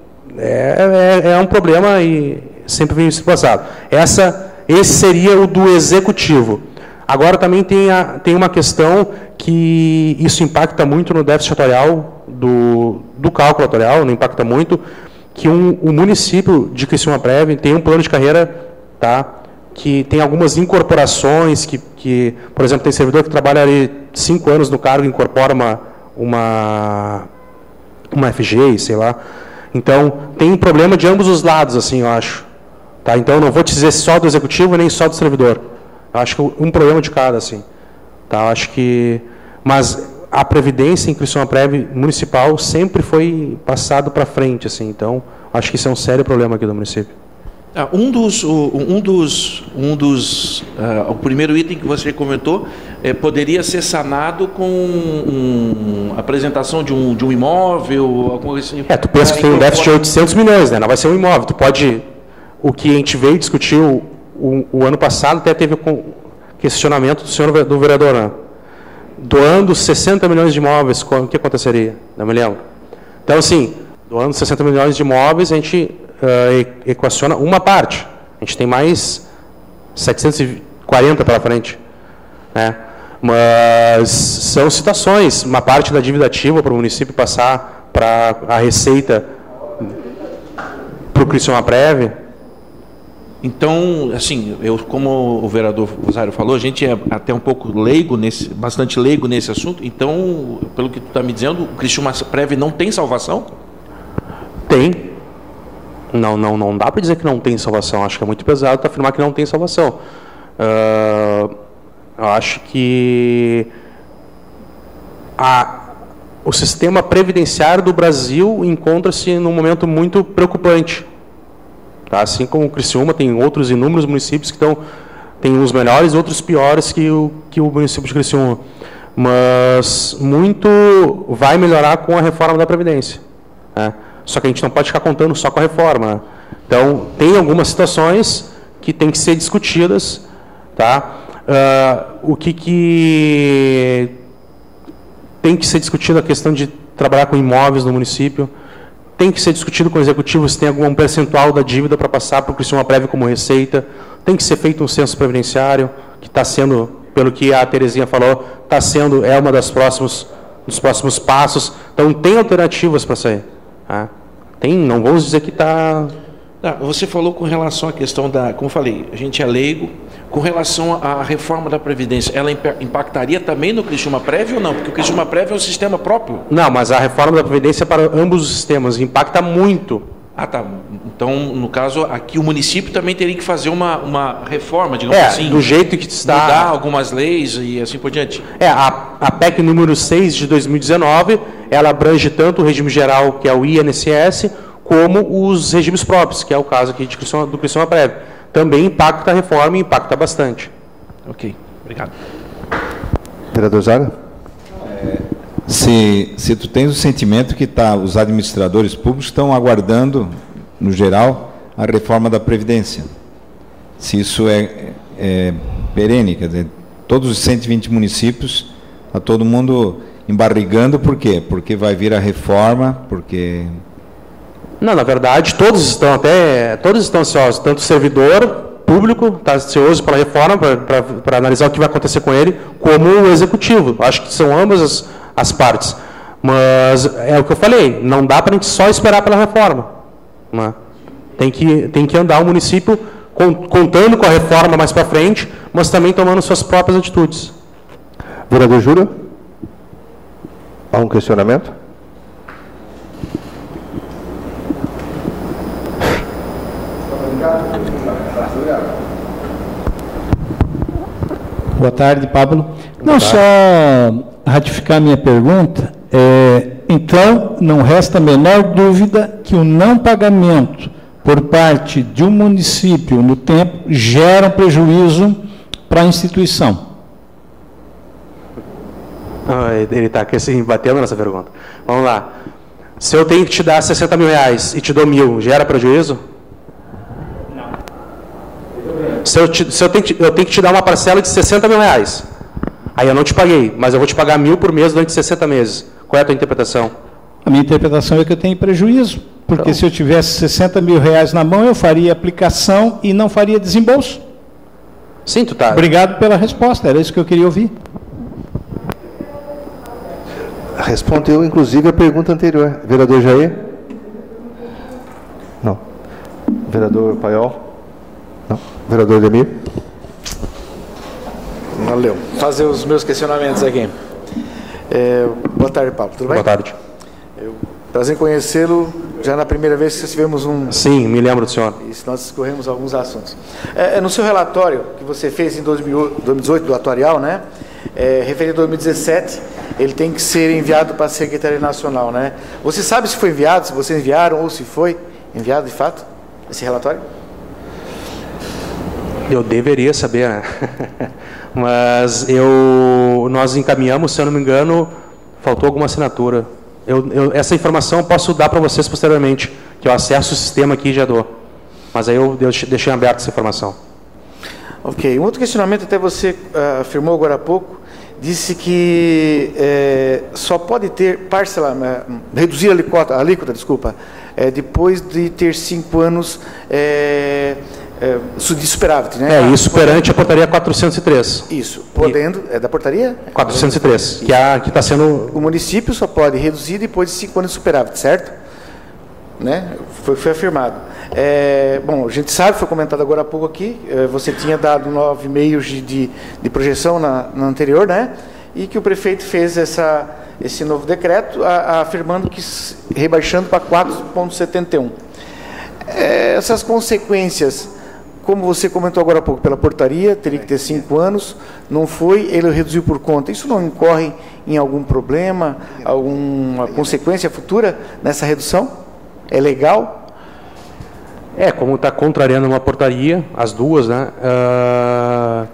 É, é, é um problema e sempre vem isso passado. Essa, esse seria o do executivo. Agora também tem, a, tem uma questão que isso impacta muito no déficit atuarial, do, do cálculo atuarial, não impacta muito, que um, o município de Criciúma Prev tem um plano de carreira, tá, que tem algumas incorporações, que, que, por exemplo, tem servidor que trabalha ali cinco anos no cargo e incorpora uma, uma, uma F G, sei lá. Então, tem um problema de ambos os lados, assim, eu acho. Tá? Então, eu não vou te dizer só do executivo nem só do servidor. Eu acho que um problema de cada, assim. Tá? Eu acho que... Mas a previdência em Criciúma Prev municipal sempre foi passado para frente, assim. Então, acho que isso é um sério problema aqui do município. Ah, um dos, um dos, um dos uh, o primeiro item que você comentou é, poderia ser sanado com um, apresentação de um, de um imóvel, alguma coisa assim. É, tu pensa que tem um déficit de oitocentos milhões, né? Não vai ser um imóvel. Tu pode, o que a gente veio discutir o, o, o ano passado até teve com questionamento do senhor do vereador, né? Doando sessenta milhões de imóveis, o que aconteceria? Não me lembro. Então, assim, doando sessenta milhões de imóveis, a gente Uh, equaciona uma parte. A gente tem mais setecentos e quarenta pela frente. Né? Mas são situações. Uma parte da dívida ativa para o município passar para a receita para o Criciúma Prev. Então, assim, eu, como o vereador Rosário falou, a gente é até um pouco leigo, nesse, bastante leigo nesse assunto. Então, pelo que tu está me dizendo, o Criciúma Prev não tem salvação? Tem. Não, não, não dá para dizer que não tem salvação. Acho que é muito pesado afirmar que não tem salvação. Uh, eu acho que a, o sistema previdenciário do Brasil encontra-se num momento muito preocupante. Tá? Assim como o Criciúma, tem outros inúmeros municípios que estão, tem uns melhores e outros piores que o, que o município de Criciúma. Mas muito vai melhorar com a reforma da Previdência. Né? Só que a gente não pode ficar contando só com a reforma. Então, tem algumas situações que têm que ser discutidas. Tá? Uh, o que, que tem que ser discutido, a questão de trabalhar com imóveis no município. Tem que ser discutido com o executivo se tem algum percentual da dívida para passar para o Criciúma Prev como receita. Tem que ser feito um censo previdenciário, que está sendo, pelo que a Terezinha falou, está sendo, é uma das próximos, dos próximos passos. Então, tem alternativas para sair. Ah, tem, não vamos dizer que está Ah, você falou com relação à questão da, como eu falei, a gente é leigo, com relação à reforma da Previdência, ela impactaria também no Criciúma Prev ou não? Porque o Criciúma Prev é um sistema próprio. Não, mas a reforma da Previdência é para ambos os sistemas, impacta muito. Ah, tá. Então, no caso, aqui o município também teria que fazer uma, uma reforma, digamos é, assim. do jeito que está... Mudar algumas leis e assim por diante. É, a, a P E C número seis de dois mil e dezenove, ela abrange tanto o regime geral, que é o I N S S, como os regimes próprios, que é o caso aqui de Criciúma, do Criciúma Prev. Também impacta a reforma e impacta bastante. Ok, obrigado. Vereador Zara? É, se, se tu tens o sentimento que tá, os administradores públicos estão aguardando, no geral, a reforma da Previdência. Se isso é, é perene, quer dizer, todos os cento e vinte municípios, está todo mundo embarrigando, por quê? Porque vai vir a reforma, porque... Não, na verdade, todos estão até, todos estão ansiosos, tanto o servidor público está ansioso pela reforma, para analisar o que vai acontecer com ele, como o executivo. Acho que são ambas as, as partes. Mas é o que eu falei, não dá para a gente só esperar pela reforma. Né? Tem que, tem que andar o município contando com a reforma mais para frente, mas também tomando suas próprias atitudes. Vereador Júlio? Há um questionamento? Boa tarde, Pablo. Não, só ratificar minha pergunta, é, então não resta a menor dúvida que o não pagamento por parte de um município no tempo gera prejuízo para a instituição. Ah, ele está aqui assim, batendo nessa pergunta. Vamos lá. Se eu tenho que te dar sessenta mil reais e te dou mil, gera prejuízo? Se, eu, te, se eu, tenho que, eu tenho que te dar uma parcela de sessenta mil reais, aí eu não te paguei, mas eu vou te pagar mil por mês durante sessenta meses. Qual é a tua interpretação? A minha interpretação é que eu tenho prejuízo, porque então, se eu tivesse sessenta mil reais na mão, eu faria aplicação e não faria desembolso. Sim, tu tá. Obrigado pela resposta, era isso que eu queria ouvir. Respondeu, inclusive, a pergunta anterior. Vereador Jair? Não. Vereador Paiol? Não. Vereador Demir? Valeu. Fazer os meus questionamentos aqui. É, boa tarde, Pablo. Tudo bem? Boa tarde. Eu, prazer em conhecê-lo. Já na primeira vez que tivemos um... Sim, me lembro do senhor. Isso, nós discorremos alguns assuntos. É, no seu relatório, que você fez em dois mil e dezoito, do atuarial, né? É, referido a dois mil e dezessete, ele tem que ser enviado para a Secretaria Nacional, né? Você sabe se foi enviado, se vocês enviaram ou se foi enviado de fato, esse relatório? Eu deveria saber, né? Mas eu, nós encaminhamos, se eu não me engano, faltou alguma assinatura. Eu, eu, essa informação eu posso dar para vocês posteriormente, que eu acesso o sistema aqui e já dou. Mas aí eu, eu deixei aberta essa informação. Ok. Um outro questionamento, até você uh, afirmou agora há pouco, disse que é, só pode ter parcela, uh, reduzir a alíquota, a alíquota desculpa, é, depois de ter cinco anos é, é, de superávit, né? É, isso perante a portaria quatrocentos e três. Isso, podendo, é da portaria? quatrocentos e três, que a, que está sendo... O município só pode reduzir depois de cinco anos de superávit, certo? Né? Foi, foi afirmado. É, bom, a gente sabe, foi comentado agora há pouco aqui, é, você tinha dado nove meios de, de, de projeção na, na anterior, né? E que o prefeito fez essa, esse novo decreto, a, a, afirmando que, rebaixando para quatro vírgula setenta e um. É, essas consequências, como você comentou agora há pouco, pela portaria, teria que ter cinco anos, não foi, ele reduziu por conta. Isso não incorre em algum problema, alguma consequência futura nessa redução? É legal? É, como está contrariando uma portaria, as duas, né? Uh,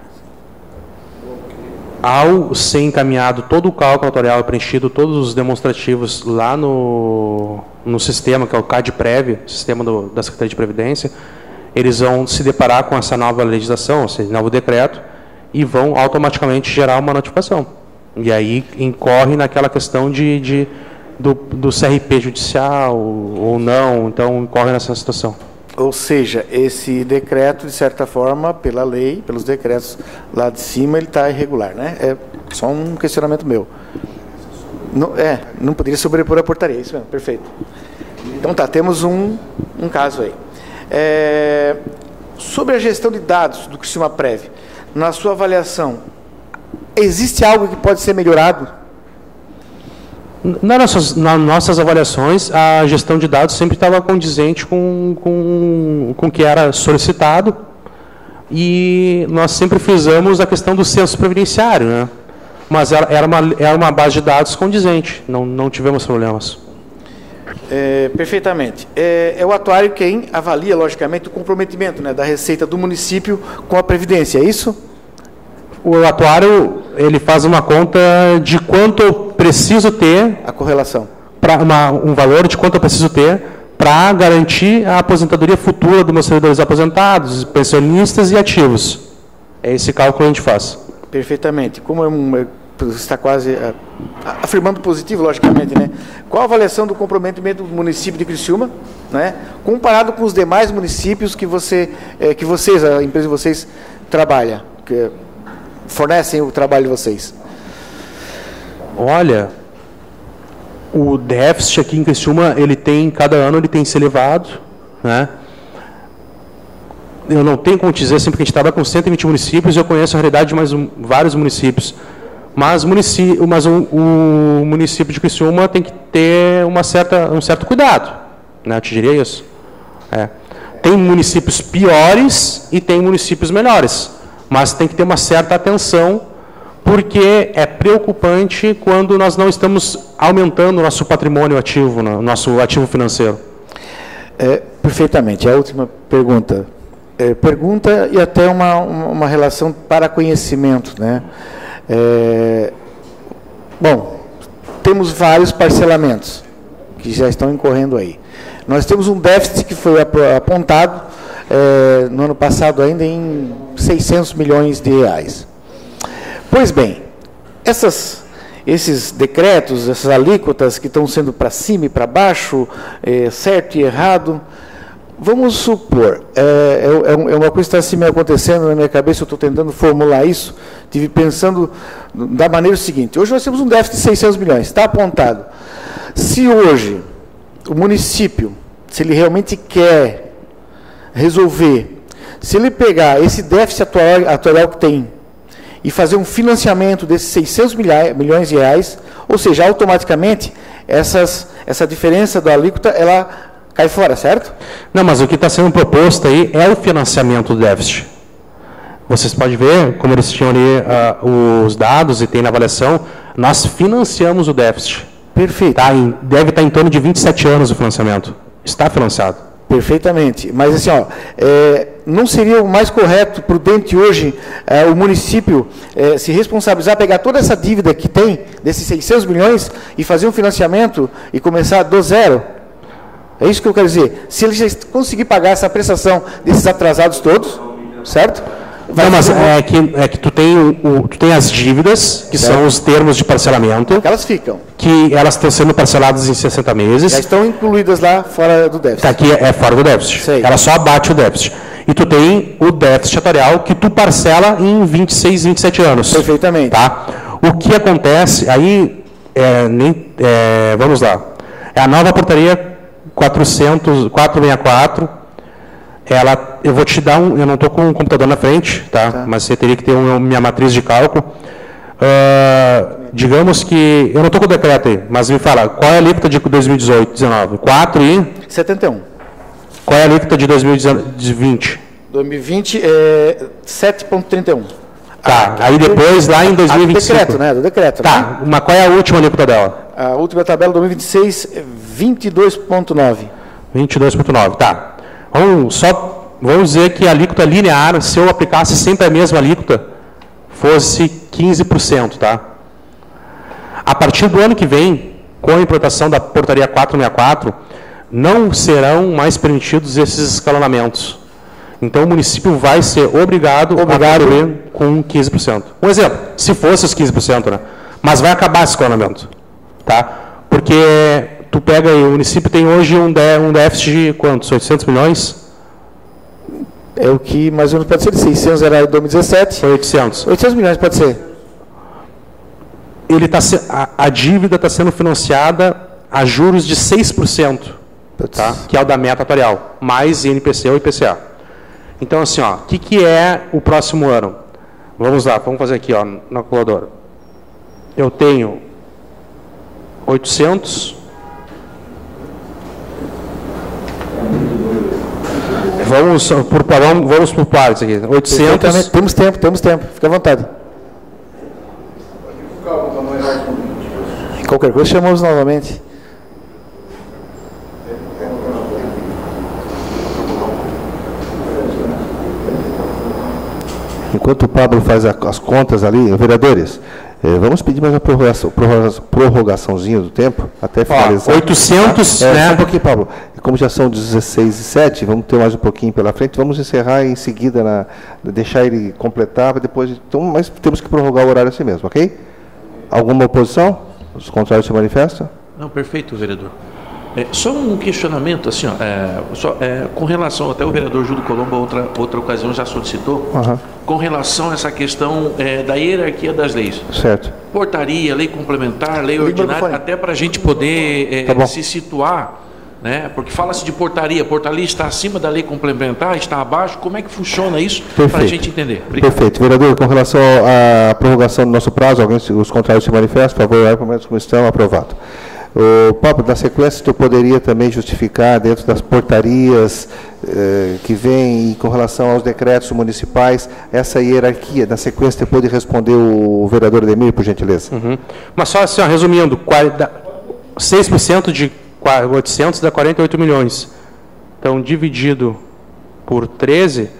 ao ser encaminhado todo o cálculo atuarial, preenchido todos os demonstrativos lá no, no sistema, que é o C A D Prev, sistema do, da Secretaria de Previdência, eles vão se deparar com essa nova legislação, ou seja, novo decreto, e vão automaticamente gerar uma notificação. E aí incorre naquela questão de... de Do, do C R P judicial ou não, então incorre nessa situação. Ou seja, esse decreto, de certa forma, pela lei, pelos decretos lá de cima, ele está irregular, né? É só um questionamento meu. Não, é, não poderia sobrepor a portaria, isso mesmo, perfeito. Então tá, temos um, um caso aí. É, sobre a gestão de dados do Criciúmaprev, na sua avaliação, existe algo que pode ser melhorado? Nas nossas, nas nossas avaliações, a gestão de dados sempre estava condizente com, com, com o que era solicitado, e nós sempre fizemos a questão do censo previdenciário, né? Mas era, era, uma, era uma base de dados condizente, não, não tivemos problemas. É, perfeitamente. É, é o atuário quem avalia, logicamente, o comprometimento, né, da receita do município com a Previdência, é isso? O atuário, ele faz uma conta de quanto eu preciso ter... A correlação. Pra uma, um valor de quanto eu preciso ter para garantir a aposentadoria futura dos meus servidores aposentados, pensionistas e ativos. É esse cálculo que a gente faz. Perfeitamente. Como é um, você está quase a, a, afirmando positivo, logicamente, né? Qual a avaliação do comprometimento do município de Criciúma, né, comparado com os demais municípios que, você, é, que vocês, a empresa de vocês, trabalha, que fornecem o trabalho de vocês? Olha, o déficit aqui em Criciúma, ele tem, cada ano ele tem se elevado, né? Eu não tenho como dizer, sempre que a gente trabalha com cento e vinte municípios, eu conheço a realidade de mais um, vários municípios. Mas, munici mas o, o município de Criciúma tem que ter uma certa, um certo cuidado, né? Eu te diria isso. É. Tem municípios piores e tem municípios melhores, mas tem que ter uma certa atenção, porque é preocupante quando nós não estamos aumentando o nosso patrimônio ativo, o nosso ativo financeiro. É, perfeitamente. A última pergunta. É, pergunta e até uma, uma relação para conhecimento, né? É, bom, temos vários parcelamentos que já estão incorrendo aí. Nós temos um déficit que foi apontado é, no ano passado ainda em seiscentos milhões de reais. Pois bem, essas, esses decretos, essas alíquotas que estão sendo para cima e para baixo, é, certo e errado, vamos supor, é, é, é uma coisa que está assim me acontecendo na minha cabeça, eu estou tentando formular isso, estive pensando da maneira seguinte: hoje nós temos um déficit de seiscentos milhões, está apontado. Se hoje o município, se ele realmente quer resolver, se ele pegar esse déficit atual, atual que tem e fazer um financiamento desses seiscentos milhões de reais, ou seja, automaticamente essas, essa diferença da alíquota, ela cai fora, certo? Não, mas o que está sendo proposto aí é o financiamento do déficit. Vocês podem ver, como eles tinham ali uh, os dados e tem na avaliação, nós financiamos o déficit. Perfeito. Tá em, deve estar em torno de vinte e sete anos o financiamento. Está financiado. Perfeitamente. Mas assim, ó, é, não seria o mais correto, prudente hoje, é, o município é, se responsabilizar, pegar toda essa dívida que tem, desses seiscentos milhões, e fazer um financiamento e começar do zero? É isso que eu quero dizer. Se ele já conseguir pagar essa prestação desses atrasados todos, certo? Vai não, mas é que, é que tu, tem o, tu tem as dívidas, que certo. São os termos de parcelamento. Elas ficam. Que elas estão sendo parceladas em sessenta meses. Já estão incluídas lá fora do déficit. Tá, aqui é, é fora do déficit. Sei. Ela só abate o déficit. E tu tem o déficit atuarial que tu parcela em vinte e seis, vinte e sete anos. Perfeitamente. Tá? O que acontece, aí, é, nem, é, vamos lá, é a nova portaria quatrocentos, quatrocentos e sessenta e quatro, ela, eu vou te dar um, eu não estou com o computador na frente, tá? Tá. Mas você teria que ter uma minha matriz de cálculo. Uh, digamos que, eu não estou com o decreto aí, mas me fala, qual é a alíquota de dois mil e dezoito, dezenove? quatro e... setenta e um. Qual é a alíquota de dois mil e vinte? dois mil e vinte é sete vírgula trinta e um. Tá, ah, aí depois lá em dois mil e vinte e cinco. Do decreto, né? Do decreto. Tá, né? mas qual é a última alíquota dela? A última tabela, dois mil e vinte e seis, é vinte e dois vírgula nove. vinte e dois vírgula nove, tá. Vamos, só, vamos dizer que a alíquota linear, se eu aplicasse sempre a mesma alíquota, fosse quinze por cento, tá? A partir do ano que vem, com a implantação da portaria quatrocentos e sessenta e quatro, não serão mais permitidos esses escalonamentos. Então, o município vai ser obrigado, obrigado. a contribuir com quinze por cento. Um exemplo, se fosse os quinze por cento, né? Mas vai acabar esse escalonamento, tá? Porque tu pega aí, o município tem hoje um, um déficit de quantos? oitocentos milhões? É o que mais ou menos pode ser, de seiscentos era em dois mil e dezessete. Foi oitocentos. oitocentos milhões pode ser. Ele tá, a, a dívida está sendo financiada a juros de seis por cento. tá? Que é o da meta atuarial, mais I N P C ou I P C A. Então, assim, ó, o que, que é o próximo ano? Vamos lá, vamos fazer aqui, ó, na calculadora. Eu tenho oitocentos... Vamos por, vamos, vamos por partes aqui. oitocentos... Temos tempo, temos tempo. Fica à vontade. Qualquer coisa, chamamos novamente. Enquanto o Pablo faz a, as contas ali, vereadores, eh, vamos pedir mais uma prorrogação, prorrogação, prorrogaçãozinha do tempo, até finalizar. Ó, oitocentos, é, né? Só um pouquinho, Pablo. Como já são dezesseis e sete, vamos ter mais um pouquinho pela frente, vamos encerrar em seguida, na, deixar ele completar, depois, então, mas temos que prorrogar o horário assim mesmo, ok? Alguma oposição? Os contrários se manifestam? Não, perfeito, vereador. É, só um questionamento, assim, ó, é, só, é, com relação, até o vereador Júlio Colombo, outra, outra ocasião já solicitou, uhum. com relação a essa questão é, da hierarquia das leis. Certo. Portaria, lei complementar, lei ordinária, até para a gente poder é, tá se situar, né? Porque fala-se de portaria, portaria está acima da lei complementar, está abaixo, como é que funciona isso para a gente entender? Obrigado. Perfeito. Vereador, com relação à prorrogação do nosso prazo, alguém, os contrários se manifestam, por favor, para como estão, aprovado. O Pablo, na sequência, tu poderia também justificar dentro das portarias eh, que vem e com relação aos decretos municipais, essa hierarquia, na sequência, depois de responder o vereador Ademir, por gentileza. Uhum. Mas só assim, ó, resumindo, seis por cento de oitocentos dá quarenta e oito milhões. Então, dividido por treze,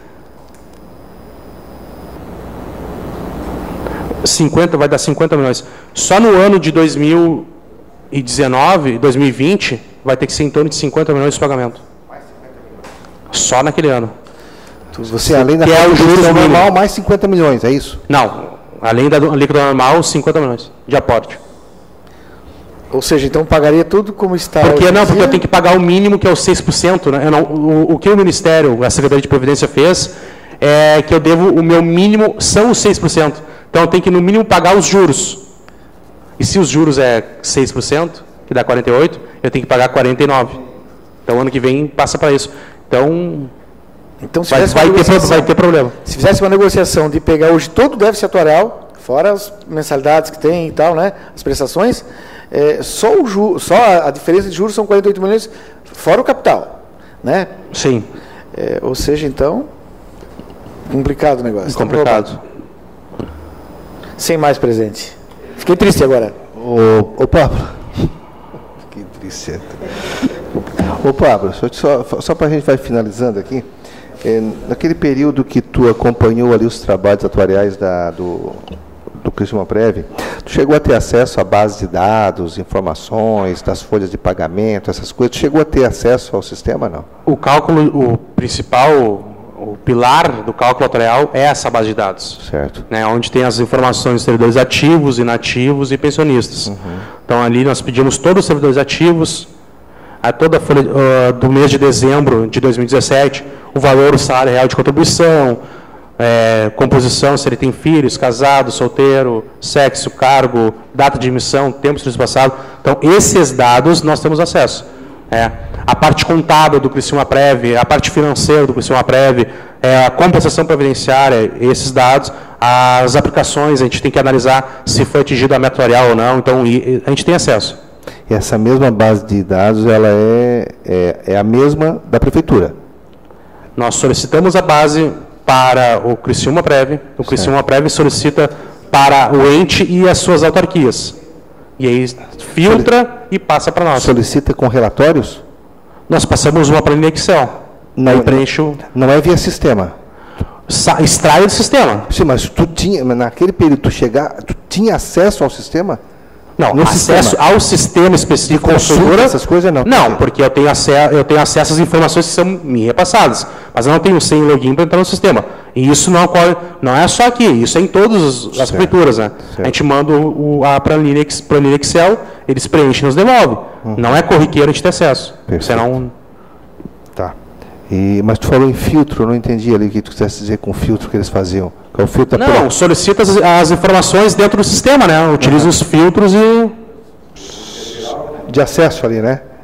cinquenta, vai dar cinquenta milhões. Só no ano de dois mil e dezenove, dois mil e vinte, vai ter que ser em torno de cinquenta milhões de pagamento. Só naquele ano. Você, além da que é o juros normal, mínimo. mais cinquenta milhões, é isso? Não, além da líquida normal, cinquenta milhões de aporte. Ou seja, então pagaria tudo como está. Porque não, porque eu tenho que pagar o mínimo, que é os seis por cento. Né? Eu não, o, o que o Ministério, a Secretaria de Previdência fez, é que eu devo, o meu mínimo são os seis por cento. Então eu tenho que, no mínimo, pagar os juros. E se os juros é seis por cento, que dá quarenta e oito por cento, eu tenho que pagar quarenta e nove por cento. Então, ano que vem, passa para isso. Então, então se vai, vai, ter, vai ter problema. Se fizesse uma negociação de pegar hoje todo o déficit atuarial, fora as mensalidades que tem e tal, né, as prestações, é, só, o ju, só a, a diferença de juros são quarenta e oito milhões, fora o capital. Né? Sim. É, ou seja, então, complicado o negócio. Complicado. Sem mais presente. Fiquei triste agora. Ô, ô Pablo. Fiquei triste. Ô Pablo, só, só, só para a gente vai finalizando aqui, é, naquele período que tu acompanhou ali os trabalhos atuariais da, do, do Criciúmaprev, tu chegou a ter acesso à base de dados, informações, das folhas de pagamento, essas coisas, tu chegou a ter acesso ao sistema, não? O cálculo, o principal... O pilar do cálculo atuarial é essa base de dados. Certo. Né, onde tem as informações dos servidores ativos, inativos e pensionistas. Uhum. Então, ali nós pedimos todos os servidores ativos, a toda a folha uh, do mês de dezembro de dois mil e dezessete, o valor, o salário real de contribuição, é, composição, se ele tem filhos, casado, solteiro, sexo, cargo, data de emissão, tempo de serviço passado. Então, esses dados nós temos acesso. É, a parte contábil do Criciúmaprev, a parte financeira do Criciúmaprev, é, a compensação previdenciária, esses dados, as aplicações, a gente tem que analisar se foi atingido a meta atuarial ou não, então e, a gente tem acesso. E essa mesma base de dados, ela é, é, é a mesma da Prefeitura? Nós solicitamos a base para o Criciúmaprev, o Criciúmaprev solicita para o ente e as suas autarquias. E aí filtra e passa para nós. Solicita com relatórios? Nós passamos uma planilha Excel. Não, preencho... não é via sistema? Sa extrai do sistema. Sim, mas tu tinha, naquele período, tu, chegar, tu tinha acesso ao sistema? Não, no acesso sistema. ao sistema específico. De consulta, essas coisas não? Não, porque eu tenho, acesso, eu tenho acesso às informações que são me repassadas. Mas eu não tenho sem login para entrar no sistema. E isso não, não é só aqui, isso é em todas as prefeituras. Né? A gente manda o, a planilha, planilha Excel, eles preenchem e nos devolvem. Uhum. Não é corriqueiro a gente ter acesso. Senão... Tá. E, mas tu falou em filtro, eu não entendi ali o que tu quisesse dizer com o filtro que eles faziam. Que é o filtro não, pela... solicita as, as informações dentro do sistema, né? Utiliza uhum. os filtros e... De acesso ali, né?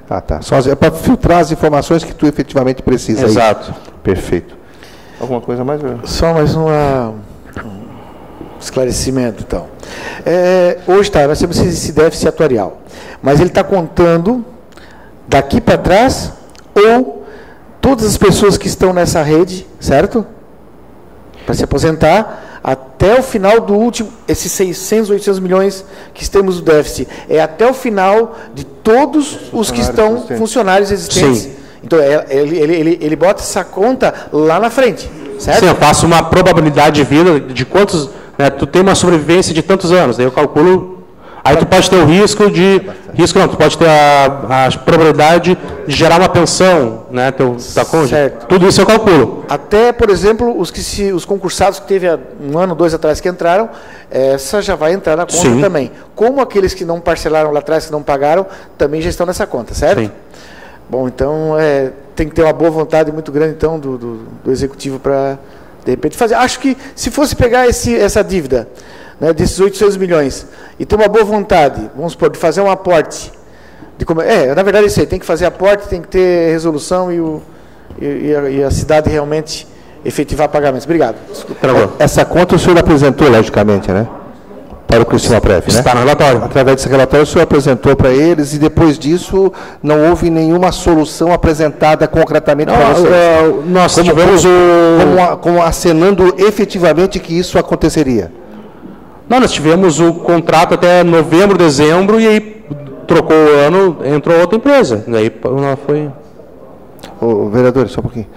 Ah, tá. Só é para filtrar as informações que tu efetivamente precisa. Exato. Aí. Perfeito. Alguma coisa mais? Só mais uma, um esclarecimento, então. É, hoje, tá, nós temos esse déficit atuarial, mas ele está contando daqui para trás ou todas as pessoas que estão nessa rede, certo? Para se aposentar, até o final do último, esses seiscentos, oitocentos milhões que temos do déficit, é até o final de todos os que estão existentes. funcionários existentes. Sim. Então, é, ele, ele, ele, ele bota essa conta lá na frente, certo? Sim, eu faço uma probabilidade de vida de quantos... Né, tu tem uma sobrevivência de tantos anos, daí eu calculo... Aí tu pode ter o risco de... Risco não, tu pode ter a, a probabilidade de gerar uma pensão, né? Teu, tá com, certo. Tudo isso eu calculo. Até, por exemplo, os, que se, os concursados que teve há um ano, dois atrás que entraram, essa já vai entrar na conta Sim. também. Como aqueles que não parcelaram lá atrás, que não pagaram, também já estão nessa conta, certo? Sim. Bom, então é, tem que ter uma boa vontade muito grande então do, do, do executivo para, de repente, fazer. Acho que se fosse pegar esse, essa dívida, né, desses oitocentos milhões, e ter uma boa vontade, vamos supor, de fazer um aporte, de como, é, na verdade é isso aí, tem que fazer aporte, tem que ter resolução e, o, e, e, a, e a cidade realmente efetivar pagamentos. Obrigado. Essa conta o senhor apresentou, logicamente, né? Para o Criciúma Prev, né? Está no relatório. Através desse relatório, o senhor apresentou para eles e depois disso não houve nenhuma solução apresentada concretamente para vocês. Uh, nós como, tivemos como, o... como, como acenando efetivamente que isso aconteceria. Não, nós tivemos o contrato até novembro, dezembro, e aí trocou o ano, entrou outra empresa. E aí foi... Ô, vereador, só um pouquinho.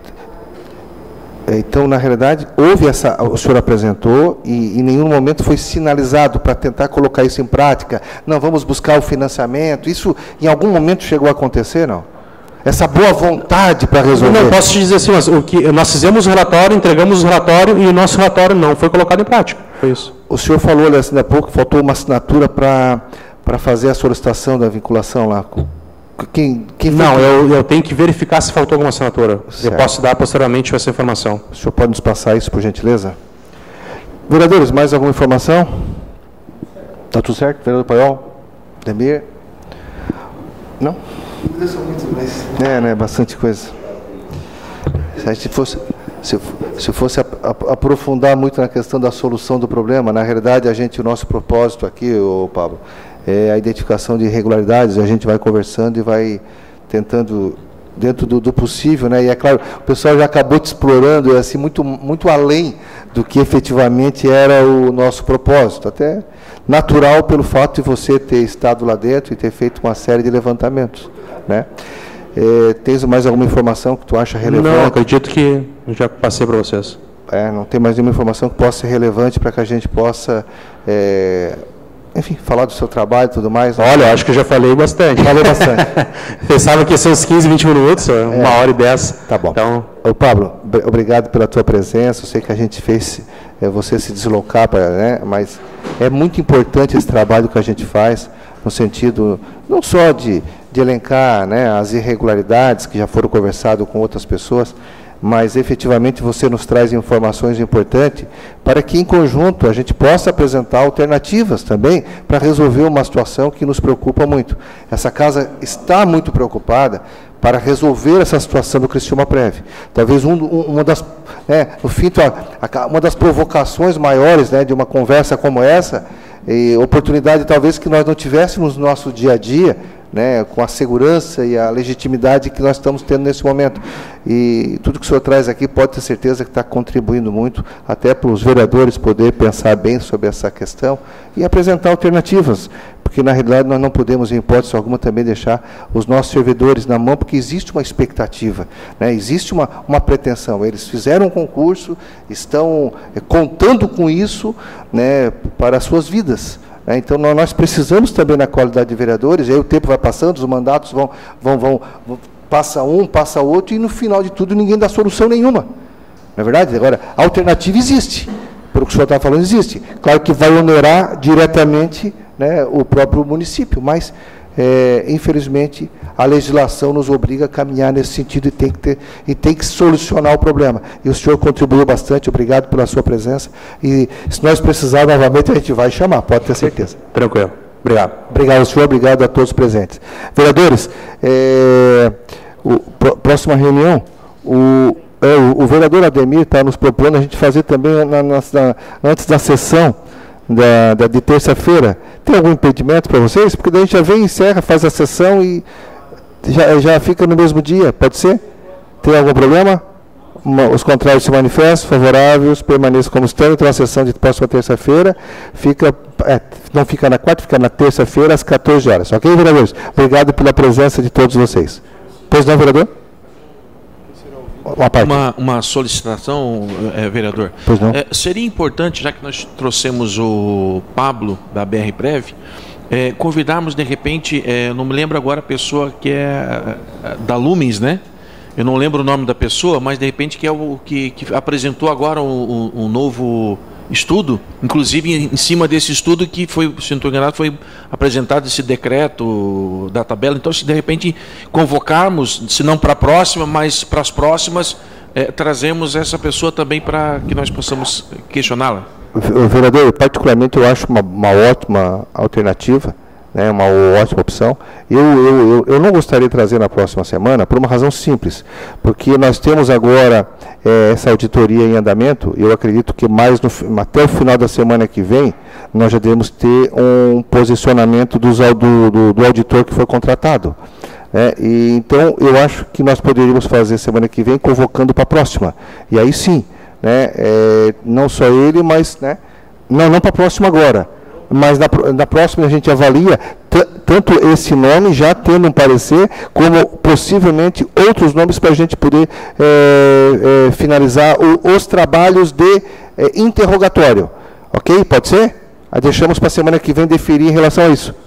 Então, na realidade, houve essa, o senhor apresentou e em nenhum momento foi sinalizado para tentar colocar isso em prática. Não, vamos buscar o financiamento. Isso em algum momento chegou a acontecer, não? Essa boa vontade para resolver. Não, posso te dizer assim, mas o que nós fizemos o relatório, entregamos o relatório e o nosso relatório não foi colocado em prática. Foi isso. O senhor falou ali assim, há pouco, faltou uma assinatura para para fazer a solicitação da vinculação lá. Quem, quem não, eu, eu tenho que verificar se faltou alguma assinatura. Certo. Eu posso dar posteriormente essa informação. O senhor pode nos passar isso, por gentileza? Vereadores, mais alguma informação? Está tudo certo? Vereador Paiol? Demir? Não? É, né? Bastante coisa. Se a gente fosse, se, se fosse ap, ap, aprofundar muito na questão da solução do problema, na realidade, a gente, o nosso propósito aqui, ô Pablo, é a identificação de irregularidades, a gente vai conversando e vai tentando, dentro do, do possível, né? E é claro, o pessoal já acabou te explorando, é assim, muito, muito além do que efetivamente era o nosso propósito, até natural pelo fato de você ter estado lá dentro e ter feito uma série de levantamentos, né? É, tens mais alguma informação que tu acha relevante? Não, acredito que já passei para vocês. É, não tem mais nenhuma informação que possa ser relevante para que a gente possa... É, enfim, falar do seu trabalho e tudo mais. Olha, eu acho que eu já falei bastante. Falei bastante. Pensava que ia ser uns quinze, vinte minutos, é. uma hora e dez. Tá bom. Então... Ô, Pablo, obrigado pela tua presença. Eu sei que a gente fez é, você se deslocar, pra, né, mas é muito importante esse trabalho que a gente faz, no sentido não só de, de elencar, né, as irregularidades que já foram conversadas com outras pessoas, mas efetivamente você nos traz informações importantes para que, em conjunto, a gente possa apresentar alternativas também para resolver uma situação que nos preocupa muito. Essa casa está muito preocupada para resolver essa situação do Criciúma Prev. Talvez um, um, uma das, né, no fim, uma das provocações maiores, né, de uma conversa como essa, e oportunidade talvez que nós não tivéssemos no nosso dia a dia, né, com a segurança e a legitimidade que nós estamos tendo nesse momento. E tudo que o senhor traz aqui pode ter certeza que está contribuindo muito, até para os vereadores poder pensar bem sobre essa questão e apresentar alternativas, porque na realidade nós não podemos, em hipótese alguma, também deixar os nossos servidores na mão, porque existe uma expectativa, né, existe uma, uma pretensão. Eles fizeram um concurso, estão é, contando com isso, né, para as suas vidas. Então, nós precisamos também, na qualidade de vereadores, aí o tempo vai passando, os mandatos vão, vão, vão, vão passa um, passa outro, e no final de tudo ninguém dá solução nenhuma. Não é verdade? Agora, a alternativa existe. Pelo que o senhor está falando, existe. Claro que vai onerar diretamente, né, o próprio município, mas, é, infelizmente, a legislação nos obriga a caminhar nesse sentido e tem que ter, e tem que solucionar o problema. E o senhor contribuiu bastante, obrigado pela sua presença. E se nós precisarmos novamente, a gente vai chamar, pode ter certeza. Tranquilo. Obrigado. Obrigado, senhor. Obrigado a todos presentes. Vereadores, é, o, pr próxima reunião, o, é, o, o vereador Ademir está nos propondo a gente fazer também, na, na, na, antes da sessão da, da, de terça-feira. Tem algum impedimento para vocês? Porque daí a gente já vem, encerra, faz a sessão e já, já fica no mesmo dia, pode ser? Tem algum problema? Uma, os contrários se manifestam, favoráveis, permaneçam como estão. Então a sessão de próxima terça-feira fica, é, não fica na quarta, fica na terça-feira às quatorze horas. Ok, vereadores? Obrigado pela presença de todos vocês. Pois não, vereador? Uma, uma, uma solicitação, é, vereador. Pois não. É, seria importante, já que nós trouxemos o Pablo da B R Prev, é, convidarmos de repente, é, não me lembro agora a pessoa que é da Lumens, né? Eu não lembro o nome da pessoa, mas de repente que é o que, que apresentou agora um, um, um novo estudo, inclusive em, em cima desse estudo que foi, se não estou enganado, foi apresentado esse decreto da tabela. Então, se de repente convocarmos, se não para a próxima, mas para as próximas, é, trazemos essa pessoa também para que nós possamos questioná-la. Vereador, particularmente eu acho uma, uma ótima alternativa, né, uma ótima opção. Eu, eu, eu, eu não gostaria de trazer na próxima semana por uma razão simples, porque nós temos agora é, essa auditoria em andamento. Eu acredito que mais no, até o final da semana que vem nós já devemos ter um posicionamento dos, do, do, do auditor que foi contratado. Né? E, então eu acho que nós poderíamos fazer semana que vem convocando para a próxima. E aí sim, né, é, não só ele, mas né, não, não para a próxima agora. Mas na, na próxima a gente avalia tanto esse nome, já tendo um parecer, como possivelmente outros nomes para a gente poder é, é, finalizar o, os trabalhos de é, interrogatório. Ok? Pode ser? Aí deixamos para a semana que vem definir em relação a isso.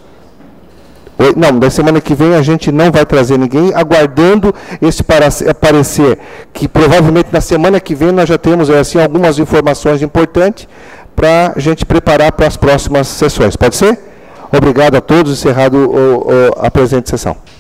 Não, da semana que vem a gente não vai trazer ninguém, aguardando esse parecer, que provavelmente na semana que vem nós já temos assim, algumas informações importantes para a gente preparar para as próximas sessões. Pode ser? Obrigado a todos. Encerrado o, o, a presente sessão.